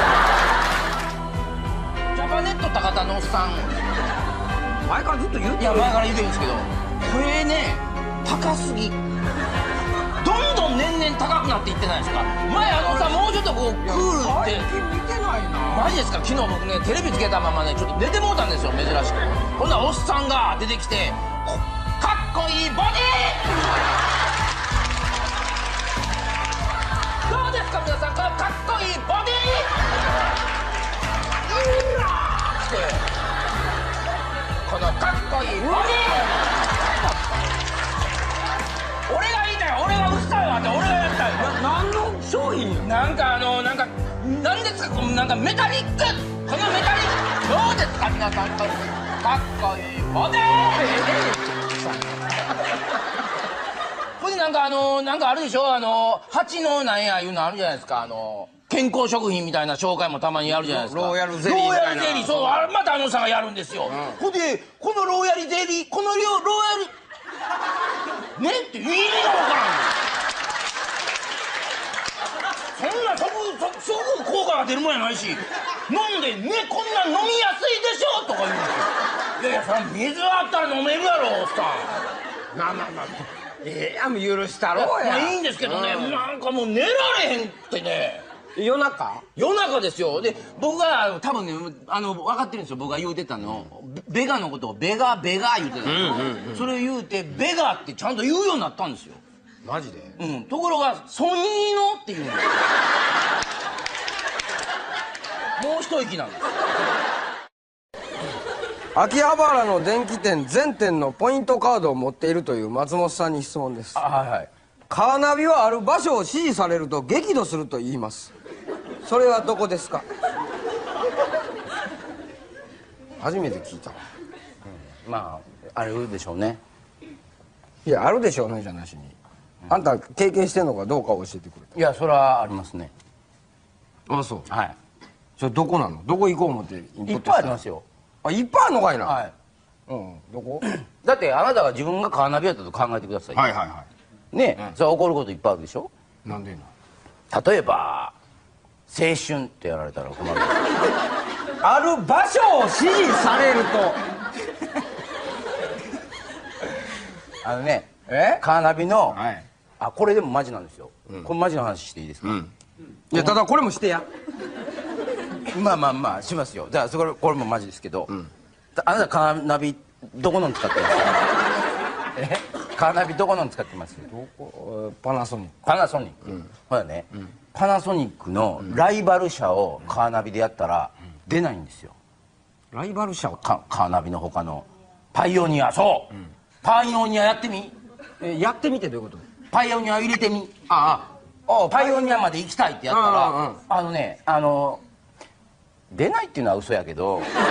ジャパネット高田のおっさん前からずっと言うてる。 いや前から言うてるんですけど、これね高すぎ。どんどん年々高くなっていってないですか。前あのさもうちょっとこうクールって見てないな。 マジですか。昨日僕ねテレビつけたままねちょっと寝てもうたんですよ珍しく。ほんならおっさんが出てきてかっこいいボディどうですか皆さん、このかっこいいボディうわーってこのかっこいいボディ俺がいいんだよ。俺がうっさいわって俺がやったよ。 何の商品よ。 なんかあのなんかなんですかこのなんかメタリックこのメタリックどうですか皆さん、かっこいいボディほんでなんかあのなんかあるでしょ、あの蜂のなんやいうのあるじゃないですか、あの健康食品みたいな紹介もたまにやるじゃないですか。 ローヤルゼリーみたいな。 ローヤルゼリー、そう、あまたあのさんがやるんですよ、うん、ほんでこのローヤルゼリーこのローヤルねって意味がわからん。そんなすぐすぐ効果が出るもんやないし、飲んでねこんなん飲みやすいでしょとか言うんですよ。いやいやそれ水あったら飲めるやろおっさん。 まあまあまあええやん許したろうや。 まあいいんですけどね、なんかもう寝られへんってね。 夜中夜中ですよ。で僕が多分ねあの分かってるんですよ。僕が言うてたの、ベガのことをベガベガ言うてたの、それを言うてベガってちゃんと言うようになったんですよ。 マジで？ うん。ところがソニーのっていうのもう一息なんです。 秋葉原の電気店全店のポイントカードを持っているという松本さんに質問です。 あ、はいはい。 カーナビはある場所を指示されると激怒すると言います。それはどこですか？初めて聞いたわ。 うん、まああるでしょうね。 いやあるでしょうねじゃなしに、うん、あんた経験してんのかどうか教えてくれ。 いやそれはありますね。 あ、そう。 はい。 それどこなの？どこ行こう思っていっぱいありますよ。 あ、いっぱいあるのかいな。 はい。 うん、どこ？ だってあなたが自分がカーナビやったと考えてください。 はいはいはい。 ね、うん、それは起こることいっぱいあるでしょ。 なんでな。 例えば青春ってやられたら困る。 ある場所を指示されるとあのね、 えカーナビの、 はい、 あ、これでもマジなんですよ、うん、これマジの話していいですか？うん、 いやただこれもしてや。 まあまあまあしますよ。じゃあそれこれもマジですけど、うん、あなたカーナビどこの使ってますか？えカーナビどこの使ってます？ どこ？パナソニック。 パナソニック、うん、ほらね、うん、パナソニックのライバル社をカーナビでやったら出ないんですよ。 ライバル社をカーナビの他のパイオニア、そう、うん、パイオニアやってみ。 えやってみてどういうこと？ パイオニア入れてみ。ああ、パイオニアまで行きたいってやったら、あ, あ, あのねあの出ないっていうのは嘘やけど何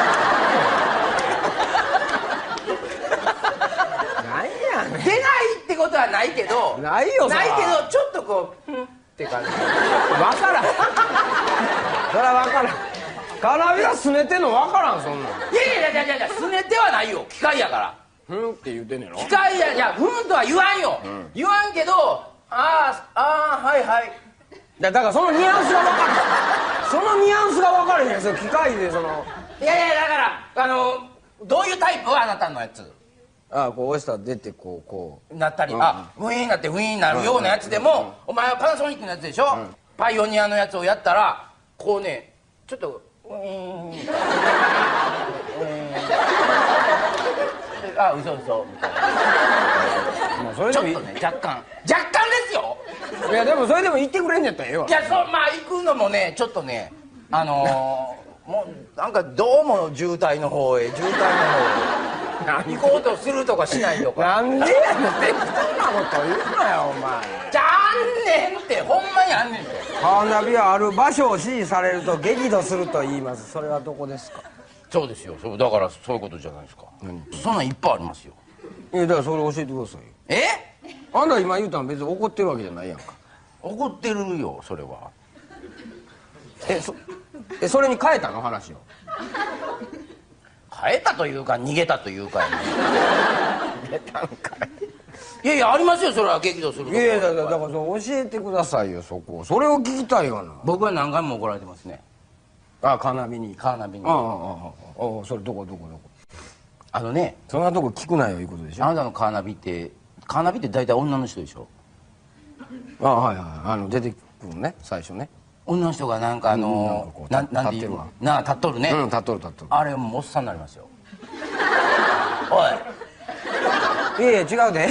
やねん。 出ないってことはないけど、 ないよないけどちょっとこううんって感じ。 分からんそれは分からん。カーナビはすねてんの分からんそんなん。 いやいやいやいやいやすねてはないよ、機械やから。 ふんって言うてんねやろ。 機械や、いやふんとは言わんよ、うん、言わんけどああああはいはい。 だからそのニュアンスが分かる。そのニュアンスが分かるねん。その機械でそのいやいやだからあのどういうタイプ？あなたのやつ。 ああこう押したら出てこうこうなったり、うん、あウィーンになってウィーンになるようなやつでも、うんうん、お前はパナソニックのやつでしょ、うん、パイオニアのやつをやったらこうねちょっとウィーンあ嘘嘘みたいな。もうそれでもちょっとね若干若干ですよ。 いやでもそれでも言ってくれんやったらええわ。 いやそうまあ行くのもねちょっとねあのー、もうなんかどうも渋滞の方へ渋滞の方へ行こうとするとかしないとか。 なんでやねん適当なこと言うなよお前。 じゃあんねんってほんまにあんねんって。 カーナビはある場所を指示されると激怒すると言います。それはどこですか？ そうですよ。そうだからそういうことじゃないですか。何？そんなんいっぱいありますよ。 いやだからそれ教えてくださいよ。 え？ あんた今言うたん別に怒ってるわけじゃないやんか。 怒ってるよそれは。 え そ, えそれに変えたの話を？ 変えたというか逃げたというか、ね、 逃げたんかい。 いやいやありますよそれは激怒するとか。 いやいやだから教えてくださいよそこ。それを聞きたいがな。 僕は何回も怒られてますね。 ああカーナビに。 カーナビに。 ああああああそれどこどこどこ。 あのねそんなとこ聞くなよいうことでしょ。 あなたのカーナビってカーナビって大体女の人でしょ。 ああはいはいあの出てくるね最初ね。 女の人がなんかあのー、なんなんていうのなあ立っとるね。 うん立っとる立っとる。 あれもうおっさんになりますよ。おいいやいや違うで。おい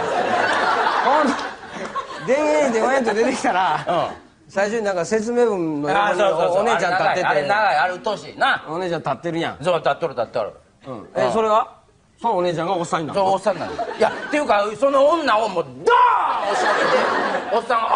電源でワインと出てきたら、うん、最初になんか説明文の横にお姉ちゃん立っててあれ長いあれうっとうしいな。 お姉ちゃん立ってるやん。 そう立っとる立っとる、 うん、え、うん、それはそのお姉ちゃんがおっさんになるの？ そうおっさんになる。いやっていうかその女をもうドーン押し上げておっさんが「おい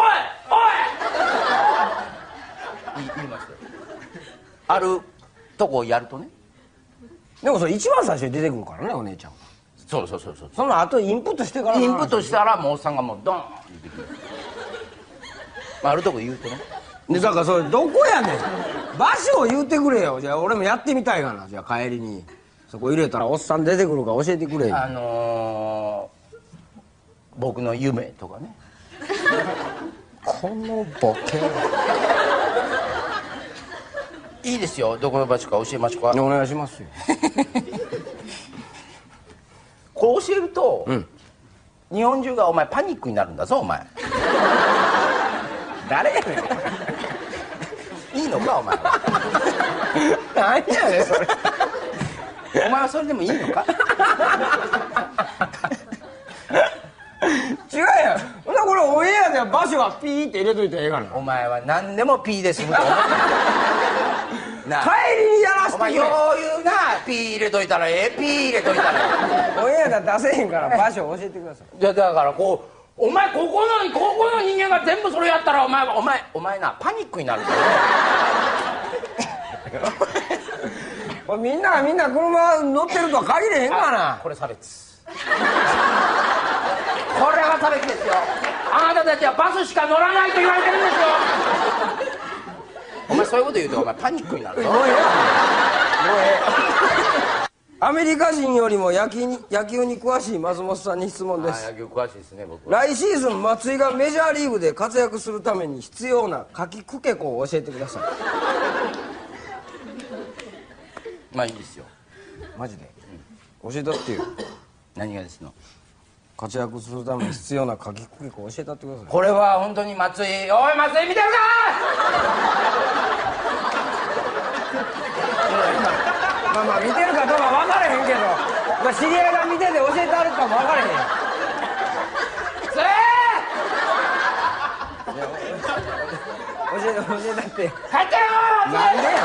おい!」言いましたよ。あるとこをやるとね。 でもそれ一番最初に出てくるからねお姉ちゃんが。 そうそうそうそう。 その後インプットしてからインプットしたらもうおっさんがもうドーン言ってくる。まあ、あるとこ言うとね。 でだからそれどこやねん。場所を言うてくれよ。じゃあ俺もやってみたいがな。じゃあ帰りにそこ入れたらおっさん出てくるから教えてくれよ。 あの僕の夢とかね。 このボケいいですよ、どこの場所か教えましょうか。 お願いしますよ。 こう教えると、 うん、 日本中がお前パニックになるんだぞお前。 誰やねん。 いいのかお前は。 何やねんそれ。 お前はそれでもいいのか。 違うやん。ほんならこれオンエアでは場所はピーって入れといたらええかな。 お前は何でも P で済むと思ってなあ、 帰りにやらしてくれ。 お前余裕な P 入れといたらええ P 入れといたらえオンエアでは出せへんから場所教えてください。 え。じゃだからこうお前ここのここの人間が全部それやったらお前はお前お前なパニックになるんだよ。 これみんながみんな車乗ってるとは限れへんかな。 これ差別。これは差別ですよ。あなたたちはバスしか乗らないと言われてるんですよ。お前そういうこと言うとお前パニックになるぞ。 もうええもうええ。アメリカ人よりも野球に野球に詳しい松本さんに質問であす。 野球詳しいですね僕は。 来シーズン松井がメジャーリーグで活躍するために必要なかきくけこを教えてください。 まあいいですよ。 マジで、うん、教えたってよ。 何がですの。 活躍するために必要なかきくけこ教えたってください。 これは本当に松井、おい松井見てるか。 まあまあ見てるかどうか分からへんけど、まあ、知り合いが見てて教えてあるかも分からへん。 せ教えて教えたって。 ー帰ってよー。 なんでや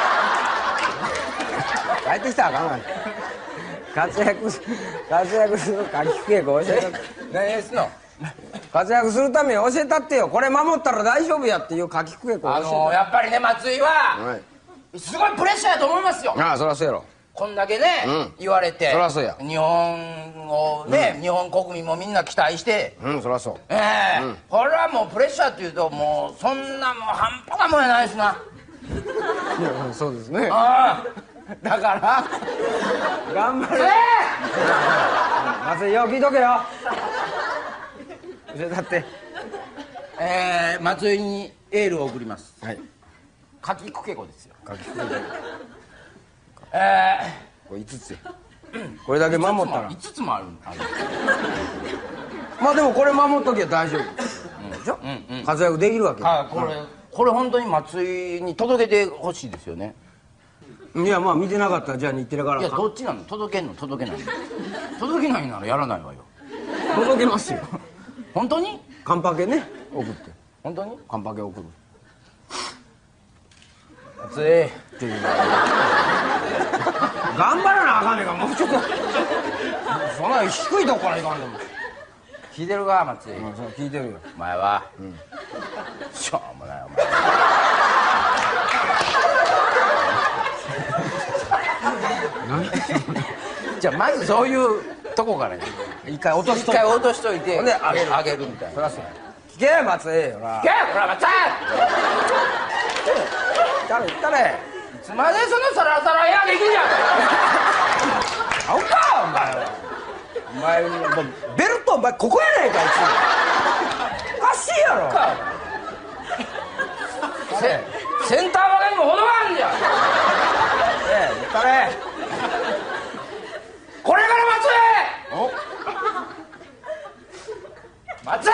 帰ってきたらあかんがな。活躍す活躍するかきくけこ教えたって。 何ですの。 活躍するために教えたってよ。これ守ったら大丈夫やっていうかきくけこ教えた。 あのー、やっぱりね松井は、 はい、 すごいプレッシャーやと思いますよ。 ああそりゃそうやろ。 こんだけね、うん、言われてそりゃそうや。 日本をね、うん、日本国民もみんな期待して、 うんそりゃそう。 ええーうん、これはもうプレッシャーっていうともうそんなもう半端なもんやないですな。 いやそうですね。 ああだから頑張れ。 えー、松井よ聞いとけよ。教えたって。 えー、松井にエールを送ります。 はい。 かきくけこですよ。 かきくけこ。 えー、これいつつや。これだけ守ったら。 いつつもある。ある。 まあでもこれ守っときゃ大丈夫。うんでしょ。うんうん。活躍できるわけ。 はいこれ、うん、これ本当に松井に届けてほしいですよね。 いやまあ見てなかったらじゃあ日テレから。 いやどっちなの。届けんの届けないの。届けないならやらないわよ。 届けますよ。 本当に。 カンパケね送って。 本当にカンパケ送る。 松井っていうの頑張らなあかんねんからもうちょっとそんな低いとこからいかんでも。 聞いてるか松井。 うんそう聞いてるよ。 お前は、うん、しょうもないお前じゃあまずそういうとこからね一回落としといて一回落としといてであげるあげるみたいな。 そりゃそうや。聞け松井ほら。 聞けほら松井誰誰いつまでそのサラサラエアできんじゃん。 あおかお前は。お前もうベルトお前ここやないかいつおかしいやろ。 セセンターまでにも程があるんじゃん。 ええ誰これから松井松井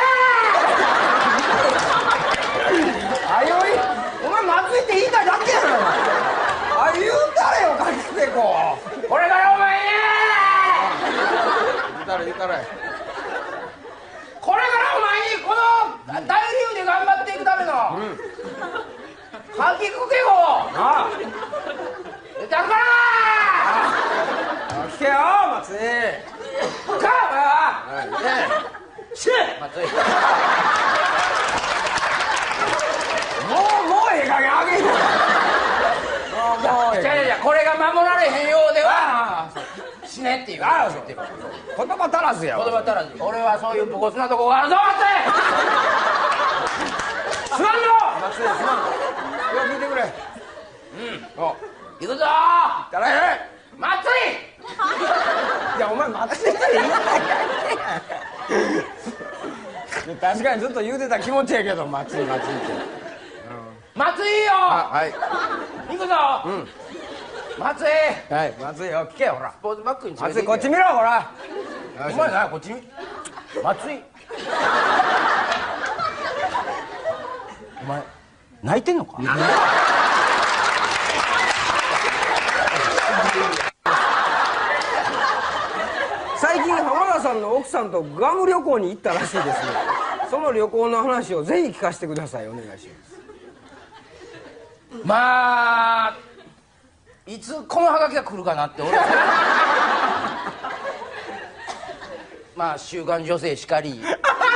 あよいお前松井って言いたいだけやろ。あ言うたれよかきくけこ。 これからお前に言うたれ言うたれ。 これからお前にこの大リーグで頑張っていくための、うん、かきくけこああ出たるかあ聞けよ松井なかお前は、はいね、し松井もうもうええ加減あげるよ。もうもうええじゃあじゃあこれが守られへんようでは死ねっていうああそう言葉足らずやわ。 言葉足らず俺はそういう武骨なとこがあるぞ松井すまんぞ松井すまん。よく聞いてくれ。 うんお行くぞ誰松井いやお前松井って言いたいだけや。 確かにずっと言うてた気持ちやけど、松井松井って。 松井よ。 はい。 行くぞ。うん。松井。 はい、松井よ、聞けよ、ほら。 スポーツバッグに。 松井、こっち見ろ、ほら。 お前な、こっち見。松井。お前泣いてんのか。 最近浜田さんの奥さんとグアム旅行に行ったらしいですね。その旅行の話をぜひ聞かせてください。お願いします。 まあいつこのハガキが来るかなって俺まあ週刊女性しかり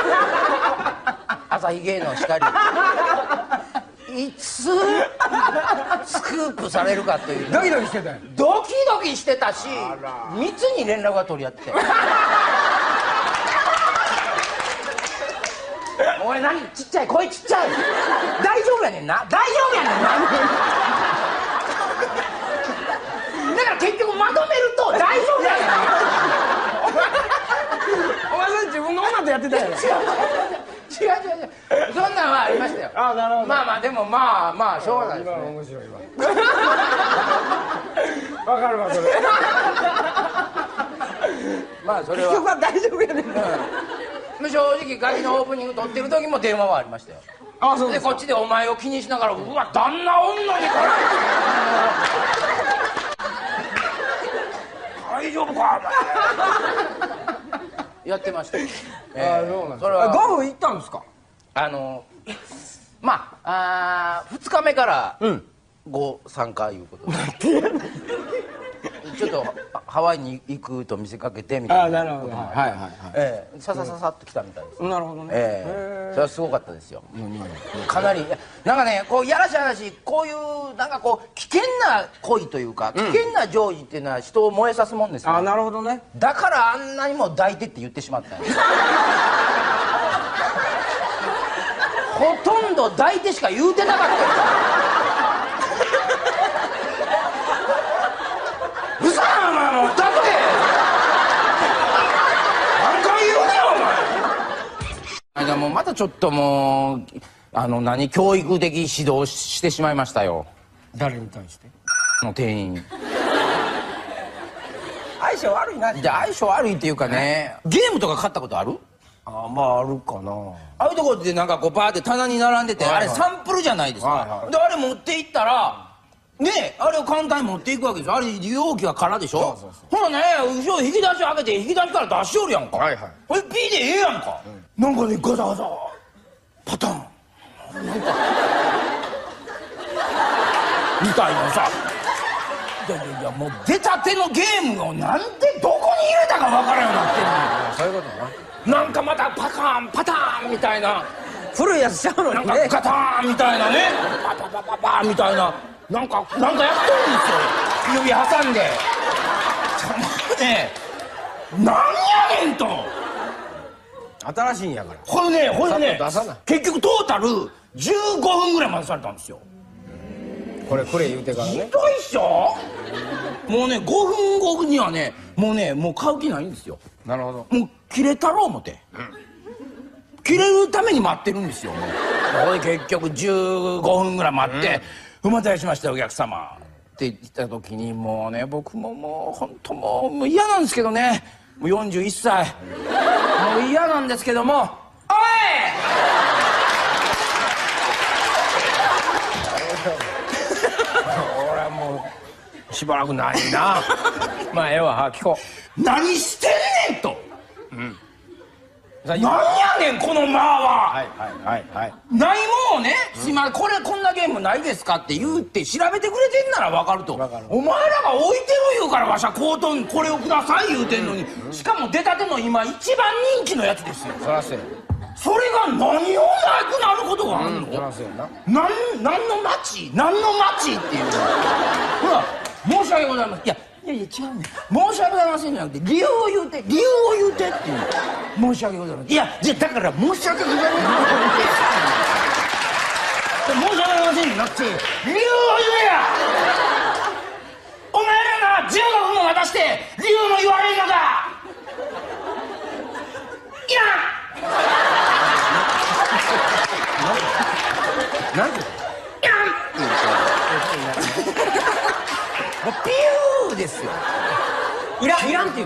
朝日芸能しかりいつスクープされるかという。 ドキドキしてたよ。 ドキドキしてたし密に連絡が取り合っておい何ちっちゃい声ちっちゃい大丈夫やねんな大丈夫やねんなだから結局まとめると大丈夫やねんなお前それ自分の女とやってたやろ。 違う違う違うそんなんはありましたよ。 あ、なるほど。 まあまあでもまあまあしょうがないですね。 今面白いわわかるわそれまあそれは結局は大丈夫やねんな。 正直ガキのオープニング撮ってる時も電話はありましたよ。 あ、そうですか。 でこっちでお前を気にしながらうわ旦那女にこれ大丈夫かお前やってましたよ。 あ、そうなんですか。ゴルフ行ったんですか。 あのまあふつかめからご参加いうことでちょっとハワイに行くと見せかけてみたいなこともあってささささっと来たみたいです。 なるほどね。 ええそれはすごかったですよ。かなりなんかねこうやらしい話こういうなんかこう危険な恋というか危険な情事っていうのは人を燃えさすもんですよ。 あ、なるほどね。 だからあんなにも抱いてって言ってしまったんですほとんど抱いてしか言うてなかったようそやお前もう抱くで何回言うねんお前間もうまたちょっともうあの何教育的指導してしまいましたよ。 誰に対しての店員相性悪いな。 じゃあ相性悪いっていうかねゲームとか買ったことある？ あ、まああるかな。 ああいうところでなんかこうバーって棚に並んでて、はいはい、あれサンプルじゃないですか、はいはい、であれ持っていったらねあれを簡単に持っていくわけですよ。あれ容器が空でしょ。そうそうそう。ほらね後ろ引き出し開けて引き出しから出しおるやんか。はいはい。これ P でええやんか、うん、なんかねガザガザパターンなんかみたいなさいやいやいやもう出たてのゲームをなんでどこに入れたかわからんようになってんの。そういうことな。なんかまたパカーンパターンみたいな古いやつちゃうのにね。 なんかガターンみたいなねパパパパパーンみたいななんかなんかやってるんですよ指挟んでねなんやねんと。 新しいんやから。 これねこれね出さない。 結局トータルじゅうごふんぐらい待たされたんですよ。 これくれ言うてからね。 ひどいっしょ。もうねごふんごにはねもうねもう買う気ないんですよ。 なるほど。 もう切れたろう思って、うん、切れるために待ってるんですよ。もうこれ結局じゅうごふんぐらい待って「お待たせしましたお客様」って言った時にもうね僕ももう本当もうもう嫌なんですけどねもうよんじゅういっさいもう嫌なんですけども「おい!」 俺はもうしばらくないなまあええわ、は聞こう。何してんねんと、うん、何やねんこの間は。 はいはいはいはい。 ないもんをね、うん、今これこんなゲームないですかって言うって調べてくれてんなら分かると。分かる。お前らが置いてる言うからわしゃコートにこれをください言うてんのに、うん、しかも出たての今一番人気のやつですよ。 そらせそれが何をなくなることがあんの、うん、そらせな。なん何の町何の町っていうほら申し訳ございません。いやいやいや違うね申し訳ございませんじゃなくて理由を言うて理由を言うてっていう申し訳ございません。いやじゃだから申し訳ございません申し訳ございませんじゃなくて理由を言えや。お前らがじゅうごふんも渡して理由も言われんのか。いら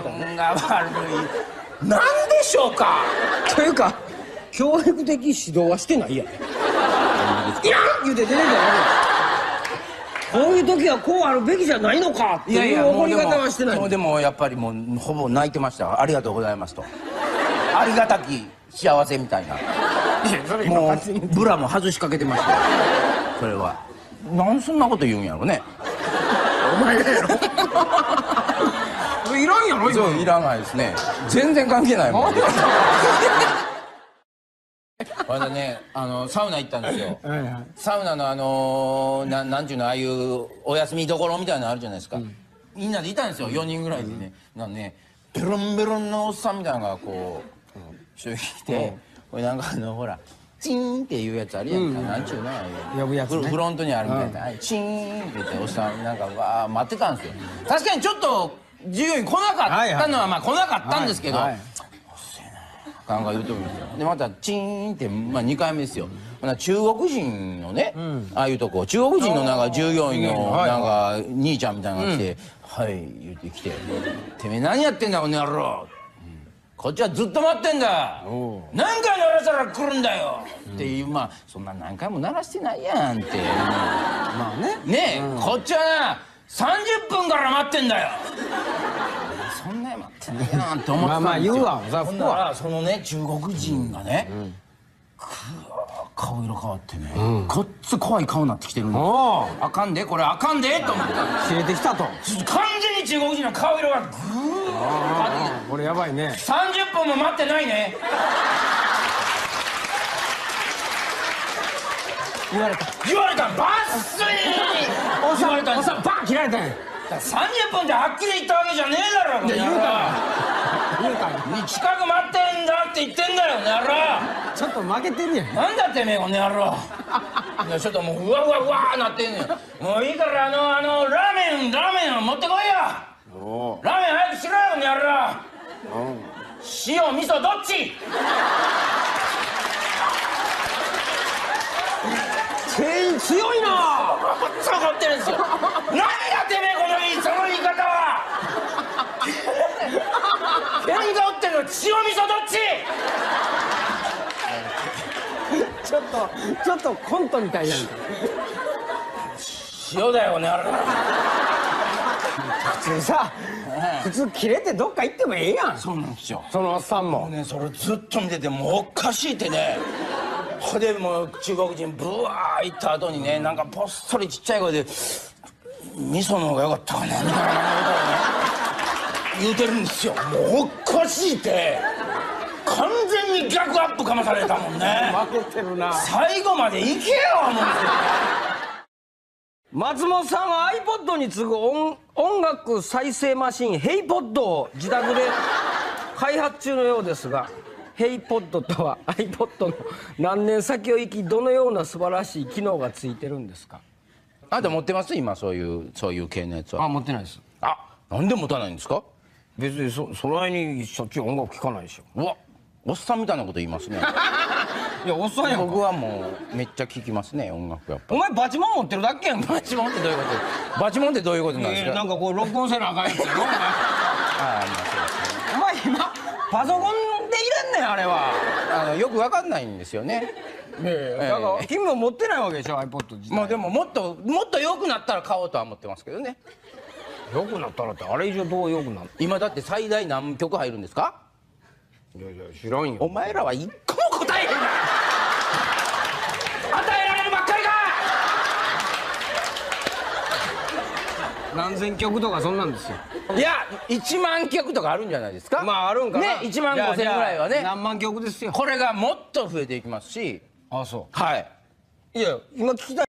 たね。 運が悪い。なんでしょうか。 というか教育的指導はしてないやん。いらん言うて出てんじゃないこういう時はこうあるべきじゃないのかっていう怒り方はしてない。 もうでもやっぱりもうほぼ泣いてました。ありがとうございますと。ありがたき幸せみたいな。もうブラも外しかけてましたよ。それはなんそんなこと言うんやろね。 お前だやろ。いらんやろ。 そういらないですね。全然関係ないもん。まだね、あのサウナ行ったんですよ。はいはい、サウナのあのー、ななんていうの、ああいうお休みどころみたいなのあるじゃないですか。うん、みんなでいたんですよ、よにんぐらいでね。うん、なんね、ベロンベロンのおっさんみたいなのがこう一人来て、これなんかあのほらチーンっていうやつあるやんか、うん、なんちゅうの呼ぶやつ、ね、 フロントにあるみたいな、うん、チーンって言っておっさんなんかわー待ってたんですよ。確かにちょっと従業員来なかったのはまあ来なかったんですけど、はいはい、ガンガン言うとるんですよ。でまたチーンって、まあ、にかいめですよ。ほな中国人のね、うん、ああいうとこ中国人のなんか従業員のなんか兄ちゃんみたいなのが来て「はい」言ってきて「てめえ何やってんだこの野郎」こっちはずっと待ってんだ何回鳴らしたら来るんだよ、うん、っていう、まあそんな何回も鳴らしてないやんって、まあねねえ、うん、こっちはなさんじゅっぷんから待ってんだよそんなに待ってないやんって思ってたんですよ。まあまあ言うわ。ほんならそのね中国人がね、うん、くわ顔色変わってね、うん、こっつ怖い顔になってきてるんですよ。あかんでこれあかんでと思って消えてきたと。 完全に中国人の顔色がグーッ変わってきて、 これやばいね。 さんじゅっぷんも待ってないね言われた言われたバッスリー言われたんですよ。 バン切られたんや。 さんじゅっぷんじゃはっきり言ったわけじゃねえだろ。 言うた言うた近く待ってんだって言ってんだよこの野郎。 ちょっと負けてるやん。 なんだてめえこの野郎ちょっともううわうわうわーなってんねん。もういいからあのあのラーメンラーメンを持ってこいよ。ラーメン早くしろよこの野郎。塩味噌どっち店員強いな。 そう思ってるんですよ。なんだてめえこの言いその言い方は店員がおってんの塩味噌どっちちょっとちょっとコントみたいやんか。 塩だよこの野郎。 普通さ、普通切れてどっか行ってもええやん。 そうなんですよ。 そのおっさんももうねそれずっと見ててもうおっかしいってね。ほでもう中国人ブワー行った後にねなんかぽっそりちっちゃい声で「味噌の方が良かったかな」みたいなことをね言うてるんですよ。もうおっかしいって完全に逆アップかまされたもんね。 負けてるな。 最後までいけよ思って松本さんは iPod に次ぐ 音, 音楽再生マシン HeyPod を自宅で開発中のようですがHeyPod とは iPod の何年先を行きどのような素晴らしい機能がついてるんですか。 あなた持ってます今そういうそういう系のやつは。 あ持ってないです。 あなんで持たないんですか。 別に そ, その間にしょっちゅう音楽聴かないでしょ。 うわおっさんみたいなこと言いますねいやおっさんやんか。 僕はもうめっちゃ聴きますね音楽やっぱ。 お前バチモン持ってるだけやん。 バチモンってどういうことバチモンってどういうことなんですか。 えー、なんかこう録音せなあかんやつやろお前。ああまあそうですね。お前今パソコンで入れんねんあれは。 あのよくわかんないんですよね。 ええだから君も持ってないわけでしょ iPod 自体。 まあでももっともっと良くなったら買おうとは思ってますけどね。 良くなったらってあれ以上どう良くなる。 今だって最大何曲入るんですか。 いやいや知らんよ。 お前らは一個も答えへんな与えられるばっかりか。 何千曲とかそんなんですよ。 いやいちまんきょくとかあるんじゃないですか。 まああるんかな。 ねいちまんごせんぐらいはね。 何万曲ですよ。 これがもっと増えていきますし。 あそう。 はい。 いや今聞きたい